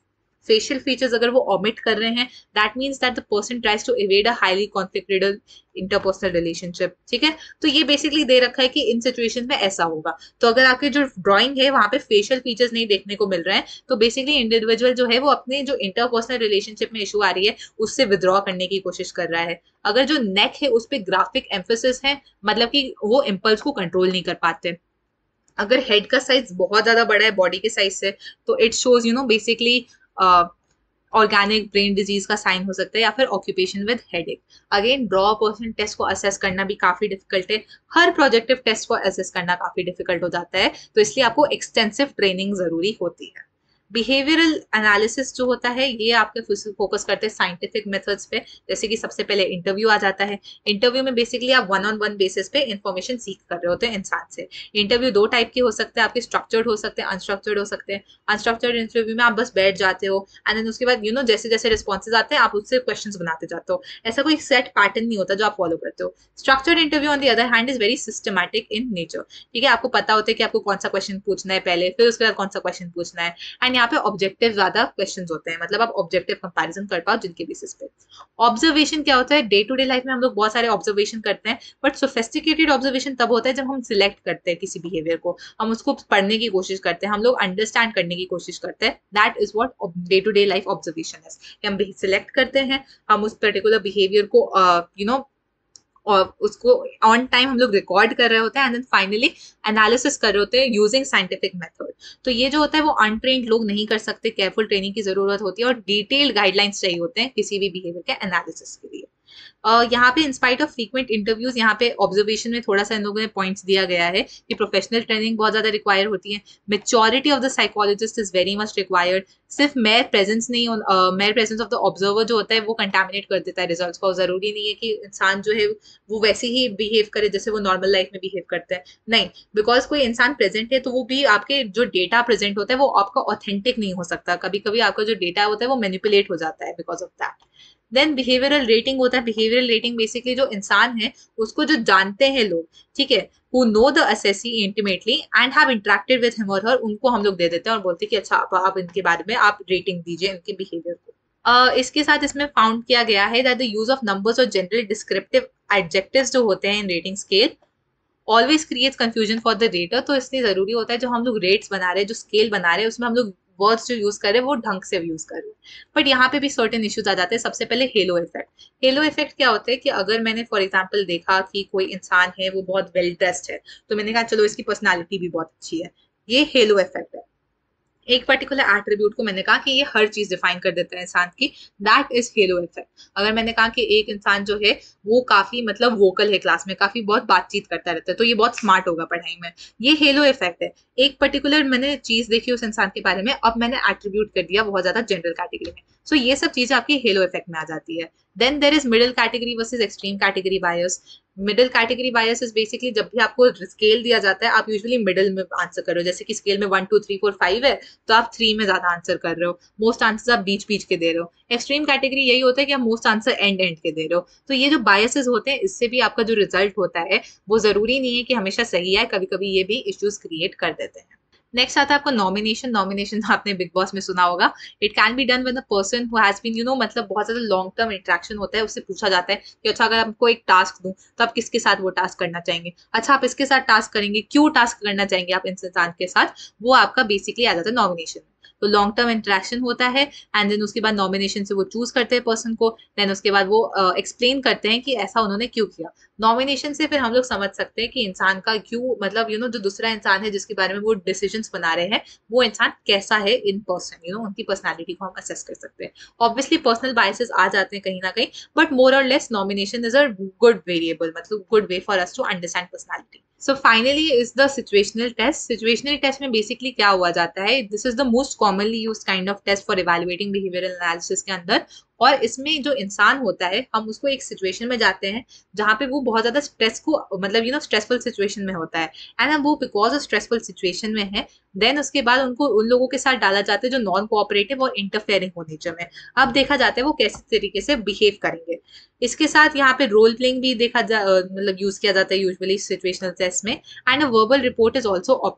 फेशियल फीचर्स अगर वो ऑमिट कर रहे हैं, that means that the person tries to avoid a highly conflicted interpersonal relationship. ठीक है, तो ये बेसिकली दे रखा है कि इन सिचुएशन में ऐसा होगा। तो अगर आपकी जो ड्राइंग है वहां पे फेशियल फीचर्स नहीं देखने को मिल रहे हैं, तो बेसिकली इंडिविजुअल जो है वो अपने जो इंटरपर्सनल रिलेशनशिप में इशू आ रही है उससे विद्रॉ करने की कोशिश कर रहा है। अगर जो नेक है उस पर ग्राफिक एम्फोसिस है, मतलब कि वो इम्पल्स को कंट्रोल नहीं कर पाते। अगर हेड का साइज बहुत ज्यादा बड़ा है बॉडी के साइज से, तो it shows basically organic brain disease का साइन हो सकता है, या फिर occupation with headache. Again draw person test को असेस करना भी काफी डिफिकल्ट है, हर प्रोजेक्टिव टेस्ट को असेस करना काफी डिफिकल्ट हो जाता है, तो इसलिए आपको एक्सटेंसिव ट्रेनिंग जरूरी होती है। बिहेवियरल एनालिसिस जो होता है ये आपके फोकस करते हैं साइंटिफिक मेथड्स पे, जैसे कि सबसे पहले इंटरव्यू आ जाता है। इंटरव्यू में बेसिकली आप वन ऑन वन बेसिस पे इंफॉर्मेशन सीख कर रहे होते हैं इंसान से। इंटरव्यू दो टाइप के हो सकते हैं आपके, स्ट्रक्चर्ड हो सकते हैं, अनस्ट्रक्चर्ड हो सकते हैं। अनस्ट्रक्चर्ड इंटरव्यू में आप बस बैठ जाते हो एंड देन उसके बाद जैसे जैसे रिस्पॉन्सेज आते हैं आप उससे क्वेश्चन बनाते जाते हो, ऐसा कोई सेट पैटर्न नहीं होता जो आप फॉलो करते हो। Structured interview on the other hand is very systematic in nature. ठीक है, आपको पता होता है कि आपको कौन सा क्वेश्चन पूछना है पहले, फिर उसके बाद कौन सा क्वेश्चन पूछना है, एंड यहाँ पे ऑब्जेक्टिव ज्यादा क्वेश्चंस होते हैं, मतलब आप ऑब्जेक्टिव कंपैरिजन कर पाओ जिनके बेसिस पे। ऑब्जर्वेशन क्या होता है, डे टू डे लाइफ में हम लोग बहुत सारे ऑब्जर्वेशन करते हैं, बट सोफिस्टिकेटेड ऑब्जर्वेशन तब होता है जब हम सिलेक्ट करते हैं किसी बिहेवियर को, हम उसको पढ़ने की कोशिश करते हैं, हम लोग अंडरस्टैंड करने की कोशिश करते हैं। That is what day to day life observation है। हम सिलेक्ट करते हैं, हम उस पर्टिकुलर बिहेवियर को और उसको ऑन टाइम हम लोग रिकॉर्ड कर रहे होते हैं, एंड देन फाइनली एनालिसिस कर रहे होते हैं यूजिंग साइंटिफिक मेथड। तो ये जो होता है वो अनट्रेन्ड लोग नहीं कर सकते, केयरफुल ट्रेनिंग की जरूरत होती है और डिटेल्ड गाइडलाइंस चाहिए होते हैं किसी भी बिहेवियर के एनालिसिस के लिए। यहाँ पे इंस्पाइट ऑफ फ्रीक्वेंट इंटरव्यूज, यहाँ पे ऑब्जर्वेशन में थोड़ा सा इन लोगों ने पॉइंट्स दिया गया है कि प्रोफेशनल ट्रेनिंग बहुत ज्यादा रिक्वायर होती है। Maturity of the psychologist is very much required. सिर्फ मेयर प्रेजेंस नहीं, mere presence of the observer जो होता है वो कंटामिनेट कर देता है रिजल्ट्स को। जरूरी नहीं है कि इंसान जो है वो वैसे ही बिहेव करे जैसे वो नॉर्मल लाइफ में बिहेव करता है, नहीं, बिकॉज कोई इंसान प्रेजेंट है तो वो भी आपके जो डेटा प्रेजेंट होता है वो आपका ऑथेंटिक नहीं हो सकता। कभी कभी आपका जो डेटा होता है वो मैनिपुलेट हो जाता है because of that. Then behavioural rating होता है। बिहेवियरल रेटिंग बेसिकली जो इंसान है उसको जो जानते हैं लोग, ठीक है, who know the assessee intimately and have interacted with him or her, उनको हम लोग दे देते हैं और बोलते हैं कि अच्छा आप इनके बारे में आप रेटिंग दीजिए इनके बिहेवियर को। इसके साथ इसमें फाउंड किया गया है that the use of numbers और जनरल डिस्क्रिप्टिव एडजेक्टिव्स जो होते हैं in rating scale always creates confusion for the rater. तो इसलिए जरूरी होता है जो हम लोग रेट्स बना रहे हैं, जो स्केल बना रहे हैं, उसमें हम लोग वर्ड्स जो यूज कर रहे हैं वो ढंग से यूज कर रहे हैं। बट यहाँ पे भी सर्टेन इश्यूज आ जाते हैं। सबसे पहले हेलो इफेक्ट। हेलो इफेक्ट क्या होता है कि अगर मैंने फॉर एग्जाम्पल देखा कि कोई इंसान है वो बहुत वेल ड्रेस्ड है, तो मैंने कहा चलो इसकी पर्सनैलिटी भी बहुत अच्छी है, ये हेलो इफेक्ट है। एक पर्टिकुलर एट्रीब्यूट को मैंने कहा कि ये हर चीज डिफाइन कर देता है इंसान की, दैट इज हेलो इफेक्ट। अगर मैंने कहा कि एक इंसान जो है वो काफी मतलब वोकल है क्लास में, काफी बहुत बातचीत करता रहता है, तो ये बहुत स्मार्ट होगा पढ़ाई में, ये हेलो इफेक्ट है। एक पर्टिकुलर मैंने चीज देखी उस इंसान के बारे में, अब मैंने एट्रीब्यूट कर दिया बहुत ज्यादा जनरल कैटेगरी में, सो ये सब चीजें आपकी हेलो इफेक्ट में आ जाती है। Then there is middle category versus extreme category bias. Middle category bias is basically जब भी आपको स्केल दिया जाता है आप यूजुअली मिडिल में आंसर कर रहे हो, जैसे कि स्केल में 1 2 3 4 5 है तो आप 3 में ज्यादा आंसर कर रहे हो, मोस्ट आंसर आप बीच बीच के दे रहे हो। एक्सट्रीम कैटेगरी यही होता है कि आप मोस्ट आंसर एंड एंड के दे रहे हो। तो ये जो बायसेस होते हैं इससे भी आपका जो रिजल्ट होता है वो जरूरी नहीं है कि हमेशा सही है, कभी कभी ये भी इश्यूज क्रिएट कर देते हैं। नेक्स्ट आता है आपको नॉमिनेशन। नॉमिनेशन आपने बिग बॉस में सुना होगा। It can be done with a person who has been मतलब बहुत ज्यादा लॉन्ग टर्म इंटरेक्शन होता है, उससे पूछा जाता है कि अच्छा अगर आपको एक टास्क दूं तो आप किसके साथ वो टास्क करना चाहेंगे, अच्छा आप इसके साथ टास्क करेंगे, क्यों टास्क करना चाहेंगे आप इस इंसान के साथ, वो आपका बेसिकली आ जाता है नॉमिनेशन। तो लॉन्ग टर्म इंटरेक्शन होता है एंड देन उसके बाद नॉमिनेशन से वो चूज करते हैं पर्सन को, देन उसके बाद वो एक्सप्लेन करते हैं कि ऐसा उन्होंने क्यों किया। नॉमिनेशन से फिर हम लोग समझ सकते हैं कि इंसान का क्यों मतलब जो दूसरा इंसान है जिसके बारे में वो डिसीजंस बना रहे हैं वो इंसान कैसा है इन पर्सन, उनकी पर्सनैलिटी को हम असेस कर सकते हैं। ऑब्वियसली पर्सनल बायसेस आ जाते हैं कहीं ना कहीं, बट मोर और less nomination is a good variable, मतलब good way for us to understand personality. So finally is the situational test. Situational test में बेसिकली क्या हुआ जाता है, this is the most commonly use kind of test for evaluating behavioural analysis के अंदर। और इसमें जो इंसान होता है हम उसको एक सिचुएशन में जाते हैं जहाँ पे वो बहुत ज्यादा स्ट्रेस को मतलब स्ट्रेसफुल सिचुएशन में होता है एंड वो बिकॉज ऑफ स्ट्रेसफुल सिचुएशन में है, देन उसके बाद उनको उन लोगों के साथ डाला जाता है जो नॉन कोऑपरेटिव और इंटरफेयरिंग हो नेचर में। अब देखा जाता है वो कैसे तरीके से बिहेव करेंगे। इसके साथ यहाँ पे रोल प्लेइंग भी मतलब यूज किया जाता है यूजुअली सिचुएशनल टेस्ट में, and a verbal report is also obtained.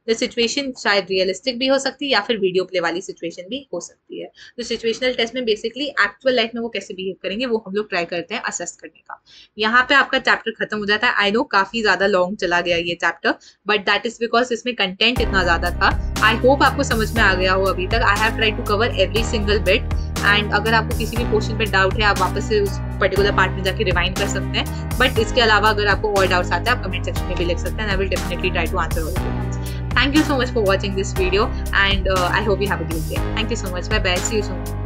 The situation शायद रियलिस्टिक भी हो सकती है या फिर वीडियो प्ले वाली सिचुएशन भी हो सकती है। तो सिचुएशनल टेस्ट में बेसिकली एक्चुअल लाइफ में वो कैसे बिहेव करेंगे वो हम लोग ट्राई करते हैं असेस करने का। यहाँ पे आपका चैप्टर खत्म हो जाता है। आई नो काफी ज्यादा लॉन्ग चला गया ये chapter, but that is because इसमें कंटेंट इतना ज्यादा था। आई होप आपको समझ में आ गया हो अभी तक। I have try to cover every single bit, and अगर आपको किसी भी पोर्शन पे डाउट है आप वापस से उस पर्टिकुलर पार्ट में जाके रिवाइंड कर सकते हैं। बट इसके अलावा अगर आपको और डाउट्स आते हैं आप कमेंट सेक्शन में भी लिख सकते हैं। I will definitely try to answer all your doubts. Thank you so much for watching this video, and I hope you have a great day. Thank you so much. Bye bye. See you soon.